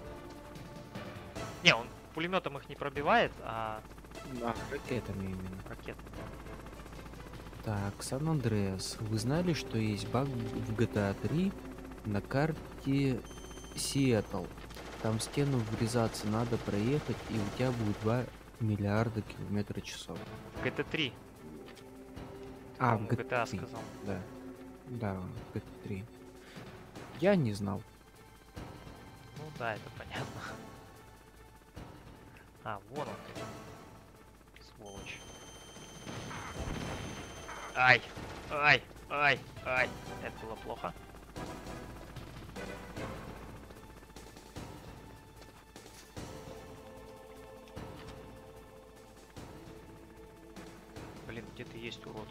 Не, он пулеметом их не пробивает, а... Да, ракетами именно. Ракетами. Так, Сан-Андреас. Вы знали, что есть баг в джи ти эй три на карте Сиэтл? Там в стену врезаться надо проехать, и у тебя будет два миллиарда километра часов. джи ти три. А, в джи ти эй джи ти три. сказал. Да. Да, в джи ти три. Я не знал. Ну да, это понятно. А, вон он. Сволочь. Ай, ай, ай, ай. Это было плохо. Блин, где ты есть, урод?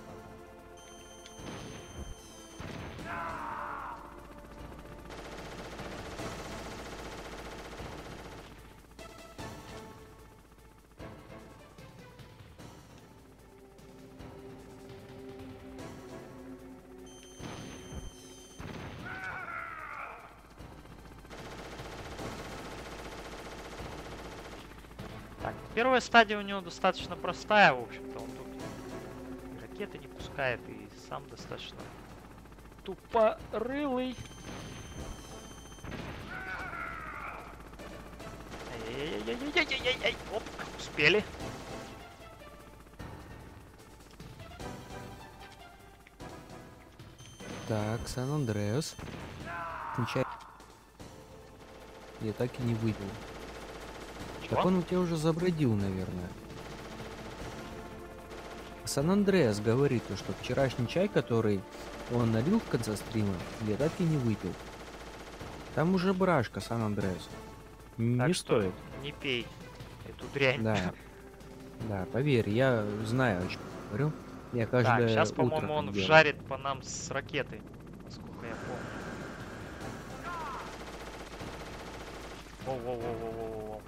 Так, первая стадия у него достаточно простая, в общем-то. Он тут и ракеты не пускает, и сам достаточно тупорылый. Ай-яй-яй-яй-яй-яй-яй-яй. Оп, успели. Так, Сан-Андреас. Нечай... Я так и не выпил. Так он у тебя уже забродил, наверное. Сан-Андреас говорит, что вчерашний чай, который он налил в конце стрима, я так и не выпил. Там уже брашка, Сан-Андреас. Не Так что стоит. не пей эту дрянь. Да. Да, поверь, я знаю, о чем говорю. Я каждое Так, сейчас, утро по-моему, так он делаю. вжарит по нам с ракетой, насколько я помню. Воу-воу-воу-воу-воу-воу.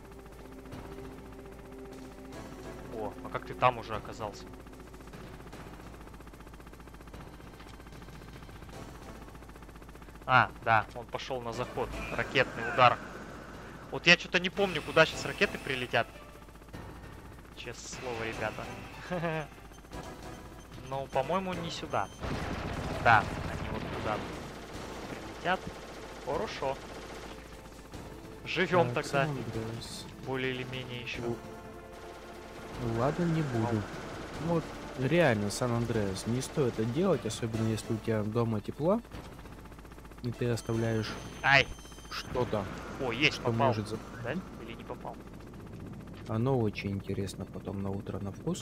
О, а как ты там уже оказался? А, да, он пошел на заход. Ракетный удар. Вот я что-то не помню, куда сейчас ракеты прилетят. Честное слово, ребята. Ну, по-моему, не сюда. Да, они вот туда прилетят. Хорошо. Живем Так, тогда. Сан-Андреас. Более или менее еще. Ну, ладно, не буду. Ну, вот реально, Сан-Андреас, не стоит это делать, особенно если у тебя дома тепло, и ты оставляешь Ай! что-то, О, есть, что попал. может Да? запретить. Или не попал? Оно очень интересно потом на утро на вкус.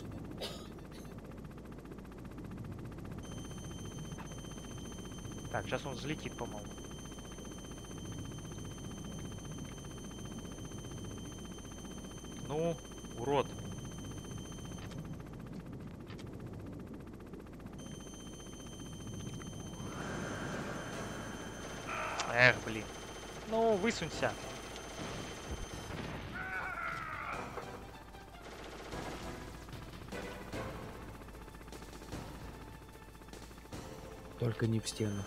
Так, сейчас он взлетит, по-моему. Ну, урод. Эх, блин. Ну, высунься. Только не в стену.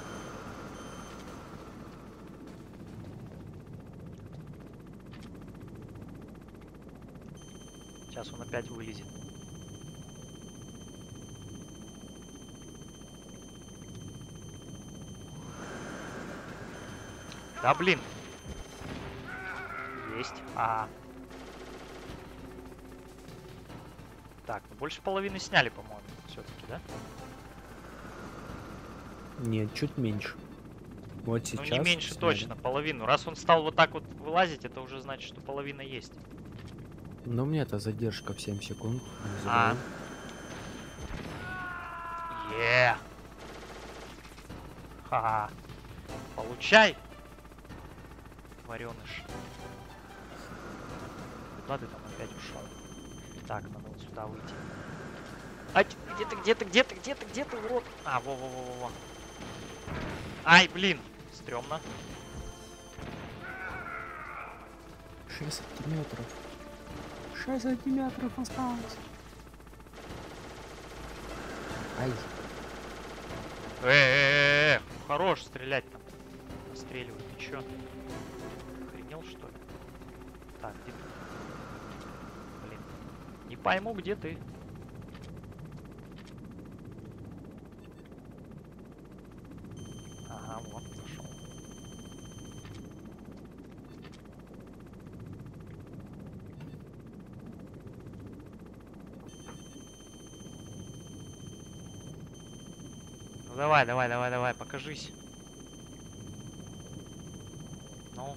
Сейчас он опять вылезет. Да блин. Есть. А. Так, ну больше половины сняли, по-моему, все-таки, да? Нет, чуть меньше. Вот сейчас. Ну не меньше сняли. точно, половину. Раз он стал вот так вот вылазить, это уже значит, что половина есть. Но у меня-то задержка в семь секунд. не А. забывай. Е. Ха-ха. Получай, вареныш. Куда ты там опять ушел? Так, надо вот сюда выйти. Ай, где ты, где ты, где ты, где ты, где ты, урод? А, во-во-во-во-во. Ай, блин, стрёмно. шесть сантиметров. шесть сантиметров осталось. Ай. Э-э-э, хорош стрелять там. Настреливай, ты чё? Охренел, что ли? Так, где ты? Блин, не пойму, где ты. Ага, вот, зашел. Ну давай, давай, давай, давай, покажись. Ну.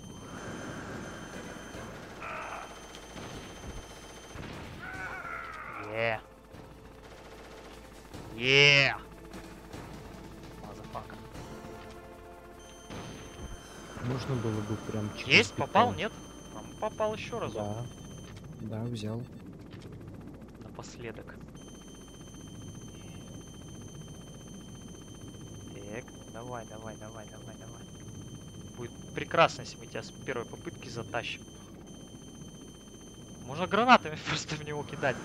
Е. Е. Мазафака. Можно было бы прям через Есть, бетон. попал, нет? Там попал еще разок. Да. Да, взял. Напоследок. Так, давай, давай, давай, давай, давай. Будет прекрасно, если мы тебя с первой попытки затащим. Можно гранатами просто в него кидать.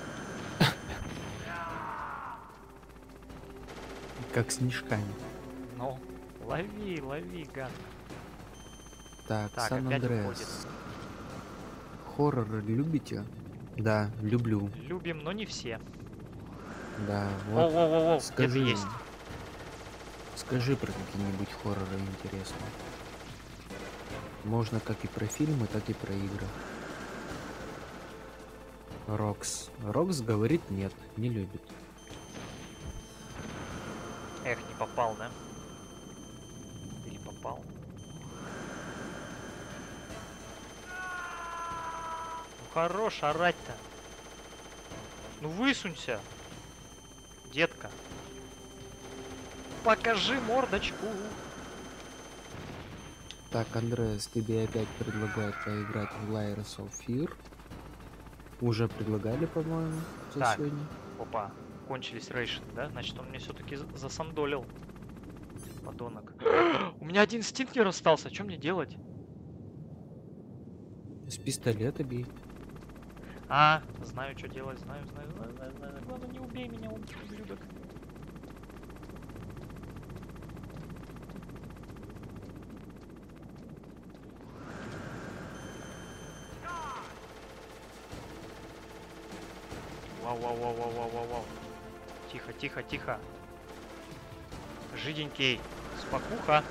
Как снежками. Ну, лови, лови, гад. Так, Так, опять Сан-Андреас. уходит. Хорроры любите? Да, люблю. Любим, но не все. Да, вот. Воу-воу-воу, где ты Скажи, есть? скажи про какие-нибудь хорроры интересные. Можно как и про фильмы, так и про игры. Рокс. Рокс говорит нет, не любит. Эх, не попал, да? Или попал? Ну хорош орать-то. Ну высунься, детка. Покажи мордочку. Так, Андреас, тебе опять предлагают поиграть в Layers of Fear. Уже предлагали, по-моему, за Так, сегодня. опа, кончились рейшины, да? Значит, он мне все-таки засандолил. Подонок. У меня один стинкер остался, что мне делать? С пистолета бей. А, знаю, что делать, знаю, знаю, знаю, знаю, знаю. Главное, не убей меня, ублюдок. Вау, вау, вау, вау, вау, вау, вау. Тихо, тихо, тихо. Жиденький, спокуха.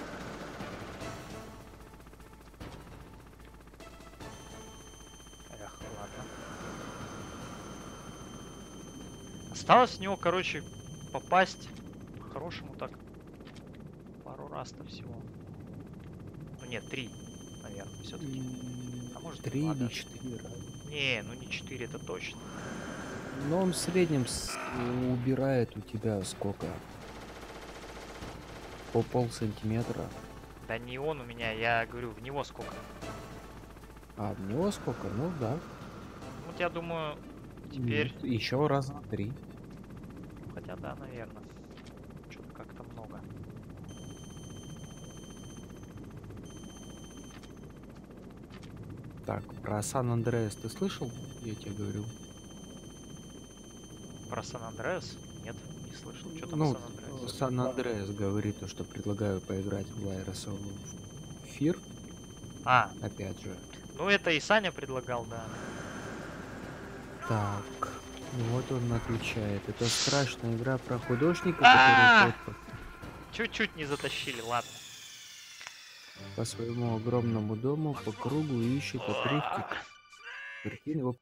Эх, ладно. Осталось в него, короче, попасть по-хорошему так пару раз-то всего. Ну нет, три, наверное, все-таки. А может Три два, или да? четыре раза. Не, ну не четыре, это точно. Но он в среднем с- убирает у тебя сколько? По пол сантиметра. Да не он у меня, я говорю, в него сколько. А в него сколько? Ну да. Вот я думаю, теперь... Еще раза на три. Хотя да, наверное. Что-то как-то много. Так, про Сан-Андреас ты слышал? Я тебе говорю. Про Сан-Андреас? Нет, не слышал. Что там Ну, Сан-Андреас? Сан-Андреас говорит то, что предлагаю поиграть в Layers of Fear. А. Опять же. Ну это и Саня предлагал, да. Так, вот он отвечает. Это страшная игра про художника, А! который Чуть-чуть не затащили, ладно. по своему огромному дому по кругу ищет отрывки картины. его-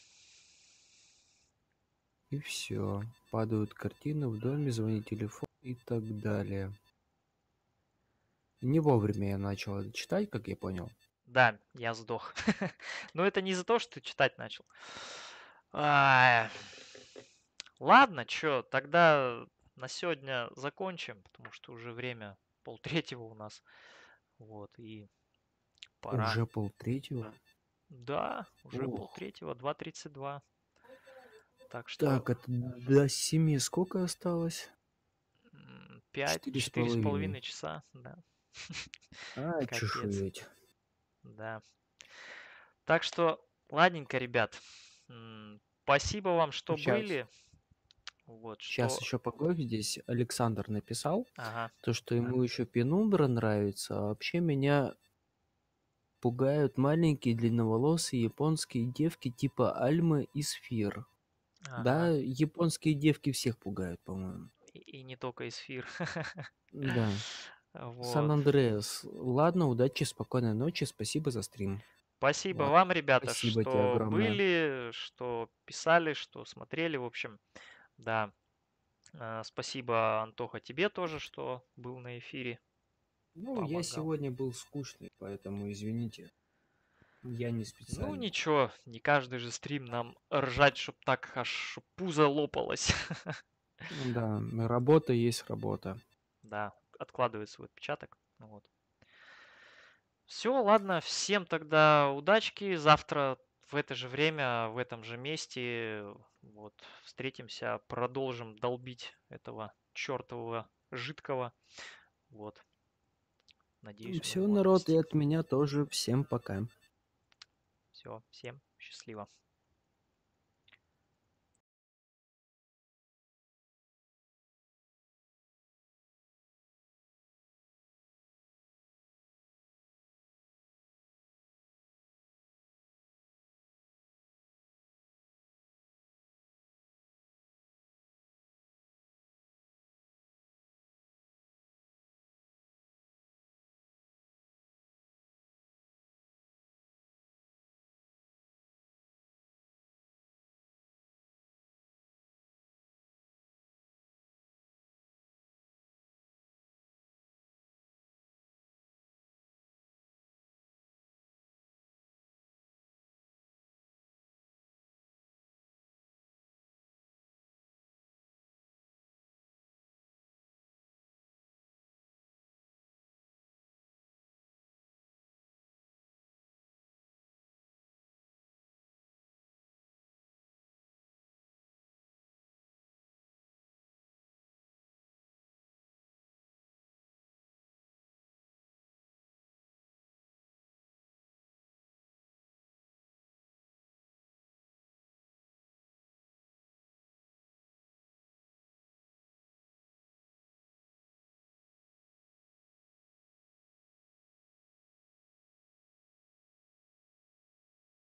И все. Падают картины в доме, звонит телефон и так далее. Не вовремя я начал это читать, как я понял. Да, я сдох. Но это не из-за того, что ты читать начал. Ай. Ладно, чё, тогда на сегодня закончим, потому что уже время полтретьего у нас. Вот, и пора. Уже полтретьего. Да, уже Ох. полтретьего, два тридцать два. Так что Так, это до семи сколько осталось? пять, Четыре с четыре с половиной. половиной часа, да. А, Капец. чешуеть. Да. Так что, ладненько, ребят. М, Спасибо вам, что Сейчас. были. Вот, Сейчас что... еще погодь, здесь Александр написал, Ага. то, что ему еще Пенумбра нравится, а вообще меня пугают маленькие длинноволосые японские девки типа Альмы и Сфир. Да, Ага. японские девки всех пугают, по-моему. И, и не только эсфир. Да. Вот. Сан-Андреас. Ладно, удачи, спокойной ночи, спасибо за стрим. Спасибо Ладно. вам, ребята, Спасибо тебе что огромное. были, что писали, что смотрели. В общем, да. А, Спасибо, Антоха, тебе тоже, что был на эфире. Ну, я Помогал. сегодня был скучный, поэтому извините. Я не Ну, специально. ничего, не каждый же стрим нам ржать, чтоб так аж чтоб пузо лопалось. Да, работа есть работа. Да, откладывает свой отпечаток. Вот. Все, ладно, всем тогда удачки. Завтра в это же время, в этом же месте, вот, встретимся, продолжим долбить этого чертового жидкого. Вот. Надеюсь, мы Все, его народ, и отомстим. от меня тоже. Всем пока. Все, всем счастливо.